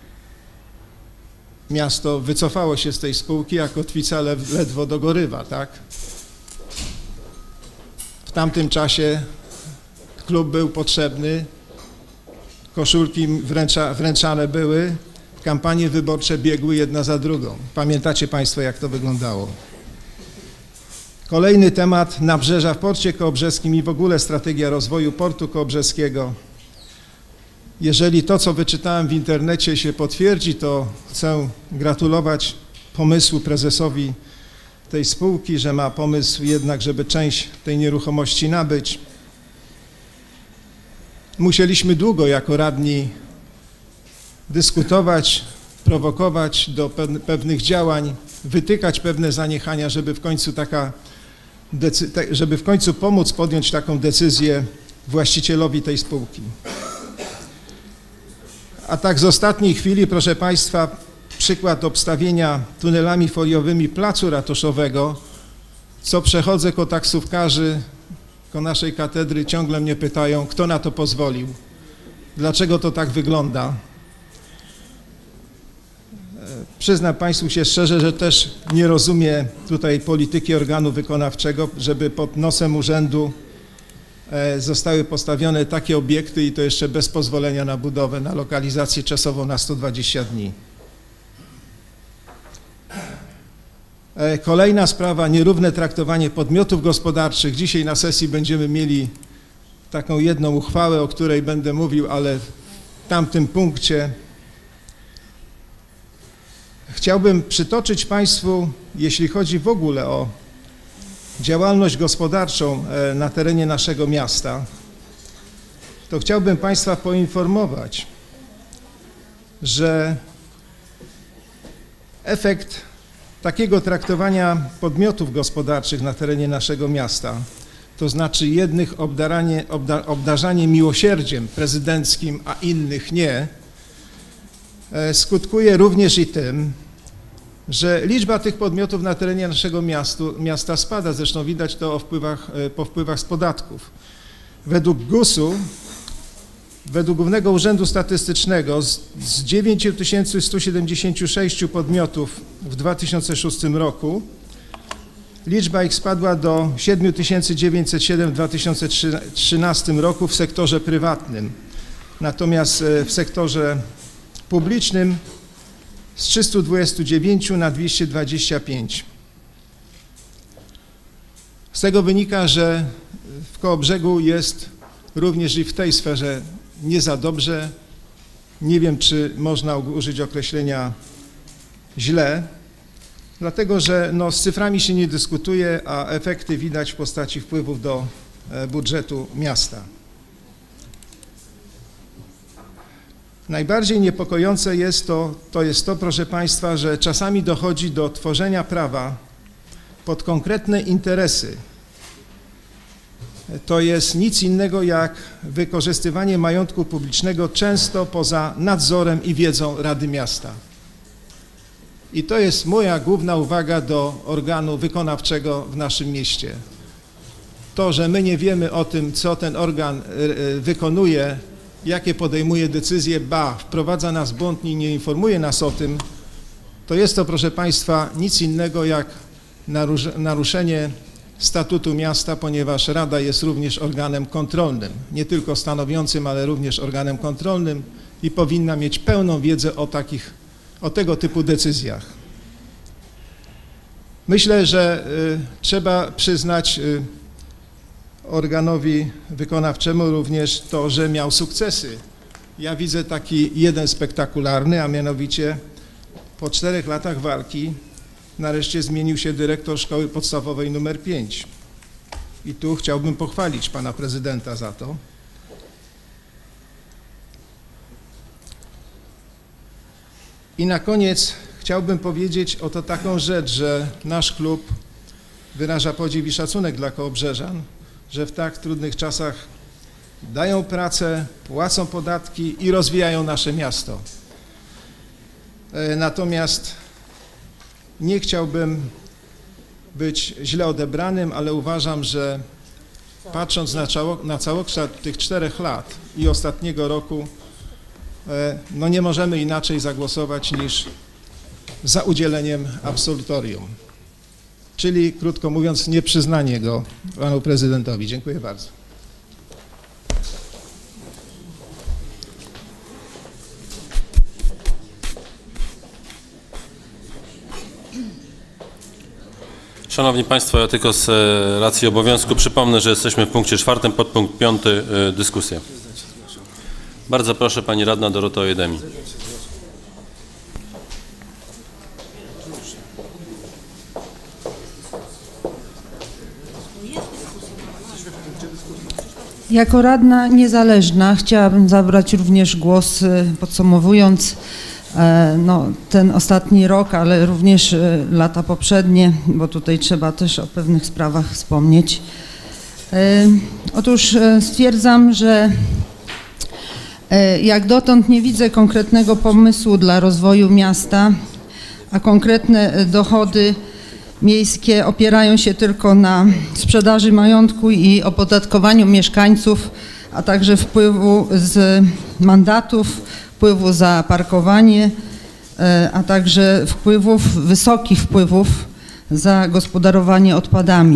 miasto wycofało się z tej spółki, a kotwica ledwo dogorywa, tak? tamtym czasie klub był potrzebny, koszulki wręcza, wręczane były, kampanie wyborcze biegły jedna za drugą. Pamiętacie Państwo, jak to wyglądało. Kolejny temat, nabrzeża w Porcie Kołobrzeskim i w ogóle strategia rozwoju Portu Kołobrzeskiego. Jeżeli to, co wyczytałem w internecie, się potwierdzi, to chcę gratulować pomysłu prezesowi tej spółki, że ma pomysł jednak, żeby część tej nieruchomości nabyć. Musieliśmy długo jako radni dyskutować, prowokować do pewnych działań, wytykać pewne zaniechania, żeby w końcu taka żeby w końcu pomóc podjąć taką decyzję właścicielowi tej spółki. A tak z ostatniej chwili, proszę Państwa, przykład obstawienia tunelami foliowymi placu ratuszowego, co przechodzę koło taksówkarzy, koło naszej katedry, ciągle mnie pytają, kto na to pozwolił, dlaczego to tak wygląda. Przyznam Państwu się szczerze, że też nie rozumiem tutaj polityki organu wykonawczego, żeby pod nosem urzędu zostały postawione takie obiekty i to jeszcze bez pozwolenia na budowę, na lokalizację czasową na sto dwadzieścia dni. Kolejna sprawa, nierówne traktowanie podmiotów gospodarczych. Dzisiaj na sesji będziemy mieli taką jedną uchwałę, o której będę mówił, ale w tamtym punkcie chciałbym przytoczyć Państwu, jeśli chodzi w ogóle o działalność gospodarczą na terenie naszego miasta, to chciałbym Państwa poinformować, że efekt takiego traktowania podmiotów gospodarczych na terenie naszego miasta, to znaczy jednych obdaranie, obda, obdarzanie miłosierdziem prezydenckim, a innych nie, skutkuje również i tym, że liczba tych podmiotów na terenie naszego miastu, miasta spada. Zresztą widać to o wpływach, po wpływach z podatków. Według gusu, według Głównego Urzędu Statystycznego z, z dziewięć tysięcy sto siedemdziesiąt sześć podmiotów w dwa tysiące szóstym roku liczba ich spadła do siedem tysięcy dziewięćset siedem w dwa tysiące trzynastym roku w sektorze prywatnym. Natomiast w sektorze publicznym z trzystu dwudziestu dziewięciu na dwieście dwadzieścia pięć. Z tego wynika, że w Kołobrzegu jest również i w tej sferze nie za dobrze. Nie wiem, czy można użyć określenia źle, dlatego że no, z cyframi się nie dyskutuje, a efekty widać w postaci wpływów do budżetu miasta. Najbardziej niepokojące jest to, to jest to, proszę Państwa, że czasami dochodzi do tworzenia prawa pod konkretne interesy. To jest nic innego jak wykorzystywanie majątku publicznego często poza nadzorem i wiedzą Rady Miasta. I to jest moja główna uwaga do organu wykonawczego w naszym mieście. To, że my nie wiemy o tym, co ten organ wykonuje, jakie podejmuje decyzje, ba, wprowadza nas w błąd i nie informuje nas o tym, to jest to, proszę Państwa, nic innego jak naruszenie statutu miasta, ponieważ Rada jest również organem kontrolnym, nie tylko stanowiącym, ale również organem kontrolnym i powinna mieć pełną wiedzę o takich, o tego typu decyzjach. Myślę, że y, trzeba przyznać y, organowi wykonawczemu również to, że miał sukcesy. Ja widzę taki jeden spektakularny, a mianowicie po czterech latach walki nareszcie zmienił się dyrektor szkoły podstawowej numer pięć. I tu chciałbym pochwalić pana prezydenta za to. I na koniec chciałbym powiedzieć o to taką rzecz, że nasz klub wyraża podziw i szacunek dla kołobrzeżan, że w tak trudnych czasach dają pracę, płacą podatki i rozwijają nasze miasto. Natomiast nie chciałbym być źle odebranym, ale uważam, że patrząc na, na całokształt tych czterech lat i ostatniego roku, no nie możemy inaczej zagłosować niż za udzieleniem absolutorium. czyli krótko mówiąc nieprzyznanie go panu prezydentowi. Dziękuję bardzo. Szanowni Państwo, ja tylko z racji obowiązku przypomnę, że jesteśmy w punkcie czwartym, podpunkt piąty, dyskusja. Bardzo proszę Pani Radna Dorota Ojedemi. Jako radna niezależna chciałabym zabrać również głos, podsumowując no, ten ostatni rok, ale również lata poprzednie, bo tutaj trzeba też o pewnych sprawach wspomnieć. Otóż stwierdzam, że jak dotąd nie widzę konkretnego pomysłu dla rozwoju miasta, a konkretne dochody miejskie opierają się tylko na sprzedaży majątku i opodatkowaniu mieszkańców, a także wpływu z mandatów, wpływu za parkowanie, a także wpływów, wysokich wpływów za gospodarowanie odpadami.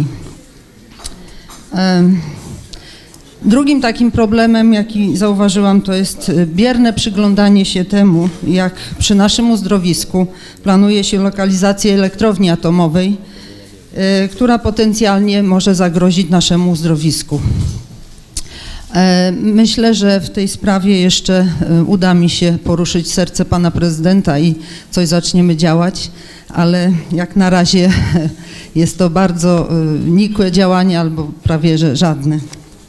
Drugim takim problemem, jaki zauważyłam, to jest bierne przyglądanie się temu, jak przy naszym uzdrowisku planuje się lokalizację elektrowni atomowej, która potencjalnie może zagrozić naszemu uzdrowisku. Myślę, że w tej sprawie jeszcze uda mi się poruszyć serce pana prezydenta i coś zaczniemy działać, ale jak na razie jest to bardzo nikłe działanie albo prawie że żadne.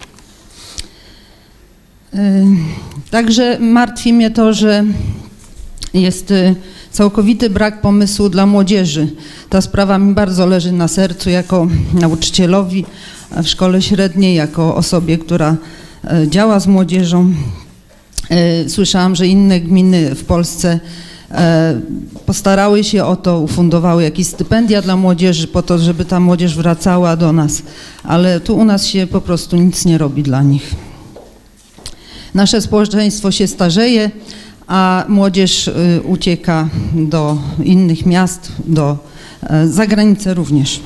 Także martwi mnie to, że jest całkowity brak pomysłu dla młodzieży. Ta sprawa mi bardzo leży na sercu jako nauczycielowi w szkole średniej, jako osobie, która działa z młodzieżą. Słyszałam, że inne gminy w Polsce postarały się o to, ufundowały jakieś stypendia dla młodzieży po to, żeby ta młodzież wracała do nas, ale tu u nas się po prostu nic nie robi dla nich. Nasze społeczeństwo się starzeje, a młodzież ucieka do innych miast, do zagranicy również.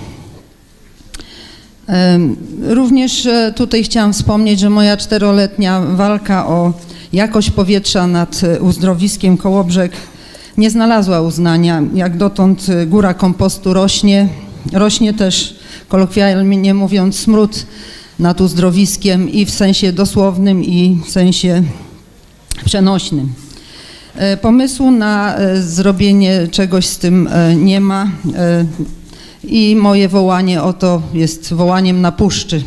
Również tutaj chciałam wspomnieć, że moja czteroletnia walka o jakość powietrza nad uzdrowiskiem Kołobrzeg nie znalazła uznania. Jak dotąd góra kompostu rośnie, rośnie też, kolokwialnie mówiąc, smród nad uzdrowiskiem i w sensie dosłownym, i w sensie przenośnym. Pomysłu na zrobienie czegoś z tym nie ma i moje wołanie o to jest wołaniem na puszczy.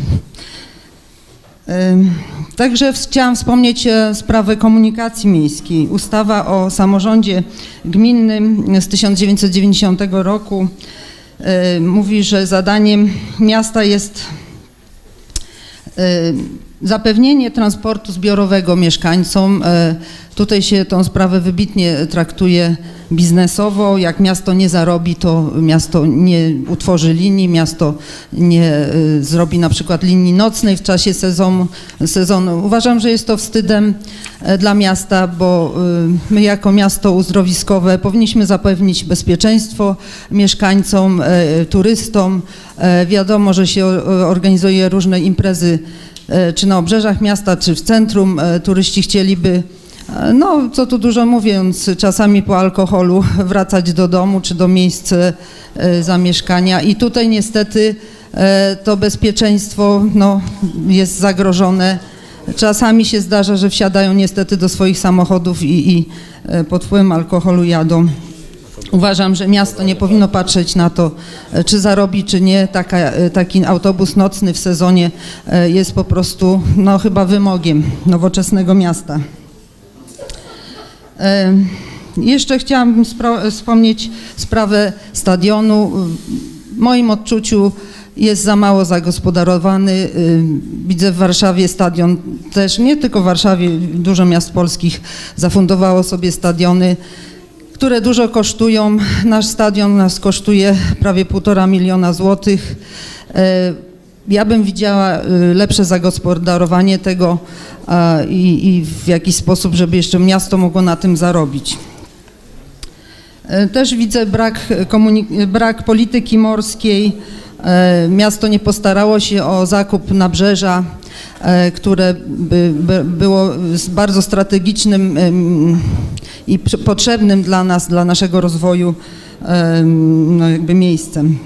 Także chciałam wspomnieć sprawę komunikacji miejskiej. Ustawa o samorządzie gminnym z tysiąc dziewięćset dziewięćdziesiątego roku mówi, że zadaniem miasta jest zapewnienie transportu zbiorowego mieszkańcom. Tutaj się tą sprawę wybitnie traktuje biznesowo. Jak miasto nie zarobi, to miasto nie utworzy linii, miasto nie zrobi na przykład linii nocnej w czasie sezonu. sezonu. Uważam, że jest to wstydem dla miasta, bo my jako miasto uzdrowiskowe powinniśmy zapewnić bezpieczeństwo mieszkańcom, turystom. Wiadomo, że się organizuje różne imprezy czy na obrzeżach miasta, czy w centrum. Turyści chcieliby, no co tu dużo mówiąc, czasami po alkoholu wracać do domu czy do miejsc zamieszkania i tutaj niestety to bezpieczeństwo no, jest zagrożone. Czasami się zdarza, że wsiadają niestety do swoich samochodów i, i pod wpływem alkoholu jadą. Uważam, że miasto nie powinno patrzeć na to, czy zarobi, czy nie. Taka, taki autobus nocny w sezonie jest po prostu no, chyba wymogiem nowoczesnego miasta. Jeszcze chciałabym wspomnieć sprawę stadionu. W moim odczuciu jest za mało zagospodarowany. Widzę w Warszawie stadion też, nie tylko w Warszawie, dużo miast polskich zafundowało sobie stadiony, które dużo kosztują. Nasz stadion nas kosztuje prawie półtora miliona złotych. Ja bym widziała lepsze zagospodarowanie tego i, i w jakiś sposób, żeby jeszcze miasto mogło na tym zarobić. Też widzę brak, brak polityki morskiej. Miasto nie postarało się o zakup nabrzeża, które by, by było bardzo strategicznym i potrzebnym dla nas, dla naszego rozwoju no jakby miejscem.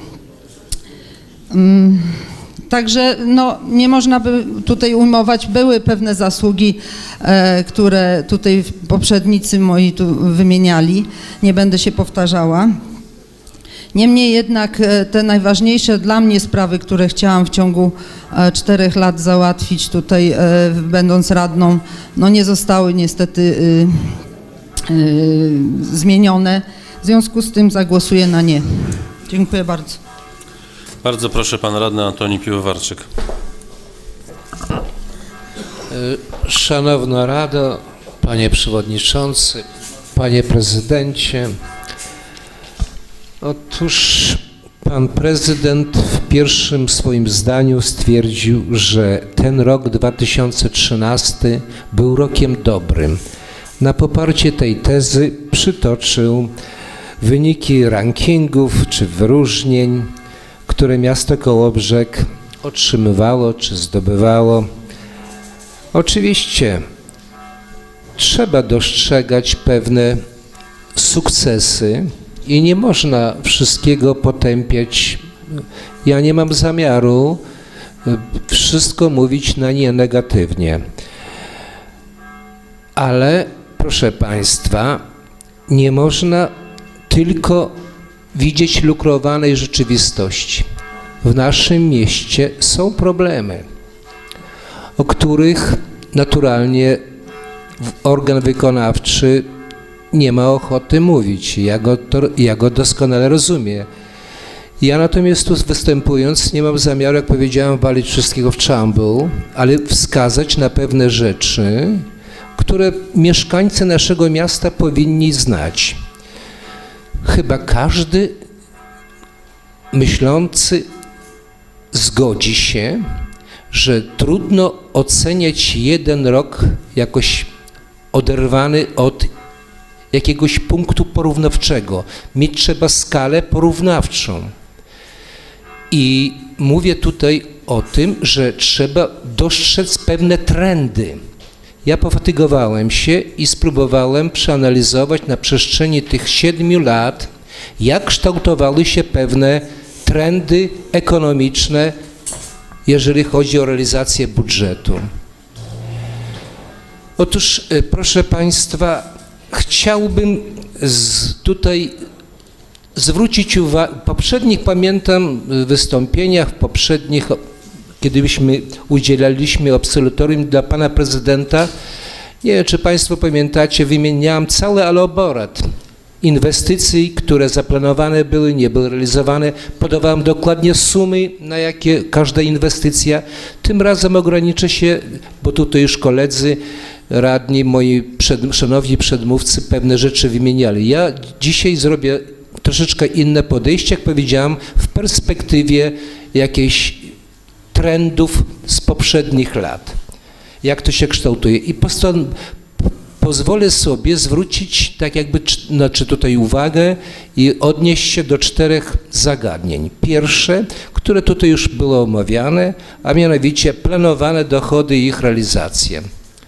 Także no, nie można by tutaj ujmować, były pewne zasługi, e, które tutaj poprzednicy moi tu wymieniali, nie będę się powtarzała. Niemniej jednak e, te najważniejsze dla mnie sprawy, które chciałam w ciągu e, czterech lat załatwić tutaj, e, będąc radną, no nie zostały niestety e, e, zmienione. W związku z tym zagłosuję na nie. Dziękuję bardzo. Bardzo proszę, pan radny Antoni Piłowarczyk. Szanowna Rado, panie przewodniczący, panie prezydencie. Otóż pan prezydent w pierwszym swoim zdaniu stwierdził, że ten rok dwa tysiące trzynasty był rokiem dobrym. Na poparcie tej tezy przytoczył wyniki rankingów czy wyróżnień, które miasto Kołobrzeg otrzymywało czy zdobywało. Oczywiście trzeba dostrzegać pewne sukcesy i nie można wszystkiego potępiać. Ja nie mam zamiaru wszystko mówić na nie negatywnie. Ale proszę Państwa, nie można tylko widzieć lukrowanej rzeczywistości. W naszym mieście są problemy, o których naturalnie organ wykonawczy nie ma ochoty mówić. Ja go, to, ja go doskonale rozumiem. Ja natomiast tu występując nie mam zamiaru, jak powiedziałem, walić wszystkiego w czambuł, ale wskazać na pewne rzeczy, które mieszkańcy naszego miasta powinni znać. Chyba każdy myślący zgodzi się, że trudno oceniać jeden rok jakoś oderwany od jakiegoś punktu porównawczego. Mieć trzeba skalę porównawczą. I mówię tutaj o tym, że trzeba dostrzec pewne trendy. Ja pofatygowałem się i spróbowałem przeanalizować na przestrzeni tych siedmiu lat, jak kształtowały się pewne trendy ekonomiczne, jeżeli chodzi o realizację budżetu. Otóż, proszę Państwa, chciałbym z, tutaj zwrócić uwagę, w poprzednich, pamiętam, wystąpieniach, w poprzednich, kiedyśmy udzielaliśmy absolutorium dla pana prezydenta, nie wiem, czy Państwo pamiętacie, wymieniałem cały elaborat inwestycji, które zaplanowane były, nie były realizowane. Podawałem dokładnie sumy, na jakie każda inwestycja. Tym razem ograniczę się, bo tutaj już koledzy radni, moi przed, szanowni przedmówcy pewne rzeczy wymieniali. Ja dzisiaj zrobię troszeczkę inne podejście, jak powiedziałem, w perspektywie jakiejś trendów z poprzednich lat. Jak to się kształtuje. I pozwolę sobie zwrócić tak jakby znaczy tutaj uwagę i odnieść się do czterech zagadnień. Pierwsze, które tutaj już było omawiane, a mianowicie planowane dochody i ich realizację.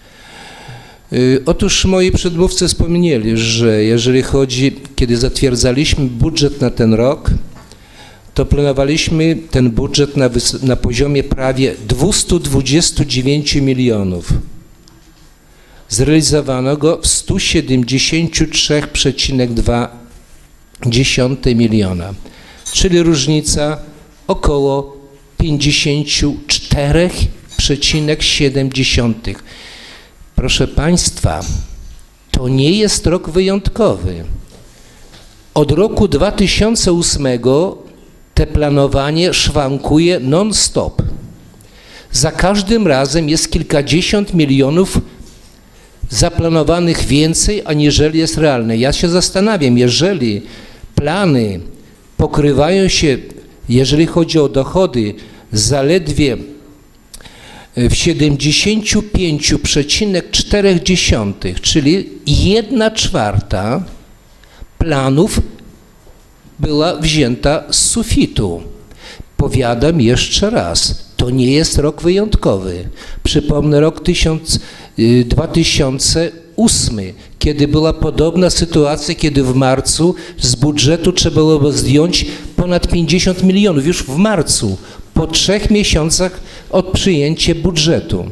Otóż moi przedmówcy wspomnieli, że jeżeli chodzi, kiedy zatwierdzaliśmy budżet na ten rok, to planowaliśmy ten budżet na, na poziomie prawie dwieście dwadzieścia dziewięć milionów. Zrealizowano go w stu siedemdziesięciu trzech przecinek dwa miliona, czyli różnica około pięćdziesiąt cztery przecinek siedem. Proszę Państwa, to nie jest rok wyjątkowy. Od roku dwa tysiące ósmego te planowanie szwankuje non-stop. Za każdym razem jest kilkadziesiąt milionów zaplanowanych więcej, aniżeli jest realne. Ja się zastanawiam, jeżeli plany pokrywają się, jeżeli chodzi o dochody, zaledwie w siedemdziesięciu pięciu przecinek cztery, czyli jedna czwarta planów była wzięta z sufitu. Powiadam jeszcze raz, to nie jest rok wyjątkowy. Przypomnę rok dwa tysiące ósmy, kiedy była podobna sytuacja, kiedy w marcu z budżetu trzeba było zdjąć ponad pięćdziesiąt milionów, już w marcu, po trzech miesiącach od przyjęcia budżetu.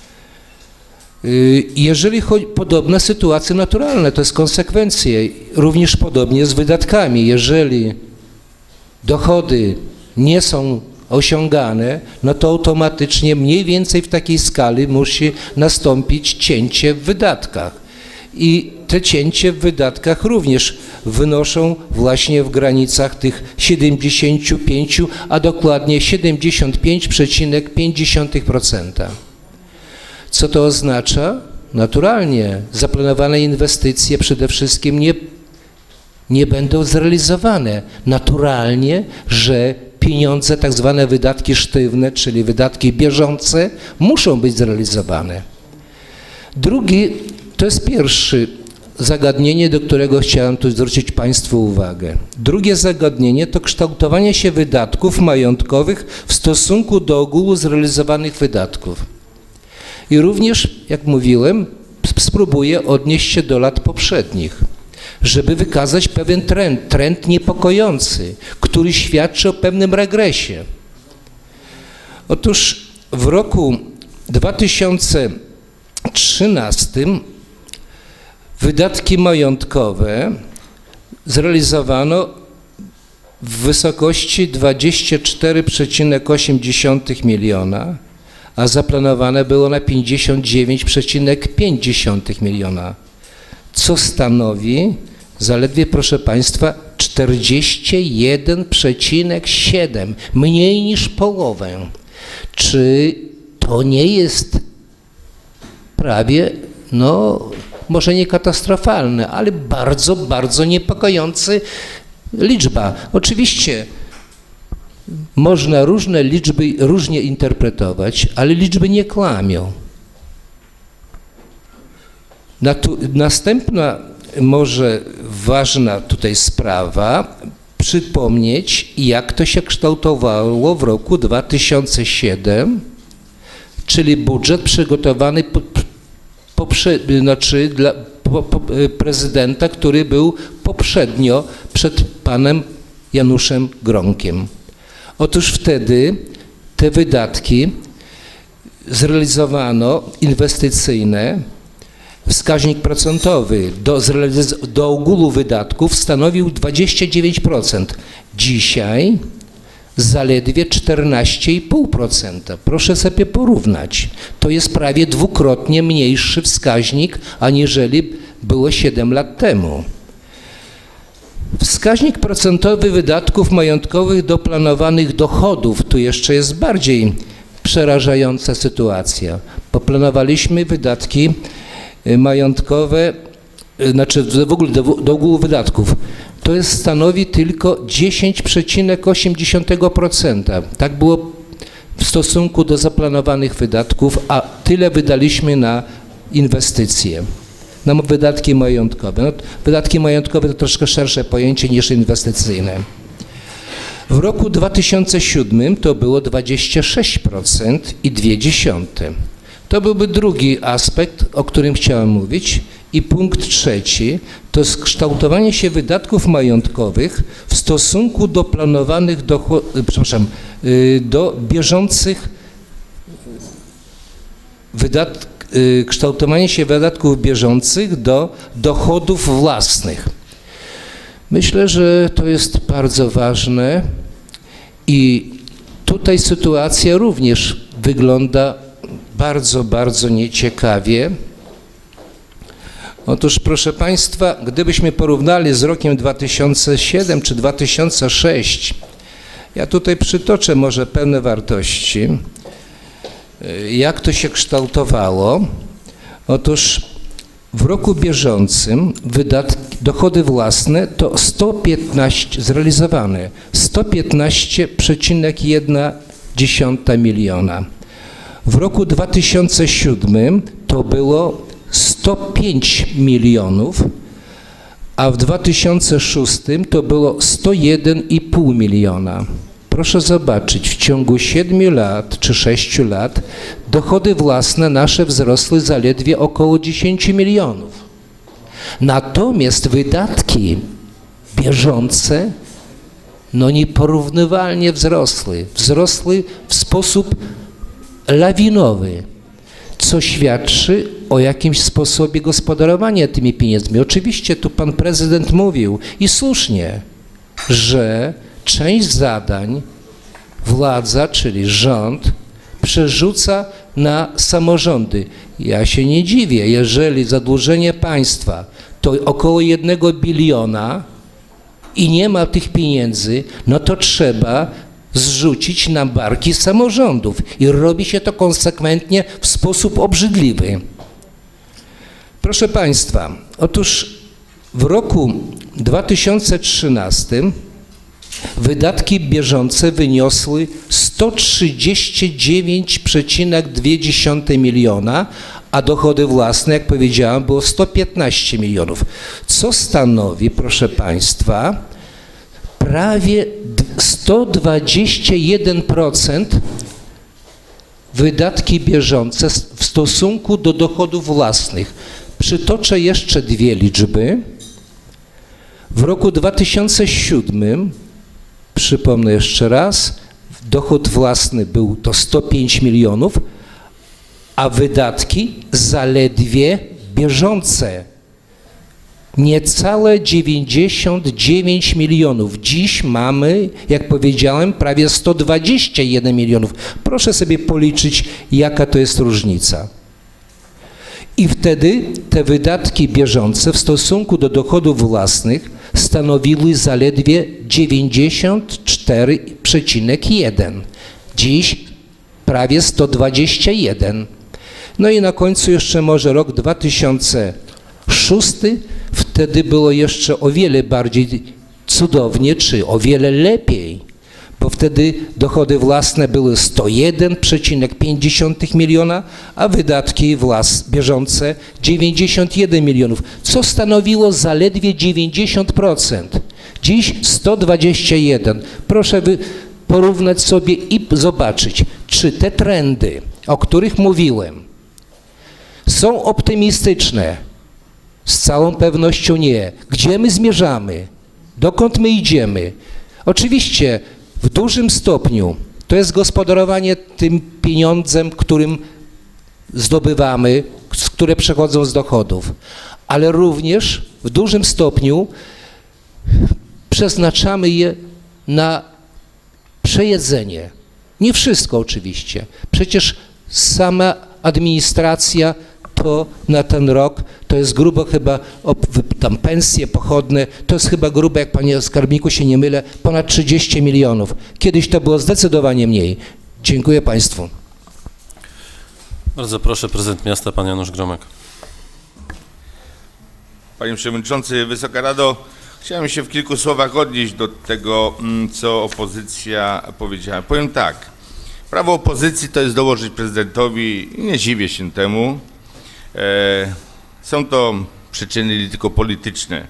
Jeżeli chodzi o podobne sytuacje naturalne, to jest konsekwencje, również podobnie z wydatkami. Jeżeli dochody nie są osiągane, no to automatycznie mniej więcej w takiej skali musi nastąpić cięcie w wydatkach. I te cięcie w wydatkach również wynoszą właśnie w granicach tych siedemdziesięciu pięciu, a dokładnie siedemdziesiąt pięć przecinek pięć procent. Co to oznacza? Naturalnie zaplanowane inwestycje przede wszystkim nie, nie będą zrealizowane. Naturalnie, że pieniądze, tak zwane wydatki sztywne, czyli wydatki bieżące, muszą być zrealizowane. Drugi, to jest pierwszy zagadnienie, do którego chciałem tu zwrócić Państwu uwagę. Drugie zagadnienie to kształtowanie się wydatków majątkowych w stosunku do ogółu zrealizowanych wydatków. I również, jak mówiłem, spróbuję odnieść się do lat poprzednich, żeby wykazać pewien trend, trend niepokojący, który świadczy o pewnym regresie. Otóż w roku dwa tysiące trzynastym wydatki majątkowe zrealizowano w wysokości dwadzieścia cztery przecinek osiem miliona, a zaplanowane było na pięćdziesiąt dziewięć przecinek pięć miliona, co stanowi zaledwie, proszę Państwa, czterdzieści jeden przecinek siedem, mniej niż połowę. Czy to nie jest prawie, no może nie katastrofalne, ale bardzo, bardzo niepokojący liczba. Oczywiście można różne liczby różnie interpretować, ale liczby nie kłamią. Następna może ważna tutaj sprawa, przypomnieć, jak to się kształtowało w roku dwa tysiące siódmym, czyli budżet przygotowany po, poprze, znaczy dla po, po, prezydenta, który był poprzednio przed panem Januszem Gronkiem. Otóż wtedy te wydatki zrealizowano inwestycyjne. Wskaźnik procentowy do, do ogółu wydatków stanowił dwadzieścia dziewięć procent. Dzisiaj zaledwie czternaście i pół procent. Proszę sobie porównać. To jest prawie dwukrotnie mniejszy wskaźnik, aniżeli było siedem lat temu. Wskaźnik procentowy wydatków majątkowych do planowanych dochodów. Tu jeszcze jest bardziej przerażająca sytuacja. Poplanowaliśmy wydatki majątkowe, znaczy w ogóle do, do ogółu wydatków, to jest, stanowi tylko dziesięć przecinek osiem procent. Tak było w stosunku do zaplanowanych wydatków, a tyle wydaliśmy na inwestycje, na wydatki majątkowe. No, wydatki majątkowe to troszkę szersze pojęcie niż inwestycyjne. W roku dwa tysiące siódmym to było dwadzieścia sześć procent i dwie dziesiąte. To byłby drugi aspekt, o którym chciałem mówić. I punkt trzeci to kształtowanie się wydatków majątkowych w stosunku do planowanych dochodów, przepraszam, do bieżących wydatków, kształtowanie się wydatków bieżących do dochodów własnych. Myślę, że to jest bardzo ważne i tutaj sytuacja również wygląda bardzo, bardzo nieciekawie. Otóż, proszę Państwa, gdybyśmy porównali z rokiem dwa tysiące siódmym czy dwa tysiące szóstym, ja tutaj przytoczę może pewne wartości, jak to się kształtowało. Otóż w roku bieżącym wydatki, dochody własne to sto piętnaście, zrealizowane sto piętnaście przecinek jedna miliona. W roku dwa tysiące siódmym to było sto pięć milionów, a w dwa tysiące szóstym to było sto jeden i pół miliona. Proszę zobaczyć, w ciągu siedmiu lat czy sześciu lat dochody własne nasze wzrosły zaledwie około dziesięć milionów. Natomiast wydatki bieżące no nieporównywalnie wzrosły. Wzrosły w sposób lawinowy, co świadczy o jakimś sposobie gospodarowania tymi pieniędzmi. Oczywiście tu pan prezydent mówił i słusznie, że część zadań władza, czyli rząd, przerzuca na samorządy. Ja się nie dziwię, jeżeli zadłużenie państwa to około jednego biliona i nie ma tych pieniędzy, no to trzeba zrzucić na barki samorządów i robi się to konsekwentnie w sposób obrzydliwy. Proszę państwa, otóż w roku dwa tysiące trzynastym wydatki bieżące wyniosły sto trzydzieści dziewięć przecinek dwa miliona, a dochody własne, jak powiedziałem, było sto piętnaście milionów, co stanowi, proszę państwa, prawie sto dwadzieścia jeden procent wydatki bieżące w stosunku do dochodów własnych. Przytoczę jeszcze dwie liczby. W roku dwa tysiące siódmym, przypomnę jeszcze raz, dochód własny był to sto pięć milionów, a wydatki zaledwie bieżące niecałe dziewięćdziesiąt dziewięć milionów. Dziś mamy, jak powiedziałem, prawie sto dwadzieścia jeden milionów. Proszę sobie policzyć, jaka to jest różnica. I wtedy te wydatki bieżące w stosunku do dochodów własnych stanowiły zaledwie dziewięćdziesiąt cztery przecinek jeden. Dziś prawie sto dwadzieścia jeden. No i na końcu jeszcze może rok dwa tysiące szósty. Wtedy było jeszcze o wiele bardziej cudownie, czy o wiele lepiej, bo wtedy dochody własne były sto jeden przecinek pięć miliona, a wydatki włas bieżące dziewięćdziesiąt jeden milionów, co stanowiło zaledwie dziewięćdziesiąt procent. Dziś sto dwadzieścia jeden. Proszę wy porównać sobie i zobaczyć, czy te trendy, o których mówiłem, są optymistyczne. Z całą pewnością nie. Gdzie my zmierzamy? Dokąd my idziemy? Oczywiście w dużym stopniu to jest gospodarowanie tym pieniądzem, którym zdobywamy, które przechodzą z dochodów, ale również w dużym stopniu przeznaczamy je na przejedzenie. Nie wszystko oczywiście. Przecież sama administracja to na ten rok, to jest grubo chyba, tam pensje pochodne, to jest chyba grubo, jak panie skarbniku się nie mylę, ponad trzydzieści milionów. Kiedyś to było zdecydowanie mniej. Dziękuję państwu. Bardzo proszę, prezydent miasta, pan Janusz Gromek. Panie Przewodniczący, Wysoka Rado, chciałem się w kilku słowach odnieść do tego, co opozycja powiedziała. Powiem tak, prawo opozycji to jest dołożyć prezydentowi i nie dziwię się temu. Są to przyczyny tylko polityczne.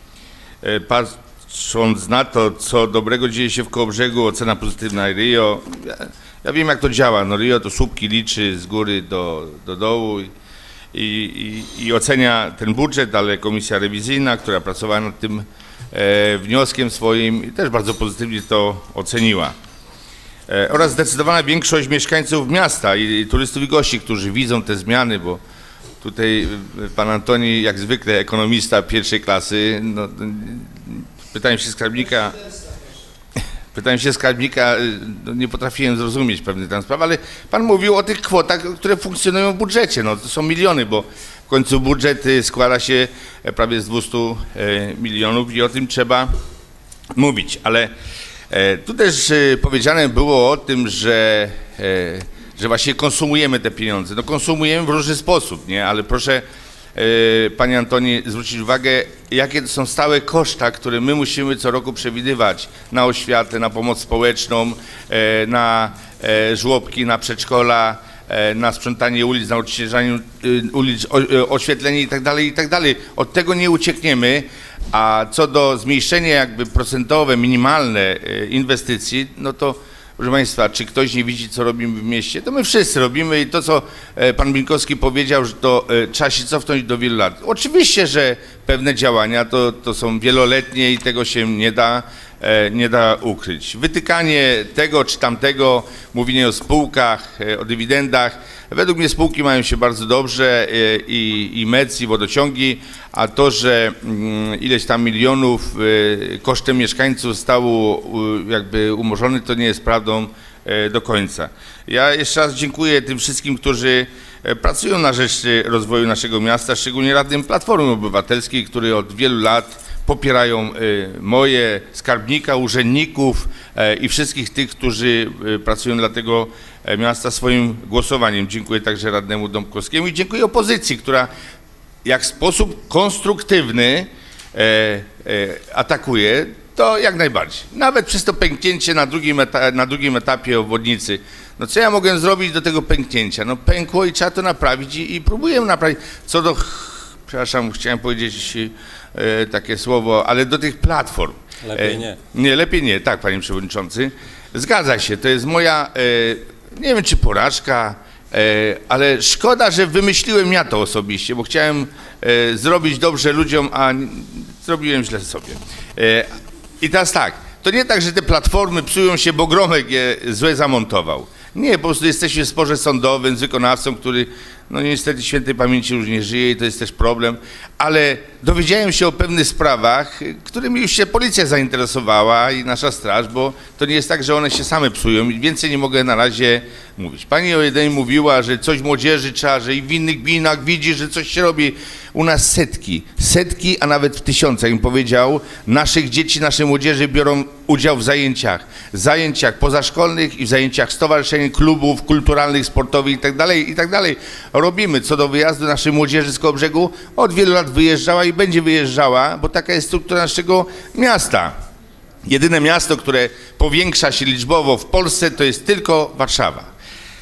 Patrząc na to, co dobrego dzieje się w Kołobrzegu, ocena pozytywna Rio, ja, ja wiem, jak to działa. No Rio to słupki liczy z góry do, do dołu i, i, i ocenia ten budżet, ale komisja rewizyjna, która pracowała nad tym e, wnioskiem swoim, też bardzo pozytywnie to oceniła. E, oraz zdecydowana większość mieszkańców miasta i, i turystów i gości, którzy widzą te zmiany, bo tutaj pan Antoni, jak zwykle ekonomista pierwszej klasy, no, pytałem się skarbnika, pytałem się skarbnika, no, nie potrafiłem zrozumieć pewnych tam spraw, ale pan mówił o tych kwotach, które funkcjonują w budżecie, no to są miliony, bo w końcu budżet składa się prawie z dwustu milionów i o tym trzeba mówić, ale tu też powiedziane było o tym, że że właśnie konsumujemy te pieniądze. No konsumujemy w różny sposób, nie? Ale proszę, e, panie Antoni, zwrócić uwagę, jakie to są stałe koszta, które my musimy co roku przewidywać na oświatę, na pomoc społeczną, e, na e, żłobki, na przedszkola, e, na sprzątanie ulic, na odświeżanie ulic, oświetlenie i tak dalej, i tak dalej. Od tego nie uciekniemy, a co do zmniejszenia jakby procentowe, minimalne inwestycji, no to proszę Państwa, czy ktoś nie widzi, co robimy w mieście? To my wszyscy robimy i to, co pan Binkowski powiedział, że to trzeba się cofnąć do wielu lat. Oczywiście, że pewne działania to, to są wieloletnie i tego się nie da, nie da ukryć. Wytykanie tego czy tamtego, mówienie o spółkach, o dywidendach. Według mnie spółki mają się bardzo dobrze i, i M E C, i wodociągi, a to, że ileś tam milionów kosztem mieszkańców zostało jakby umorzone, to nie jest prawdą do końca. Ja jeszcze raz dziękuję tym wszystkim, którzy pracują na rzecz rozwoju naszego miasta, szczególnie radnym Platformy Obywatelskiej, który od wielu lat popierają moje, skarbnika, urzędników i wszystkich tych, którzy pracują dla tego miasta swoim głosowaniem. Dziękuję także radnemu Dąbkowskiemu i dziękuję opozycji, która jak w sposób konstruktywny atakuje, to jak najbardziej. Nawet przez to pęknięcie na drugim, na drugim etapie obwodnicy. No co ja mogę zrobić do tego pęknięcia? No pękło i trzeba to naprawić i, i próbuję naprawić. Co do, przepraszam, chciałem powiedzieć e, takie słowo, ale do tych platform. Lepiej nie. E, nie, lepiej nie, tak, panie przewodniczący. Zgadza się, to jest moja, e, nie wiem czy porażka, e, ale szkoda, że wymyśliłem ja to osobiście, bo chciałem e, zrobić dobrze ludziom, a zrobiłem źle sobie. E, I teraz tak, to nie tak, że te platformy psują się, bo Gromek je złe zamontował. Nie, po prostu jesteśmy w sporze sądowym z wykonawcą, który no niestety świętej pamięci już nie żyje i to jest też problem, ale dowiedziałem się o pewnych sprawach, którymi już się policja zainteresowała i nasza straż, bo to nie jest tak, że one się same psują i więcej nie mogę na razie mówić. Pani o jednej mówiła, że coś młodzieży trzeba, że i w innych gminach widzi, że coś się robi. U nas setki, setki, a nawet w tysiącach, im powiedział, naszych dzieci, naszej młodzieży biorą udział w zajęciach, zajęciach pozaszkolnych i w zajęciach stowarzyszeń, klubów kulturalnych, sportowych i tak dalej, i tak dalej. Robimy. Co do wyjazdu naszej młodzieży z Kołobrzegu, od wielu lat wyjeżdżała i będzie wyjeżdżała, bo taka jest struktura naszego miasta. Jedyne miasto, które powiększa się liczbowo w Polsce, to jest tylko Warszawa.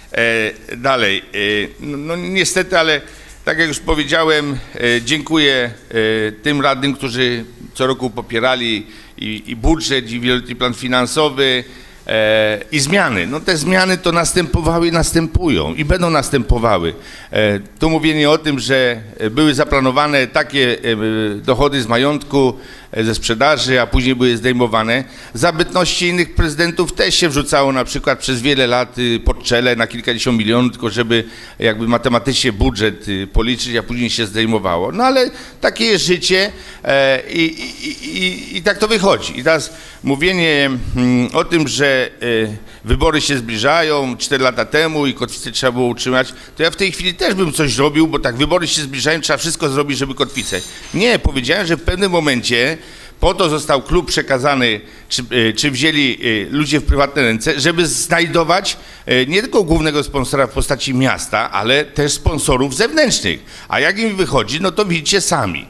E, dalej, e, no, no niestety, ale tak jak już powiedziałem, e, dziękuję e, tym radnym, którzy co roku popierali i, i budżet, i wieloletni plan finansowy, e, i zmiany. No te zmiany to następowały i następują i będą następowały. E, to mówienie o tym, że były zaplanowane takie e, dochody z majątku, ze sprzedaży, a później były zdejmowane. Za bytności innych prezydentów też się wrzucało na przykład przez wiele lat pod czele na kilkadziesiąt milionów, tylko żeby jakby matematycznie budżet policzyć, a później się zdejmowało. No ale takie jest życie e, i, i, i, i tak to wychodzi. I teraz mówienie mm, o tym, że e, wybory się zbliżają cztery lata temu i kotwicę trzeba było utrzymać, to ja w tej chwili też bym coś zrobił, bo tak wybory się zbliżają, trzeba wszystko zrobić, żeby kotwicę. Nie, powiedziałem, że w pewnym momencie po to został klub przekazany, czy, czy wzięli ludzie w prywatne ręce, żeby znajdować nie tylko głównego sponsora w postaci miasta, ale też sponsorów zewnętrznych. A jak im wychodzi, no to widzicie sami.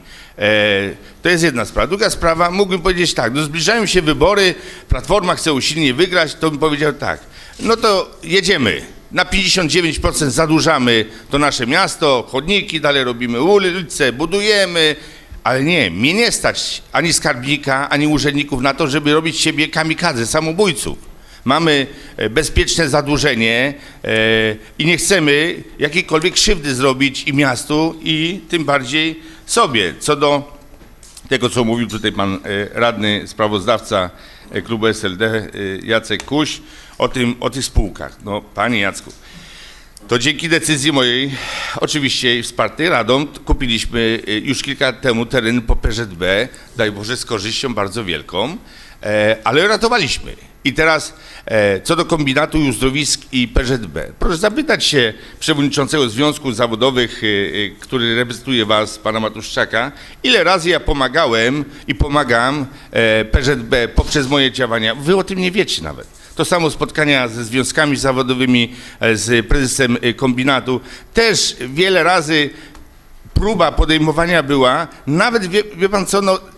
To jest jedna sprawa. Druga sprawa, mógłbym powiedzieć tak, no zbliżają się wybory, Platforma chce usilnie wygrać, to bym powiedział tak, no to jedziemy. Na pięćdziesiąt dziewięć procent zadłużamy to nasze miasto, chodniki, dalej robimy ulice, budujemy, ale nie, mnie nie stać ani skarbnika, ani urzędników na to, żeby robić siebie kamikadze, samobójców. Mamy bezpieczne zadłużenie e, i nie chcemy jakiejkolwiek krzywdy zrobić i miastu, i tym bardziej sobie. Co do tego, co mówił tutaj pan e, radny sprawozdawca e, klubu S L D e, Jacek Kuś o, tym, o tych spółkach. No, panie Jacku, to dzięki decyzji mojej, oczywiście wspartej Radą, kupiliśmy już kilka lat temu teren po P Z B, daj Boże, z korzyścią bardzo wielką, ale ratowaliśmy. I teraz co do kombinatu i uzdrowisk i P Z B. Proszę zapytać się przewodniczącego Związków Zawodowych, który reprezentuje was, pana Matuszczaka, ile razy ja pomagałem i pomagam P Z B poprzez moje działania. Wy o tym nie wiecie nawet. To samo spotkania ze związkami zawodowymi, z prezesem kombinatu. Też wiele razy próba podejmowania była, nawet wie, wie pan co, no,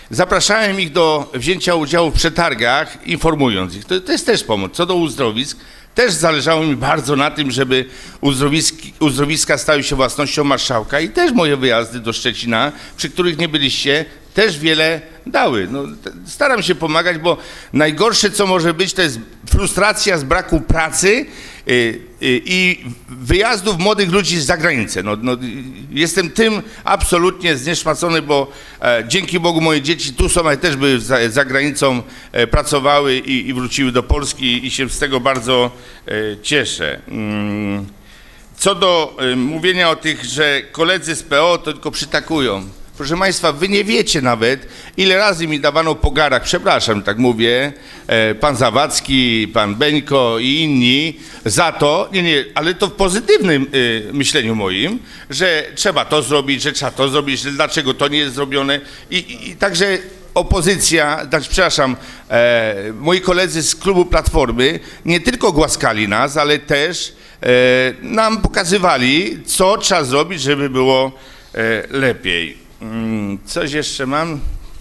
Zapraszałem ich do wzięcia udziału w przetargach, informując ich. To, to jest też pomoc. Co do uzdrowisk, też zależało mi bardzo na tym, żeby uzdrowiski, uzdrowiska stały się własnością marszałka i też moje wyjazdy do Szczecina, przy których nie byliście, też wiele dały. No, staram się pomagać, bo najgorsze, co może być, to jest frustracja z braku pracy yy, yy, i wyjazdów młodych ludzi za granicę. No, no, jestem tym absolutnie znieszmacony, bo e, dzięki Bogu moje dzieci tu są, ale też były za, za granicą, e, pracowały i, i wróciły do Polski i się z tego bardzo e, cieszę. Mm. Co do e, mówienia o tych, że koledzy z P O to tylko przytakują. Proszę Państwa, wy nie wiecie nawet, ile razy mi dawano po garach, przepraszam, tak mówię, e, pan Zawadzki, pan Beńko i inni, za to, nie, nie, ale to w pozytywnym y, myśleniu moim, że trzeba to zrobić, że trzeba to zrobić, że dlaczego to nie jest zrobione. I, i, i także opozycja, znaczy, przepraszam, e, moi koledzy z klubu Platformy nie tylko głaskali nas, ale też e, nam pokazywali, co trzeba zrobić, żeby było e, lepiej. Coś jeszcze mam?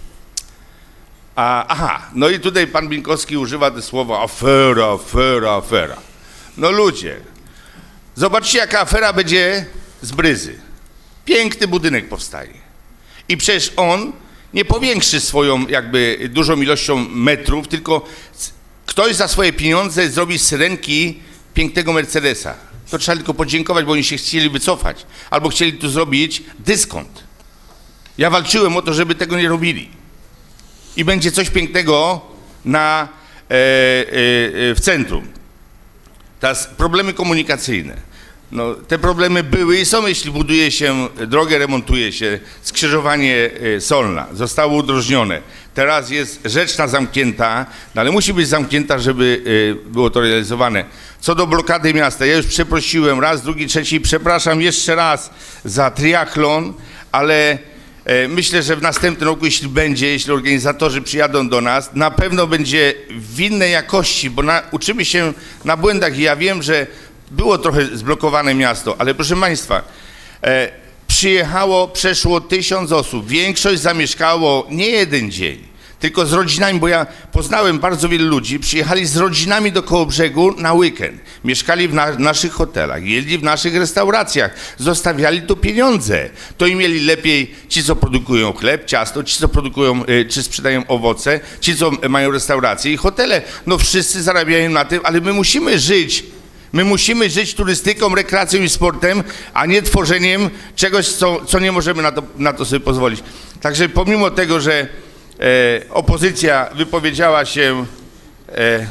A, aha, no i tutaj pan Binkowski używa te słowa afera, afera, afera. No ludzie, zobaczcie, jaka afera będzie z Bryzy. Piękny budynek powstaje. I przecież on nie powiększy swoją jakby dużą ilością metrów, tylko ktoś za swoje pieniądze zrobi z syrenki pięknego Mercedesa. To trzeba tylko podziękować, bo oni się chcieli wycofać. Albo chcieli tu zrobić dyskont. Ja walczyłem o to, żeby tego nie robili. I będzie coś pięknego na, e, e, w centrum. Teraz problemy komunikacyjne. No, te problemy były i są, jeśli buduje się drogę, remontuje się. Skrzyżowanie Solna zostało udrożnione. Teraz jest Rzeczna zamknięta, no ale musi być zamknięta, żeby było to realizowane. Co do blokady miasta, ja już przeprosiłem raz, drugi, trzeci, przepraszam jeszcze raz za triathlon, ale myślę, że w następnym roku, jeśli będzie, jeśli organizatorzy przyjadą do nas, na pewno będzie w innej jakości, bo na, uczymy się na błędach i ja wiem, że było trochę zblokowane miasto, ale proszę Państwa, e, przyjechało, przeszło tysiąc osób, większość zamieszkało nie jeden dzień, tylko z rodzinami, bo ja poznałem bardzo wielu ludzi, przyjechali z rodzinami do Kołobrzegu na weekend, mieszkali w na, naszych hotelach, jedli w naszych restauracjach, zostawiali tu pieniądze, to i mieli lepiej ci, co produkują chleb, ciasto, ci, co produkują, y, czy sprzedają owoce, ci, co mają restauracje i hotele, no wszyscy zarabiają na tym, ale my musimy żyć. My musimy żyć turystyką, rekreacją i sportem, a nie tworzeniem czegoś, co, co nie możemy na to, na to sobie pozwolić. Także pomimo tego, że e, opozycja wypowiedziała się... E,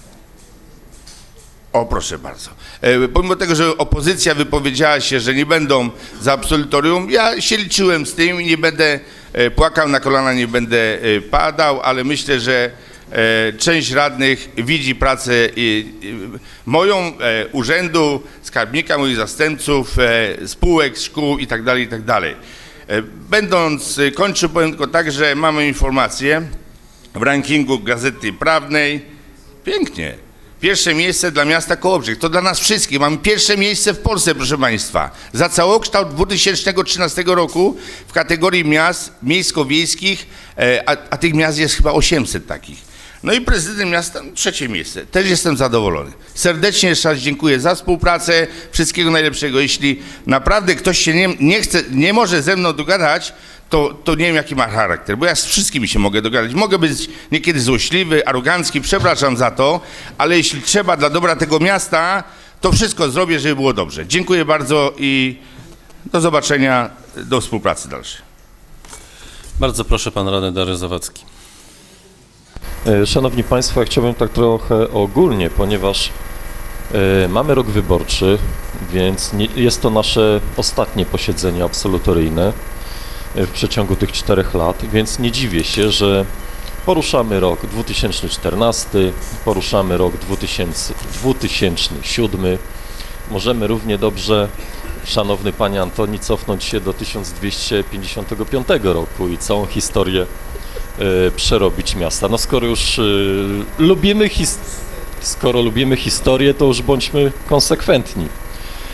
o, proszę bardzo. E, pomimo tego, że opozycja wypowiedziała się, że nie będą za absolutorium, ja się liczyłem z tym i nie będę e, płakał na kolana, nie będę e, padał, ale myślę, że E, część radnych widzi pracę i, i, moją, e, urzędu, skarbnika, moich zastępców, e, spółek, szkół i tak dalej, i tak dalej. E, będąc, e, kończę, powiem tylko tak, że mamy informację w rankingu Gazety Prawnej, pięknie, pierwsze miejsce dla miasta Kołobrzeg, to dla nas wszystkich, mamy pierwsze miejsce w Polsce, proszę Państwa, za całokształt dwa tysiące trzynastego roku w kategorii miast miejsko-wiejskich, e, a, a tych miast jest chyba osiemset takich. No i prezydent miasta, trzecie miejsce. Też jestem zadowolony. Serdecznie jeszcze raz dziękuję za współpracę. Wszystkiego najlepszego. Jeśli naprawdę ktoś się nie, nie chce, nie może ze mną dogadać, to, to nie wiem, jaki ma charakter, bo ja z wszystkimi się mogę dogadać. Mogę być niekiedy złośliwy, arogancki, przepraszam za to, ale jeśli trzeba dla dobra tego miasta, to wszystko zrobię, żeby było dobrze. Dziękuję bardzo i do zobaczenia, do współpracy dalszej. Bardzo proszę, pan radny Dariusz Zawadzki. Szanowni Państwo, ja chciałbym tak trochę ogólnie, ponieważ y, mamy rok wyborczy, więc nie, jest to nasze ostatnie posiedzenie absolutoryjne w przeciągu tych czterech lat, więc nie dziwię się, że poruszamy rok dwa tysiące czternasty, poruszamy rok dwa tysiące siódmy. Możemy równie dobrze, szanowny panie Antoni, cofnąć się do tysiąc dwieście pięćdziesiątego piątego roku i całą historię y, przerobić miasta. No skoro już y, lubimy his skoro lubimy historię, to już bądźmy konsekwentni.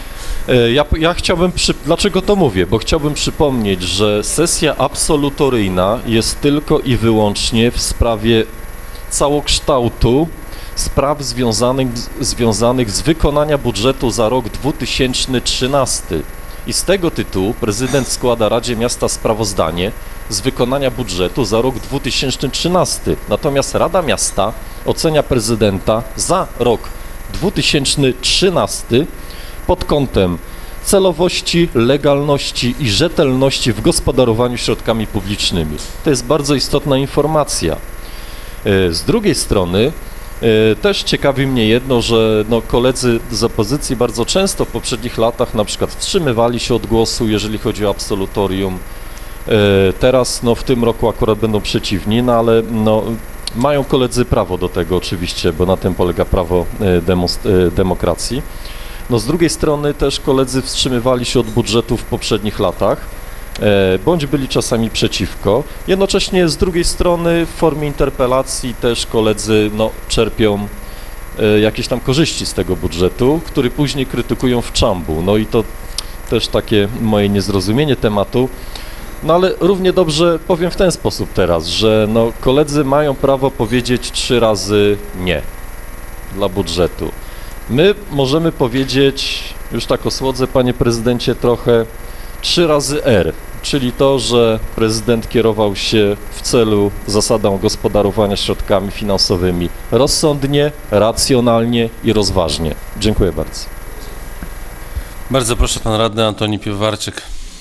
Ja, ja chciałbym, przy... dlaczego to mówię? Bo chciałbym przypomnieć, że sesja absolutoryjna jest tylko i wyłącznie w sprawie całokształtu spraw związanych, związanych z wykonania budżetu za rok dwa tysiące trzynasty. I z tego tytułu prezydent składa Radzie Miasta sprawozdanie z wykonania budżetu za rok dwa tysiące trzynasty. Natomiast Rada Miasta ocenia prezydenta za rok dwa tysiące trzynasty pod kątem celowości, legalności i rzetelności w gospodarowaniu środkami publicznymi. To jest bardzo istotna informacja. Z drugiej strony też ciekawi mnie jedno, że no, koledzy z opozycji bardzo często w poprzednich latach na przykład wstrzymywali się od głosu, jeżeli chodzi o absolutorium. Teraz no, w tym roku akurat będą przeciwni, no ale no, mają koledzy prawo do tego oczywiście, bo na tym polega prawo demokracji. No, z drugiej strony też koledzy wstrzymywali się od budżetu w poprzednich latach, bądź byli czasami przeciwko. Jednocześnie z drugiej strony w formie interpelacji też koledzy no, czerpią jakieś tam korzyści z tego budżetu, który później krytykują w czambu. No i to też takie moje niezrozumienie tematu. No ale równie dobrze powiem w ten sposób teraz, że no, koledzy mają prawo powiedzieć trzy razy nie dla budżetu. My możemy powiedzieć, już tak osłodzę panie prezydencie trochę, trzy razy R, czyli to, że prezydent kierował się w celu zasadą gospodarowania środkami finansowymi rozsądnie, racjonalnie i rozważnie. Dziękuję bardzo. Bardzo proszę, pan radny Antoni Piwowarczyk.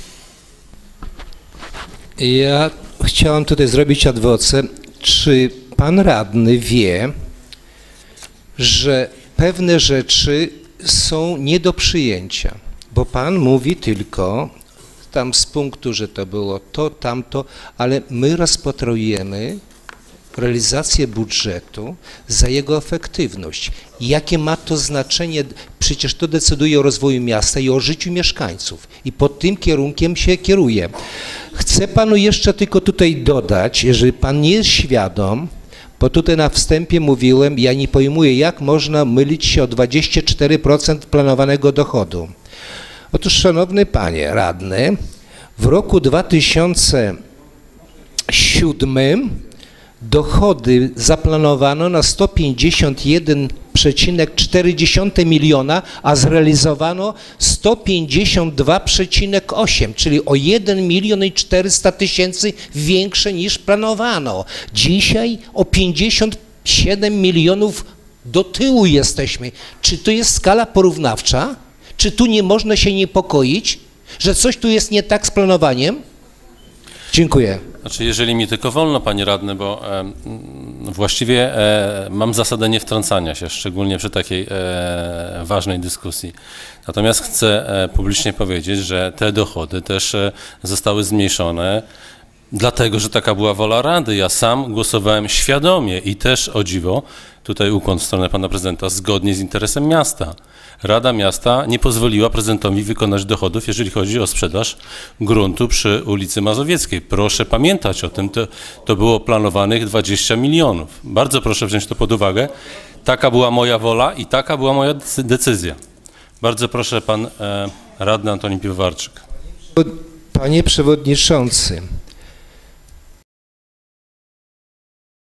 Ja chciałem tutaj zrobić adwocem. Czy pan radny wie, że pewne rzeczy są nie do przyjęcia? Bo pan mówi tylko tam z punktu, że to było to, tamto, ale my rozpatrujemy realizację budżetu za jego efektywność. Jakie ma to znaczenie? Przecież to decyduje o rozwoju miasta i o życiu mieszkańców. I pod tym kierunkiem się kieruje. Chcę panu jeszcze tylko tutaj dodać, jeżeli pan nie jest świadom, bo tutaj na wstępie mówiłem, ja nie pojmuję, jak można mylić się o dwadzieścia cztery procent planowanego dochodu. Otóż, szanowny panie radny, w roku dwa tysiące siódmym dochody zaplanowano na sto pięćdziesiąt jeden przecinek cztery miliona, a zrealizowano sto pięćdziesiąt dwa przecinek osiem, czyli o jeden milion i czterysta tysięcy większe niż planowano. Dzisiaj o pięćdziesiąt siedem milionów do tyłu jesteśmy. Czy to jest skala porównawcza? Czy tu nie można się niepokoić, że coś tu jest nie tak z planowaniem? Dziękuję. Znaczy, jeżeli mi tylko wolno, panie radny, bo e, właściwie e, mam zasadę niewtrącania się, szczególnie przy takiej e, ważnej dyskusji. Natomiast chcę e, publicznie powiedzieć, że te dochody też e, zostały zmniejszone, dlatego, że taka była wola Rady. Ja sam głosowałem świadomie i też, o dziwo, tutaj ukłon w stronę pana prezydenta, zgodnie z interesem miasta. Rada Miasta nie pozwoliła prezydentowi wykonać dochodów, jeżeli chodzi o sprzedaż gruntu przy ulicy Mazowieckiej. Proszę pamiętać o tym, to, to było planowanych dwadzieścia milionów. Bardzo proszę wziąć to pod uwagę. Taka była moja wola i taka była moja decyzja. Bardzo proszę, pan e, radny Antoni Piwowarczyk. Panie przewodniczący,